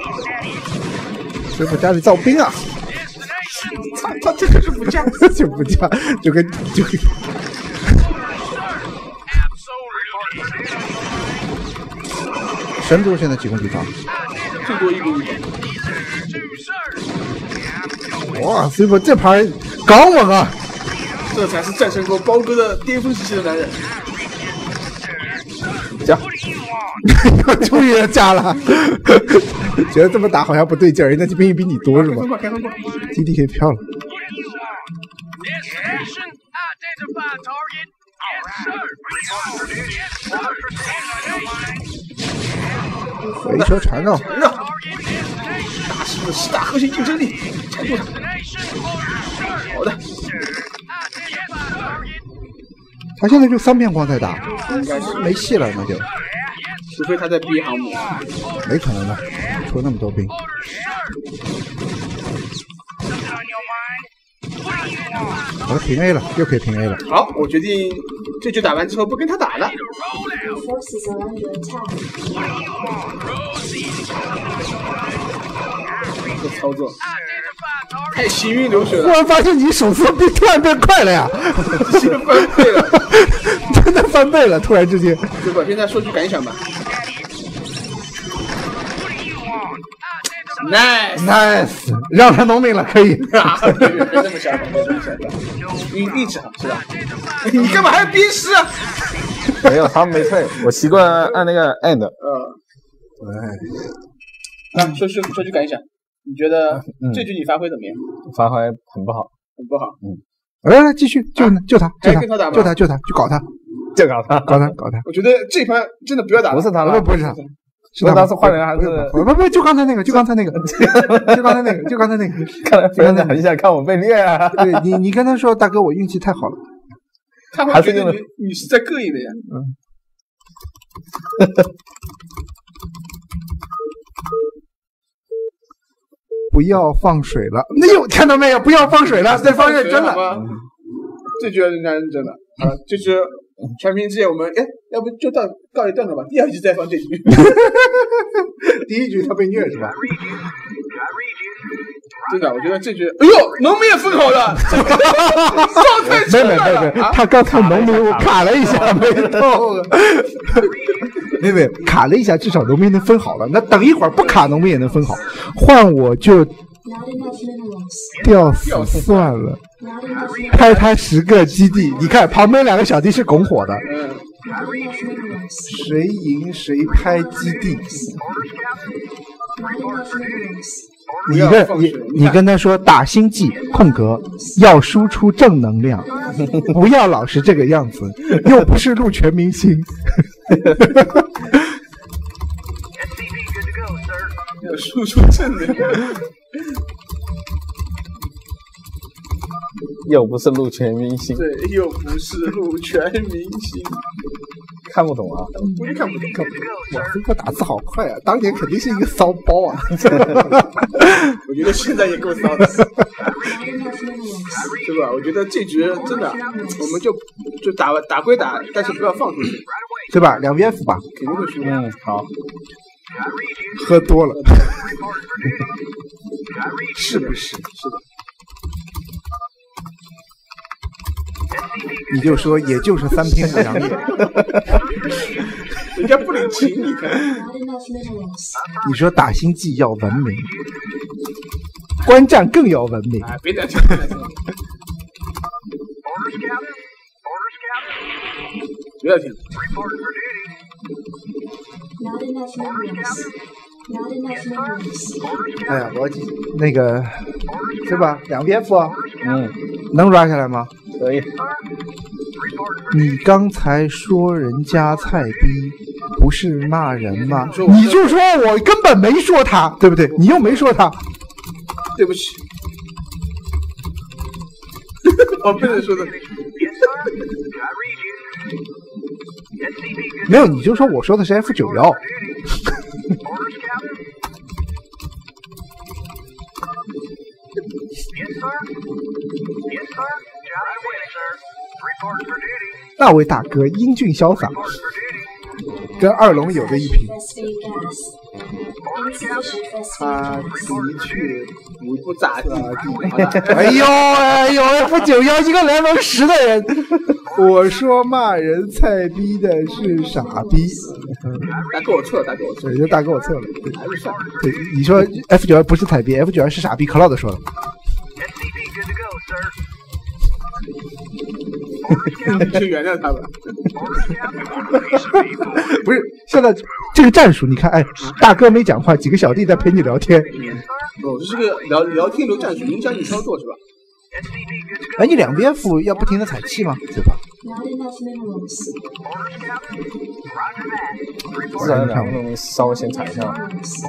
Speaker 1: 师傅家里造兵啊！
Speaker 3: 操操，这就是不架，
Speaker 1: 就不架，就跟就跟。神族现在几攻几防？
Speaker 3: 最多一攻一防。
Speaker 1: 哇，师傅这盘刚稳啊！
Speaker 3: 这才是战胜过包哥的巅峰时期的男人。
Speaker 5: 加，
Speaker 1: 终于加了，觉得这么打好像不对劲儿，人家这兵比你多是吗？
Speaker 3: 开分过，
Speaker 1: 基地可以飘了。围车缠绕，
Speaker 3: 大师的十大核心竞争力，缠住他。好的。
Speaker 1: 他现在就三片光在打，
Speaker 3: 应该是
Speaker 1: 没戏了，那就。
Speaker 3: 除非他在逼航母。
Speaker 1: 没可能的，出那么多兵。好了，平 A 了，又可以平 A 了。
Speaker 3: 好，我决定这局打完之后不跟他打了。
Speaker 7: Your forces are under attack.
Speaker 3: 这操作太行云流水了。
Speaker 1: 忽然发现你手速变突然变快了呀，
Speaker 3: 直接翻倍了，
Speaker 1: 真的翻倍了，突然之间。
Speaker 3: 对吧？现在说句感想吧。Nice
Speaker 1: nice， 让他农民了，可以。
Speaker 3: 别这么想，别这么想，运运气好是吧？你干嘛还要鞭尸啊？
Speaker 5: 没有，他们没退，我习惯按那个 end。
Speaker 3: 嗯，哎，那说说说句感想，你觉得这局你发挥怎么样？
Speaker 5: 发挥很不好，
Speaker 3: 很不好。
Speaker 1: 嗯，来来继续救救他，救他，救他，救他，救他，去搞他，
Speaker 5: 就搞他，
Speaker 1: 搞他，搞他。
Speaker 3: 我觉得这盘真的不要打，
Speaker 5: 不是他了，
Speaker 1: 不是他。 是他
Speaker 5: 当时换人还是
Speaker 1: 不不不，就刚才那个，就刚才那个，就刚才那个，就刚才那个。
Speaker 5: 看来别人很想看我被虐啊！
Speaker 1: 对你，你跟他说，大哥，我运气太好了。
Speaker 3: 他会觉得你你是在膈应的呀。
Speaker 1: 嗯。不要放水了！那有看到没有？不要放水了，对方认真了。
Speaker 3: 这句人家认真了啊！就是全民之夜，我们哎，要不就到告一段落吧。第二集再放这句。
Speaker 1: 第一局他被虐是吧？
Speaker 3: 真的，我觉得这句，哎呦，农民也分好了，烧太
Speaker 1: 没没没没，他刚才农民我卡了一下，没动。没没卡了一下，至少农民能分好了。那等一会儿不卡，农民也能分好。换我就吊死算了。拍他十个基地，你看旁边两个小弟是拱火的。谁赢谁拍基地。你跟你你跟他说打星际空格要输出正能量，不要老是这个样子，又不是录全明星。
Speaker 3: 要输出正能量，
Speaker 5: 又不是录全明星，
Speaker 3: 对，又不是录全明星。
Speaker 5: 看不懂啊！
Speaker 3: 我也看不懂，看不懂。
Speaker 1: 哇，这个打字好快啊！当年肯定是一个骚包啊！
Speaker 3: 我觉得现在也够骚的，是吧？我觉得这局真的，我们就就打打归打，但是不要放出去，
Speaker 1: 对吧？两边服吧，
Speaker 3: 肯定会输。
Speaker 5: 嗯，好。
Speaker 1: 喝多了，是不是？是的。你就说，也就是三天两夜，
Speaker 3: 人家不领情，你看。
Speaker 1: 你说打星际要文明，观战更要文明。
Speaker 3: 哎，别再讲，别再讲。不要听。
Speaker 1: 哎呀，逻辑那个是吧？两边服，
Speaker 5: 嗯，
Speaker 1: 能抓下来吗？
Speaker 5: 可以。
Speaker 1: 你刚才说人家菜逼，不是骂人吗？你就说我根本没说他，对不对？你又没说他，
Speaker 3: 对不起。我不能说的。
Speaker 1: 没有，你就说我说的是 F 九十一。那位大哥英俊潇洒，跟二龙有的一拼。
Speaker 3: 他的确不不咋地。
Speaker 1: 哎呦哎呦 ，F 九十一一个联盟十的人，我说骂人菜逼的是傻逼。
Speaker 3: 大哥我错了，大哥我错了，
Speaker 1: 对，大哥我错了。
Speaker 3: 还是算了。
Speaker 1: 对，你说 F 九十一不是菜逼 ，F 九十一是傻逼 ，Cloud 说的。
Speaker 3: 就原谅他吧。
Speaker 1: 不是，现在这个战术，你看，哎，大哥没讲话，几个小弟在陪你聊天。
Speaker 3: 哦，这是个聊聊天流战术，影响你操作是吧？
Speaker 1: 哎，你两边服要不停的踩气吗？对吧？
Speaker 5: 自然两个东西稍微先踩一下。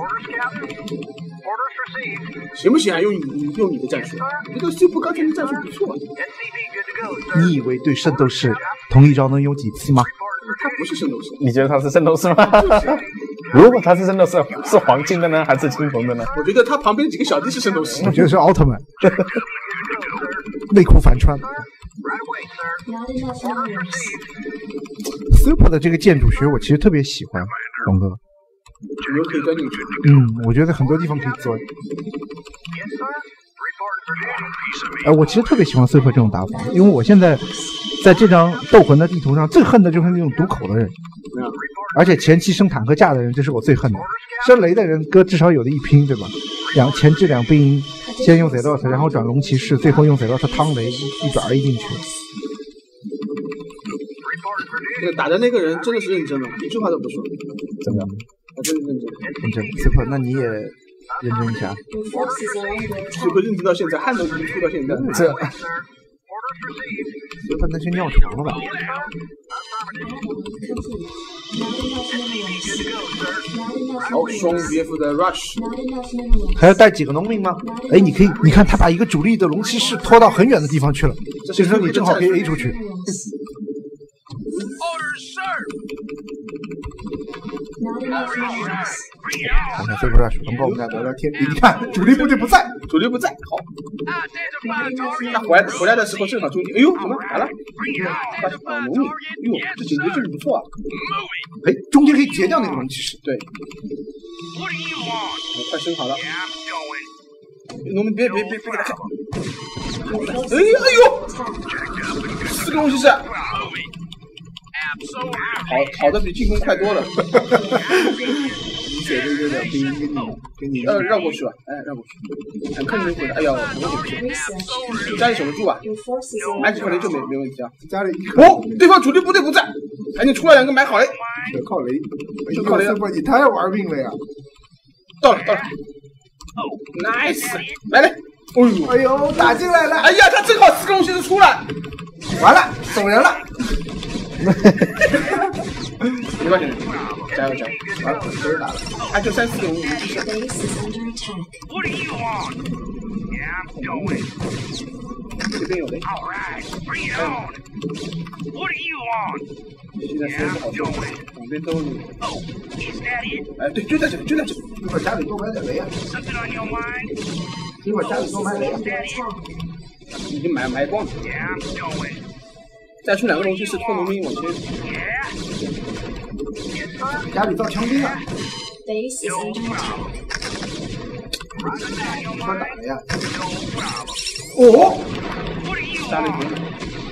Speaker 3: 行不行啊？用你用你的战术，这个 Super 刚才的战术不错。
Speaker 1: 你以为对圣斗士同一招能用几次吗？
Speaker 3: 他不是圣斗士，
Speaker 5: 你觉得他是圣斗士吗？如果他是圣斗士，是黄金的呢，还是青铜的呢？
Speaker 3: 我觉得他旁边几个小弟是圣斗士。
Speaker 1: 我觉得是奥特曼，内裤反穿。Super 的这个建筑学我其实特别喜欢，龙哥。
Speaker 3: 你又可以钻进去。
Speaker 1: 嗯，我觉得很多地方可以钻。哎、呃，我其实特别喜欢 Super 这种打法，因为我现在在这张斗魂的地图上最恨的就是那种堵口的人，
Speaker 3: 嗯、
Speaker 1: 而且前期升坦克架的人，这是我最恨的。升雷的人，哥至少有的一拼，对吧？两前置两兵，先用 Zelos， 然后转龙骑士，最后用 Zelos 汤雷一转 A 进去。
Speaker 3: 这个打的那个人真的是认真了，一句话都不说，
Speaker 5: 真的，
Speaker 3: 他真的认真，
Speaker 1: 认真。Super， 那你也认真一下。
Speaker 3: Super 认真到现在，汗都已经出到现在。
Speaker 1: 这，Super 那是尿床了吧？
Speaker 3: 好，双 V F 的 Rush，
Speaker 1: 还要带几个农民吗？哎，你可以，你看他把一个主力的龙骑士拖到很远的地方去了，这时候你正好可以 A 出去。看看 Super Rush， 能帮我们俩聊聊天。你看，主力部队不在，
Speaker 3: 主力不在，好。他回来回来的时候正好中间，哎呦，怎么来了？啊，农民，哎呦，这警觉性不错啊。
Speaker 1: 哎，中间可以截掉那个龙骑士。
Speaker 3: 对。快升好了。农民别别别别给他看。哎哎呦，四个龙骑士。跑跑的比进攻快多了。
Speaker 1: 理解这个的，给你给你给你
Speaker 3: 呃绕过去吧，哎绕过去，很坑人回来，哎呀，怎么回事？家里守得住啊，买几块雷就没没问题啊。
Speaker 1: 家里
Speaker 3: 哦，对方主力部队不在，赶紧出来两个买好雷，
Speaker 1: 全靠雷，
Speaker 3: 就靠雷了。
Speaker 1: 你太玩命了呀！
Speaker 3: 到了到了 ，nice， 来雷。哎呦
Speaker 1: 哎呦，打进来了！
Speaker 3: 哎呀，他正好四个龙骑士出来，
Speaker 1: 完了，走人了。
Speaker 3: 没关系，加油加油！完了，谁打了？还就三四个龙骑士。这边有雷。现在谁不好说？两边都有。哎，对，就在这里，就在这里。
Speaker 1: 一会儿家里多买点雷啊！一会儿家里多买雷啊！
Speaker 3: 已经买买光了。再出两个龙骑士拖农民往前。
Speaker 1: 家里造枪兵啊！怎么打的呀？哦！
Speaker 3: 家里头。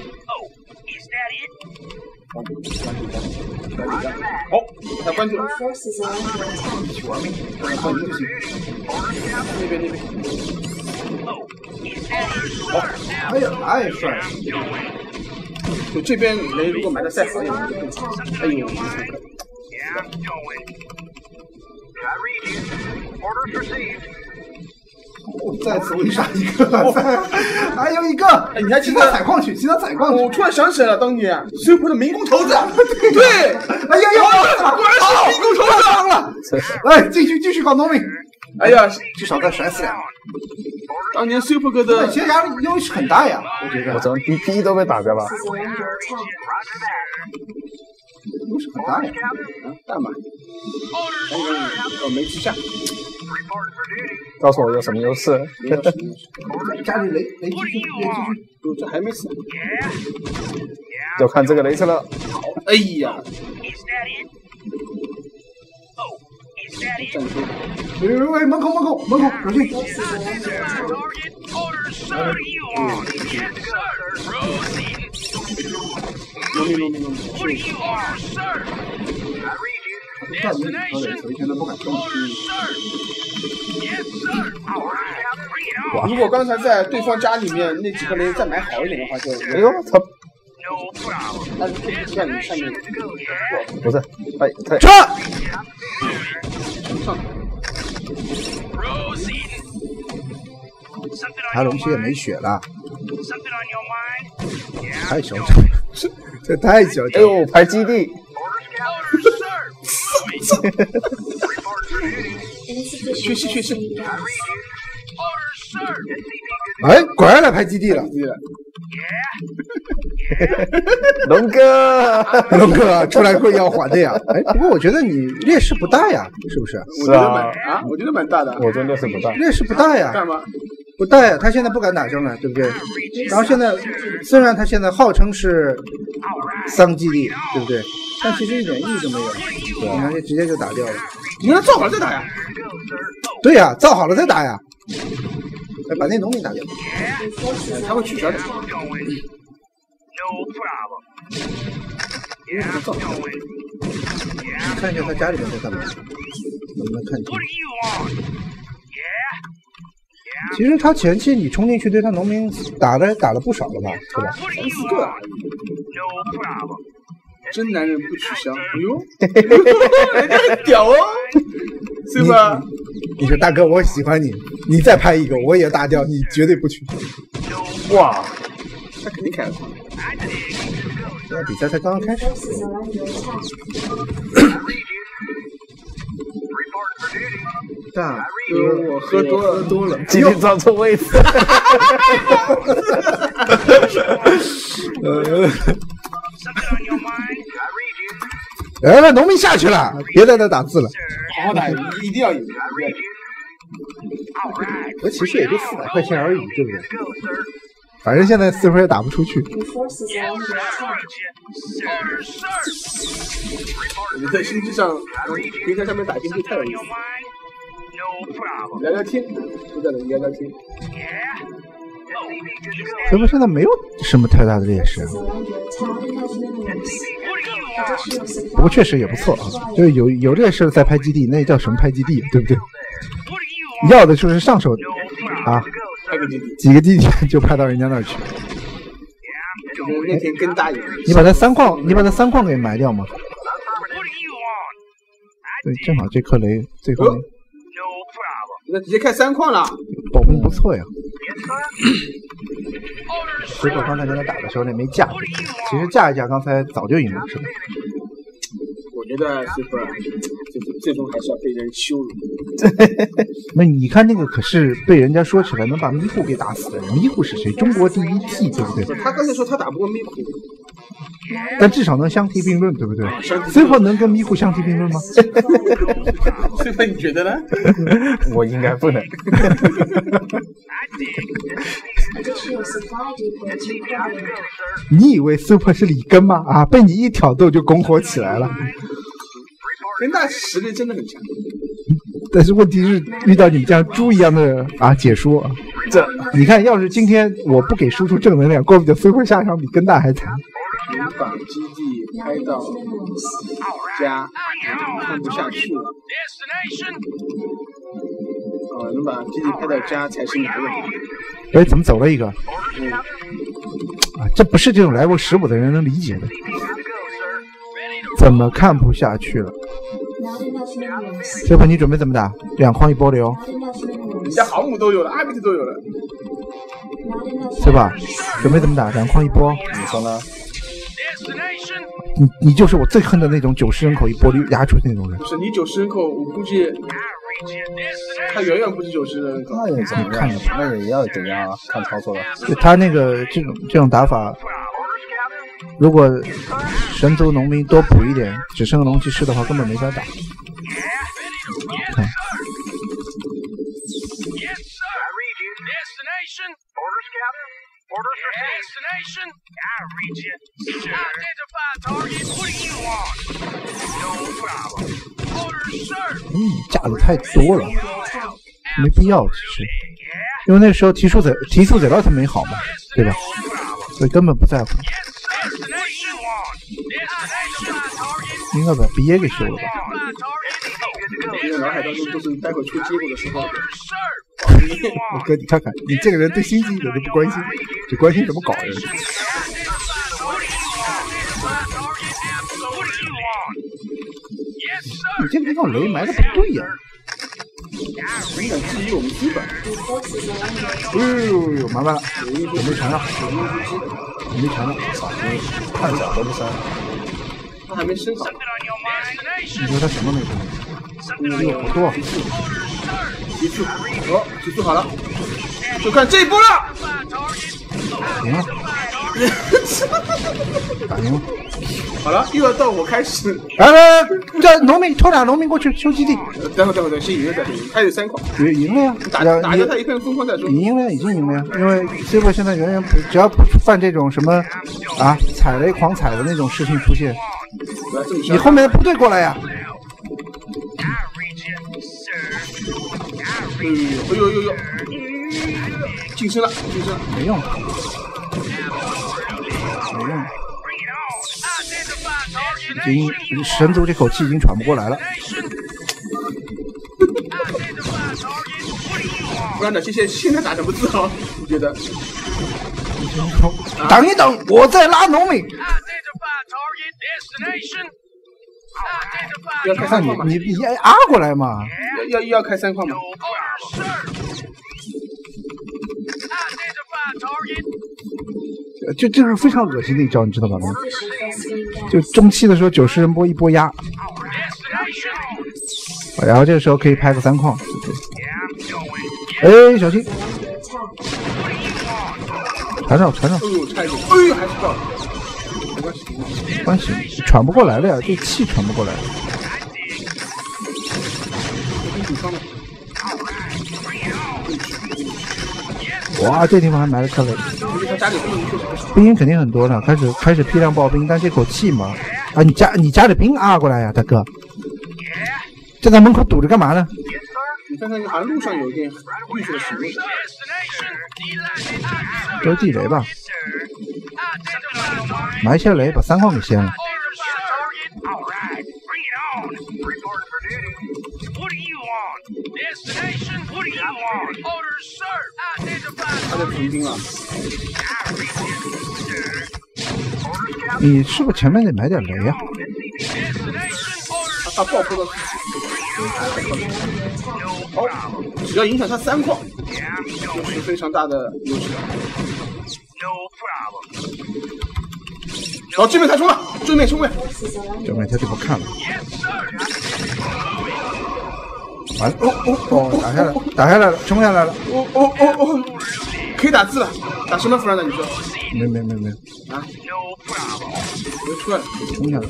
Speaker 3: 好，他关注了。去玩命，让他关注就行。那边那边。好，
Speaker 1: 哎呀，太帅了！
Speaker 3: 就这边雷如果买的再好一点就更好。哎呦，
Speaker 1: 哦，再次围杀一个，还有一个。
Speaker 3: 哎，你还记得
Speaker 1: 采矿去？其他采矿去。
Speaker 3: 我突然想起来了，当年 Super 的民工头子。对，
Speaker 1: 哎呀呀，
Speaker 3: 果然是民工头子
Speaker 1: 了。来，继续继续搞农民。
Speaker 3: 哎呀，
Speaker 1: 至少再甩死两个。
Speaker 3: 当年 Super 哥的
Speaker 1: 其实压力优势很大呀，我觉得。
Speaker 5: 我怎么 B P 都被打掉了？
Speaker 1: 优势很大呀，
Speaker 3: 啊，大嘛。哎呀，哦，没吃下。
Speaker 5: 告诉我有什么优势？
Speaker 1: 家里雷雷继续雷继续，
Speaker 3: 哦，这还没死。
Speaker 5: 要看这个雷车了。
Speaker 3: 哎呀！站住！
Speaker 1: 喂喂喂，门口门口门口，小心！
Speaker 3: 农民农民农民，
Speaker 1: 断门好点，所以现在不敢动。
Speaker 3: 如果刚才在对方家里面那几个雷再买好一点的话，就
Speaker 5: 哎呦他。
Speaker 3: 但是不知道你上面
Speaker 5: 不是，哎，他
Speaker 1: 撤。
Speaker 3: 上。
Speaker 1: 他龙骑也没血了，太嚣张了，这太嚣张
Speaker 5: 了！哎呦，排基地。
Speaker 3: 缺席缺席。
Speaker 1: 哎，果然来排基地了。
Speaker 5: 龙哥，
Speaker 1: 龙哥出来会要还的呀。哎，不过我觉得你劣势不大呀，是不是？
Speaker 3: 是啊，啊，我觉得蛮大的。
Speaker 5: 我觉得劣势不大，
Speaker 1: 劣势不大呀。
Speaker 3: 干嘛？
Speaker 1: 不大呀，他现在不敢打仗了，对不对？然后现在虽然他现在号称是三基地，对不对？但其实一点意义都没有，你看这直接就打掉了。
Speaker 3: 你让他造好了再打呀？
Speaker 1: 对呀，造好了再打呀。哎，把那农民打掉。
Speaker 3: 他会取消的。
Speaker 1: 你看一下他家里面在干嘛？能不能看清？其实他前期你冲进去对他农民打的打了不少了吧，是吧？
Speaker 3: 三四个。真男人不取消，哎呦，人家很屌哦，是吧？
Speaker 1: 你说大哥，我喜欢你，你再拍一个我也打掉，你绝对不取消。
Speaker 5: 哇，
Speaker 3: 他肯定开了。
Speaker 1: 现在比赛才刚刚开始。
Speaker 7: Forces are under attack.
Speaker 1: 大
Speaker 3: 因为我喝多了，多了。
Speaker 5: 今天找错位置。
Speaker 1: 呃，来了，农民下去了，别在那打字了。
Speaker 3: 好好打，一定要赢。
Speaker 1: 那其实也就四百块钱而已，对不对？反正现在四分也打不出去。
Speaker 7: Your forces are under attack.
Speaker 3: 我们在星际上，平台上面打竞技太有意思。聊聊天，就在那聊聊天。
Speaker 1: 所以说现在没有什么太大的劣势，
Speaker 7: Forces are under attack and have minerals. Additional supply
Speaker 1: 不过确实也不错啊。就是有有劣势在拍基地，那叫什么拍基地，对不对？要的就是上手啊，
Speaker 3: 拍个基地，
Speaker 1: 几个地点就拍到人家那儿去。
Speaker 3: 就是那天跟大爷。
Speaker 1: 你把它三矿，你把它三矿给埋掉嘛。对，正好这颗雷最后那。
Speaker 3: 那直接开三矿了，
Speaker 1: 保护不错呀。结果刚才跟他打的时候那没架，其实架一架刚才早就赢了，是吧？
Speaker 3: 我觉得 Super 最终最终还是要被人羞辱。
Speaker 1: 那你看那个可是被人家说起来能把迷糊给打死的人，迷糊是谁？中国第一 T， 对不对？
Speaker 3: 他刚才说他打不过迷糊，
Speaker 1: 但至少能相提并论，对不对？最后能跟迷糊相提并论吗？
Speaker 3: Super 你觉得呢？
Speaker 5: 我应该不能。
Speaker 7: additional supply depots required.
Speaker 1: 你以为 Super 是里根吗？啊，被你一挑逗就拱火起来了。
Speaker 3: 人大实力真的很强，
Speaker 1: 但是问题是遇到你们这样猪一样的啊解说啊，这你看，要是今天我不给输出正能量，怪不得 Super 下场比根大还惨。
Speaker 3: 能把基地开到家，看不下去了。哦，能把基地开到家才是男人。
Speaker 1: 哎，怎么走了一个？嗯、啊，这不是这种来过十五的人能理解的。怎么看不下去了？这回你准备怎么打？两矿一波流。
Speaker 3: 人家航母都有了，阿比特都有了，
Speaker 1: 对吧？准备怎么打？两矿一波。
Speaker 5: 你说呢？
Speaker 1: 你你就是我最恨的那种九十人口一波压出那种人。
Speaker 3: 不是你九十人口，我估计他远远不止九十人口。
Speaker 5: 那也怎么看？那也要怎样啊？看操作了。
Speaker 1: 就他那个这种这种打法，如果神族农民多补一点，只剩个龙骑士的话，根本没法打。看。嗯，架的太多了，没必要，其实，因为那时候提速载提速载到他没好嘛，对吧？所以根本不在乎。应该把鼻也给修了吧？
Speaker 3: 因为脑海当中都是待会出结果的时候。
Speaker 1: 我哥，你看看，你这个人对星际一点都不关心，只关心怎么搞人。你这个地方雷埋的不对呀、啊！
Speaker 3: 你敢质疑我们基本？
Speaker 1: 哎呦呦，麻烦了，准备缠上，准备缠上，
Speaker 5: 看脚都不伸，
Speaker 3: 他还没升好。
Speaker 1: 你说他什么没升？哎呦，好多！
Speaker 3: 提速，哦，提速好了，就看这一波了。
Speaker 1: 赢了，打赢了。
Speaker 3: 好了，又要到我开始。
Speaker 1: 来来来，这农民拖俩农民过去修基地。
Speaker 3: 待会待会等，先赢了再说。他有三矿。
Speaker 1: 赢赢了呀！
Speaker 3: 打打掉他一片疯狂再说。
Speaker 1: 赢了，已经赢了呀！因为 C 罗现在远远不，只要不犯这种什么啊踩雷狂踩的那种事情出现，你后面的部队过来呀！
Speaker 3: 哎呦呦呦呦！晋升了，晋升了，
Speaker 1: 没用，没用。已经神族这口气已经喘不过来了。
Speaker 3: 不然呢？现在现在打什么字啊？你觉得？
Speaker 1: 等一等，我在拉农民。
Speaker 3: 要开三矿吗？
Speaker 1: 你你你啊过来嘛！
Speaker 3: 要要要开三矿吗？
Speaker 1: 这这是非常恶心的一招，你知道吧？ 就中期的时候九十人波一波压，然后这个时候可以拍个三矿，哎，小心，缠绕缠绕，
Speaker 3: 哎呦，差一点，哎呦，还是到了，没关系，
Speaker 1: 没关系，喘不过来了呀，这气喘不过来了。哇，这地方还埋了颗雷，兵营肯定很多了，开始开始批量爆兵，但这口气嘛，啊，你加你加点兵啊过来呀，大哥，这在门口堵着干嘛呢？
Speaker 3: 你看看，好像路上有一点绿色的石位，
Speaker 1: 都是地雷吧？埋一些雷，把三矿给掀了。
Speaker 3: 他在屯兵了。
Speaker 1: 你是不是前面得买点雷啊？
Speaker 3: 他爆破了，好，只要影响他三矿，就是非常大的优势。好，这边太冲了，正面冲位，
Speaker 1: 正面他就不看了。完了，哦哦哦，打下来，打下来了，冲下来了。
Speaker 3: 哦哦哦哦，可以打字了，打什么符呢？你说？
Speaker 1: 没没没没。
Speaker 3: 啊？没出来，
Speaker 1: 冲下来。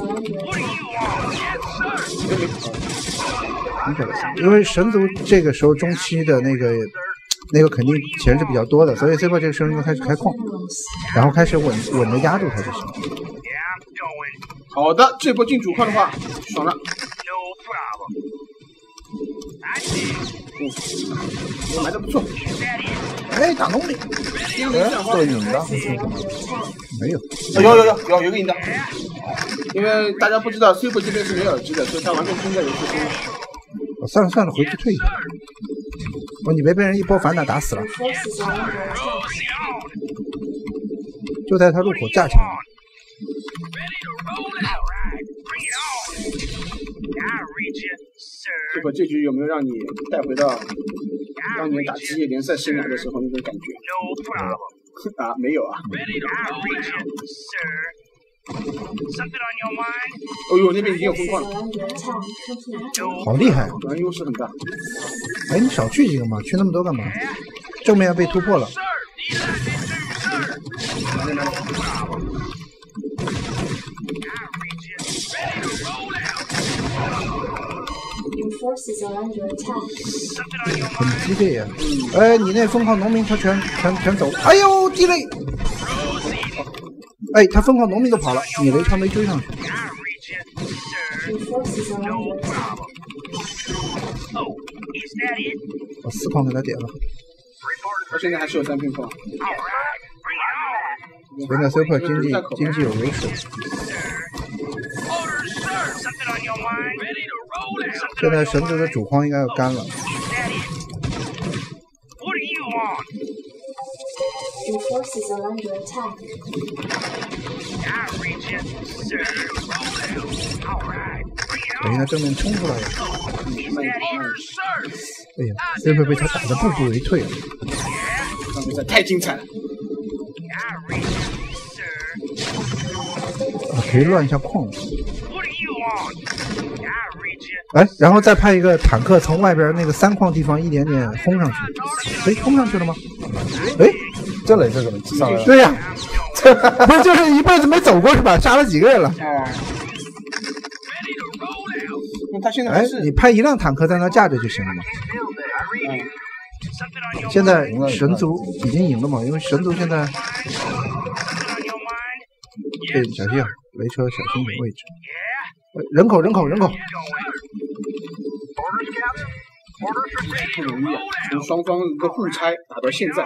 Speaker 1: 冲下来，因为神族这个时候中期的那个那个肯定钱是比较多的，所以 C 波这个时候应该开始开矿，然后开始稳稳的压住它就行。
Speaker 3: 好的，这波进主矿的话，爽了。嗯，埋的不错。
Speaker 1: 哎，打农民，
Speaker 3: 哎，
Speaker 5: 这引的
Speaker 1: 没有，
Speaker 3: 有有有有有有个引的，因为大家不知道 Super 这边是没耳机的，所以他完全听在游戏中。
Speaker 1: 我算了算了，回去退一下。哦，你别被人一波反打打死了，就在他路口架起来。
Speaker 3: 这个这局有没有让你带回到当年打职业联赛生涯的时候那种感觉？啊，没有啊。哦呦，那边已经有疯狂了，
Speaker 1: 好厉害！
Speaker 3: 好像优势很大。
Speaker 1: 哎，你少去几个嘛，去那么多干嘛？正面要被突破了。很激烈呀！哎，你那疯狂农民他全全全走了。哎呦，地雷！哎，他疯狂农民都跑了，你雷他没追上去。我四矿给他点了。
Speaker 3: 他现在还是有三片矿。
Speaker 1: 现在 Super 经济经济有优势。现在神族的主矿应该要干了。等一下正面冲出来了。哎呀 ，Super 被他打得步步为退了。
Speaker 3: 这比赛太精彩了。
Speaker 1: 啊，可以乱一下矿。哎，然后再派一个坦克从外边那个三矿地方一点点轰上去。哎，轰上去了吗？哎，
Speaker 5: 这雷是怎么上来？
Speaker 1: 对呀、啊，不是就是一辈子没走过是吧？杀了几个人了？
Speaker 3: 哎，他现在
Speaker 1: 哎，你派一辆坦克在那架着就行了嘛。嗯、现在神族已经赢了嘛，因为神族现在，对，小心啊，雷车小心点位置。人口人口人口，
Speaker 3: 不容易啊！从双方一个互拆打到现在。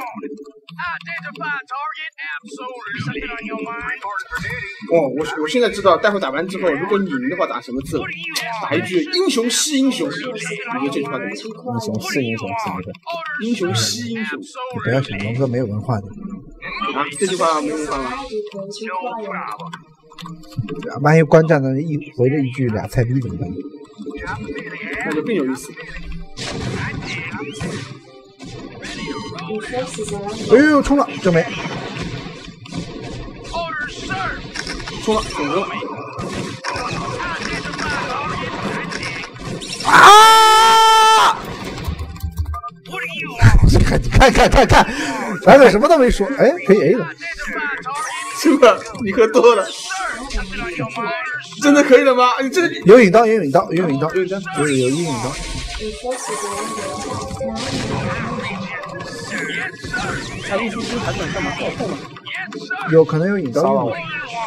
Speaker 3: 哦，我我现在知道，待会打完之后，如果你赢的话，打什么字了？打一句“英雄惜英雄”，你觉得这句话怎么说？
Speaker 5: 英雄是英雄，是不是？
Speaker 3: 英雄惜英雄。
Speaker 1: 你不要想龙哥没有文化的。
Speaker 3: 啊，这句话没文化吗？
Speaker 1: 万一观战的一回了一句俩菜逼怎么办？
Speaker 3: 那就更有意思。
Speaker 1: 哎呦，冲了，正没。
Speaker 3: 冲了，总攻了。
Speaker 1: 啊！你看，你看看看看，咱俩什么都没说，哎，可以 A 了。
Speaker 3: 是吧？你喝多了，真的可以了吗？你这
Speaker 1: 有引刀，有引刀，有引刀，有引刀，有有引刀。
Speaker 3: 他运输机还敢干嘛？好痛啊！
Speaker 1: 有可能有引刀用了。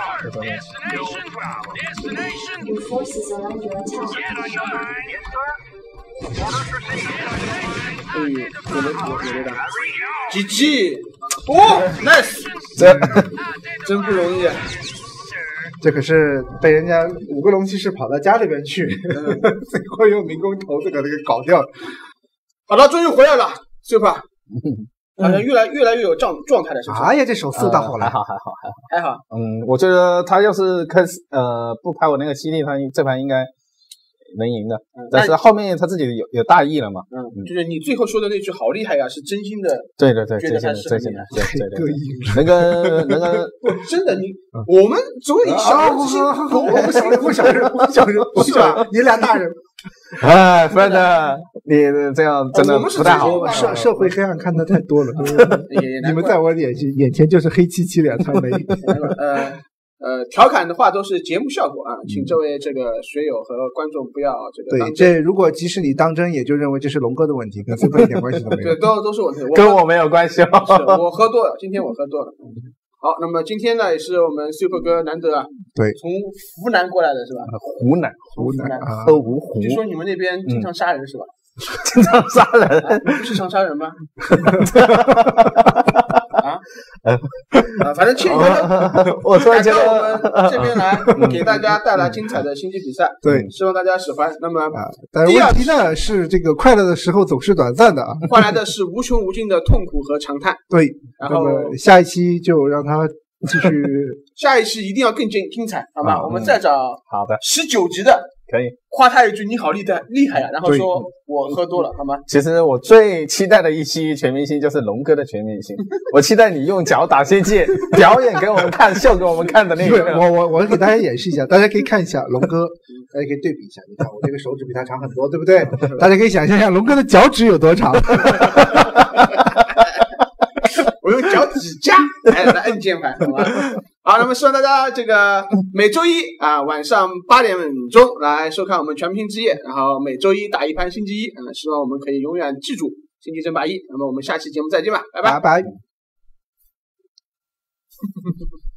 Speaker 3: 嗯，有的有有的打 ，G G， 哦 ，nice，
Speaker 1: 这
Speaker 3: 真不容易。
Speaker 1: 这可是被人家五个龙骑士跑到家里边去，最后用民工头子给他给搞掉了。
Speaker 3: 好了，终于回来了 ，Super， 好像越来越来越有状状态了，是不是？
Speaker 1: 哎呀，这手速倒好了，
Speaker 5: 还好还好还好
Speaker 3: 还好。
Speaker 5: 嗯，我觉得他要是开始呃不拍我那个犀利，他这盘应该能赢的。但是后面他自己有有大意了嘛？
Speaker 3: 嗯，就是你最后说的那句好厉害呀，是真心的。
Speaker 5: 对对对，
Speaker 3: 觉得他是
Speaker 5: 真心的，对对对，
Speaker 1: 那
Speaker 5: 个那个，
Speaker 3: 真的你我们作为小人之心，
Speaker 1: 我不小人不小人不小人不小人，你俩大人。
Speaker 5: 哎 ，friend， 你这样真的不太好。
Speaker 1: 社社会黑暗看得太多了，你们在我眼眼前就是黑漆漆两滩眉。
Speaker 3: 呃呃，调侃的话都是节目效果啊，请这位这个学友和观众不要这个。
Speaker 1: 对，这如果即使你当真，也就认为这是龙哥的问题，跟 Super 一点关系都没有。
Speaker 3: 对，都都是我的，
Speaker 5: 跟我没有关系。
Speaker 3: 我喝多了，今天我喝多了。好，那么今天呢，也是我们 Super 哥难得啊，
Speaker 1: 对，
Speaker 3: 从湖南过来的是吧？
Speaker 5: 湖南，
Speaker 1: 湖南，
Speaker 5: 喝芜湖。
Speaker 3: 据说你们那边经常杀人是吧？
Speaker 5: 经常杀人？
Speaker 3: 不是常杀人吗？啊啊，反正欠一下，
Speaker 5: 我突然觉得
Speaker 3: 我们这边来给大家带来精彩的星际比赛，
Speaker 1: 对，
Speaker 3: 希望大家喜欢。那么，
Speaker 1: 但是问题呢是，这个快乐的时候总是短暂的啊，
Speaker 3: 换来的是无穷无尽的痛苦和长叹。
Speaker 1: 对，
Speaker 3: 然后
Speaker 1: 下一期就让他继续，
Speaker 3: 下一期一定要更精精彩，好吧？我们再找
Speaker 5: 好的
Speaker 3: 十九集的，
Speaker 5: 可以
Speaker 3: 夸他一句你好厉害厉害呀，然后说我喝多了，好吗？
Speaker 5: 其实我最期待的一期全明星就是龙哥的全明星，我期待你用脚打星际表演给我们看，秀给我们看的那个。
Speaker 1: 我我我给大家演示一下，大家可以看一下龙哥，大家可以对比一下，你看我这个手指比他长很多，对不对？大家可以想象一下龙哥的脚趾有多长。
Speaker 3: 我用脚趾甲来来摁键盘，好吧？好，那么希望大家这个每周一啊晚上八点钟来收看我们全明星之夜，然后每周一打一盘星期一，嗯，希望我们可以永远记住星际争霸一。那么我们下期节目再见吧，拜拜。
Speaker 1: 拜拜。